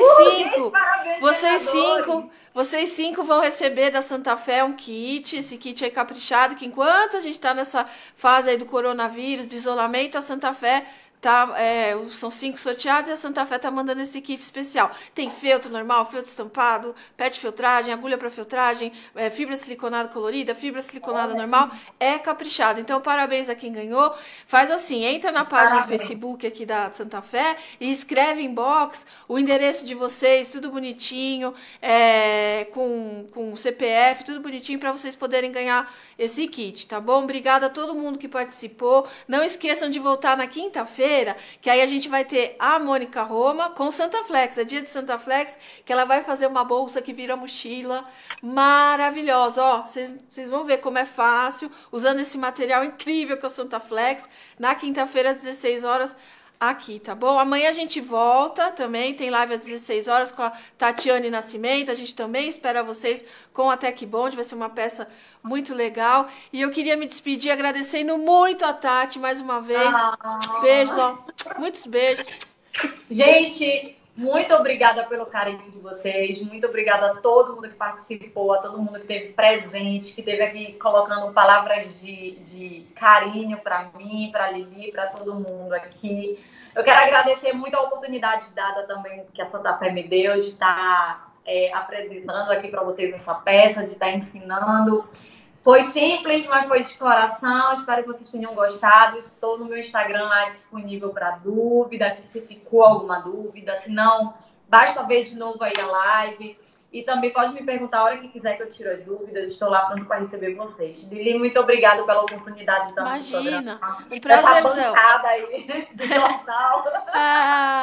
vocês cinco vão receber da Santa Fé um kit, esse kit aí caprichado, que enquanto a gente está nessa fase aí do coronavírus, de isolamento, a Santa Fé são 5 sorteados e a Santa Fé tá mandando esse kit especial. Tem feltro normal, feltro estampado, pet filtragem, agulha para filtragem, fibra siliconada colorida, fibra siliconada normal, é caprichado. Então, parabéns a quem ganhou. Faz assim, entra na página do Facebook aqui da Santa Fé e escreve inbox o endereço de vocês, tudo bonitinho, com CPF, tudo bonitinho para vocês poderem ganhar esse kit, tá bom? Obrigada a todo mundo que participou. Não esqueçam de voltar na quinta-feira, que aí a gente vai ter a Mônica Roma com Santa Flex, é dia de Santa Flex, que ela vai fazer uma bolsa que vira mochila maravilhosa, ó, vocês vão ver como é fácil, usando esse material incrível que é o Santa Flex, na quinta-feira às 16 horas, aqui, tá bom? Amanhã a gente volta também, tem live às 16 horas com a Tatiane Nascimento, a gente também espera vocês com a Tech Bond, vai ser uma peça muito legal. E eu queria me despedir agradecendo muito a Tati mais uma vez. Beijos, ó. Muitos beijos. Gente, muito obrigada pelo carinho de vocês. Muito obrigada a todo mundo que participou, a todo mundo que esteve presente, que esteve aqui colocando palavras de carinho para mim, para a Lili, para todo mundo aqui. Eu quero agradecer muito a oportunidade dada também que a Santa Fé me deu de estar apresentando aqui para vocês essa peça, de estar ensinando. Foi simples, mas foi de coração. Espero que vocês tenham gostado. Estou no meu Instagram lá disponível para dúvida, se ficou alguma dúvida. Se não, basta ver de novo aí a live. E também pode me perguntar a hora que quiser que eu tiro as dúvidas. Estou lá pronto para receber vocês. Lili, muito obrigada pela oportunidade de Imagina, um prazerzão. Essa bancada aí do jornal.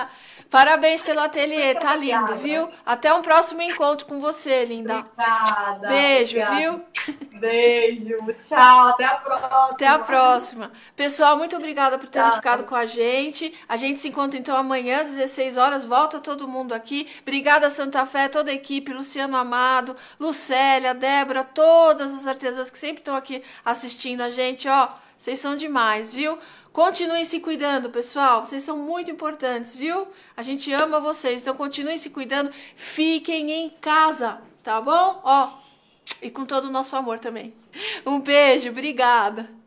Parabéns pelo ateliê, tá lindo, Obrigada. viu? Até um próximo encontro com você, linda. Obrigada. Beijo, Obrigada. viu? Beijo, tchau, até a próxima. Até a próxima. Pessoal, muito obrigada por terem Tchau. ficado com a gente. A gente se encontra então amanhã às 16 horas. Volta todo mundo aqui. Obrigada, Santa Fé, toda a equipe, Luciano Amado, Lucélia, Débora, todas as artesãs que sempre estão aqui assistindo a gente. Ó, vocês são demais, viu? Continuem se cuidando, pessoal. Vocês são muito importantes, viu? A gente ama vocês. Então continuem se cuidando. Fiquem em casa, tá bom? Ó, e com todo o nosso amor também. Um beijo, obrigada.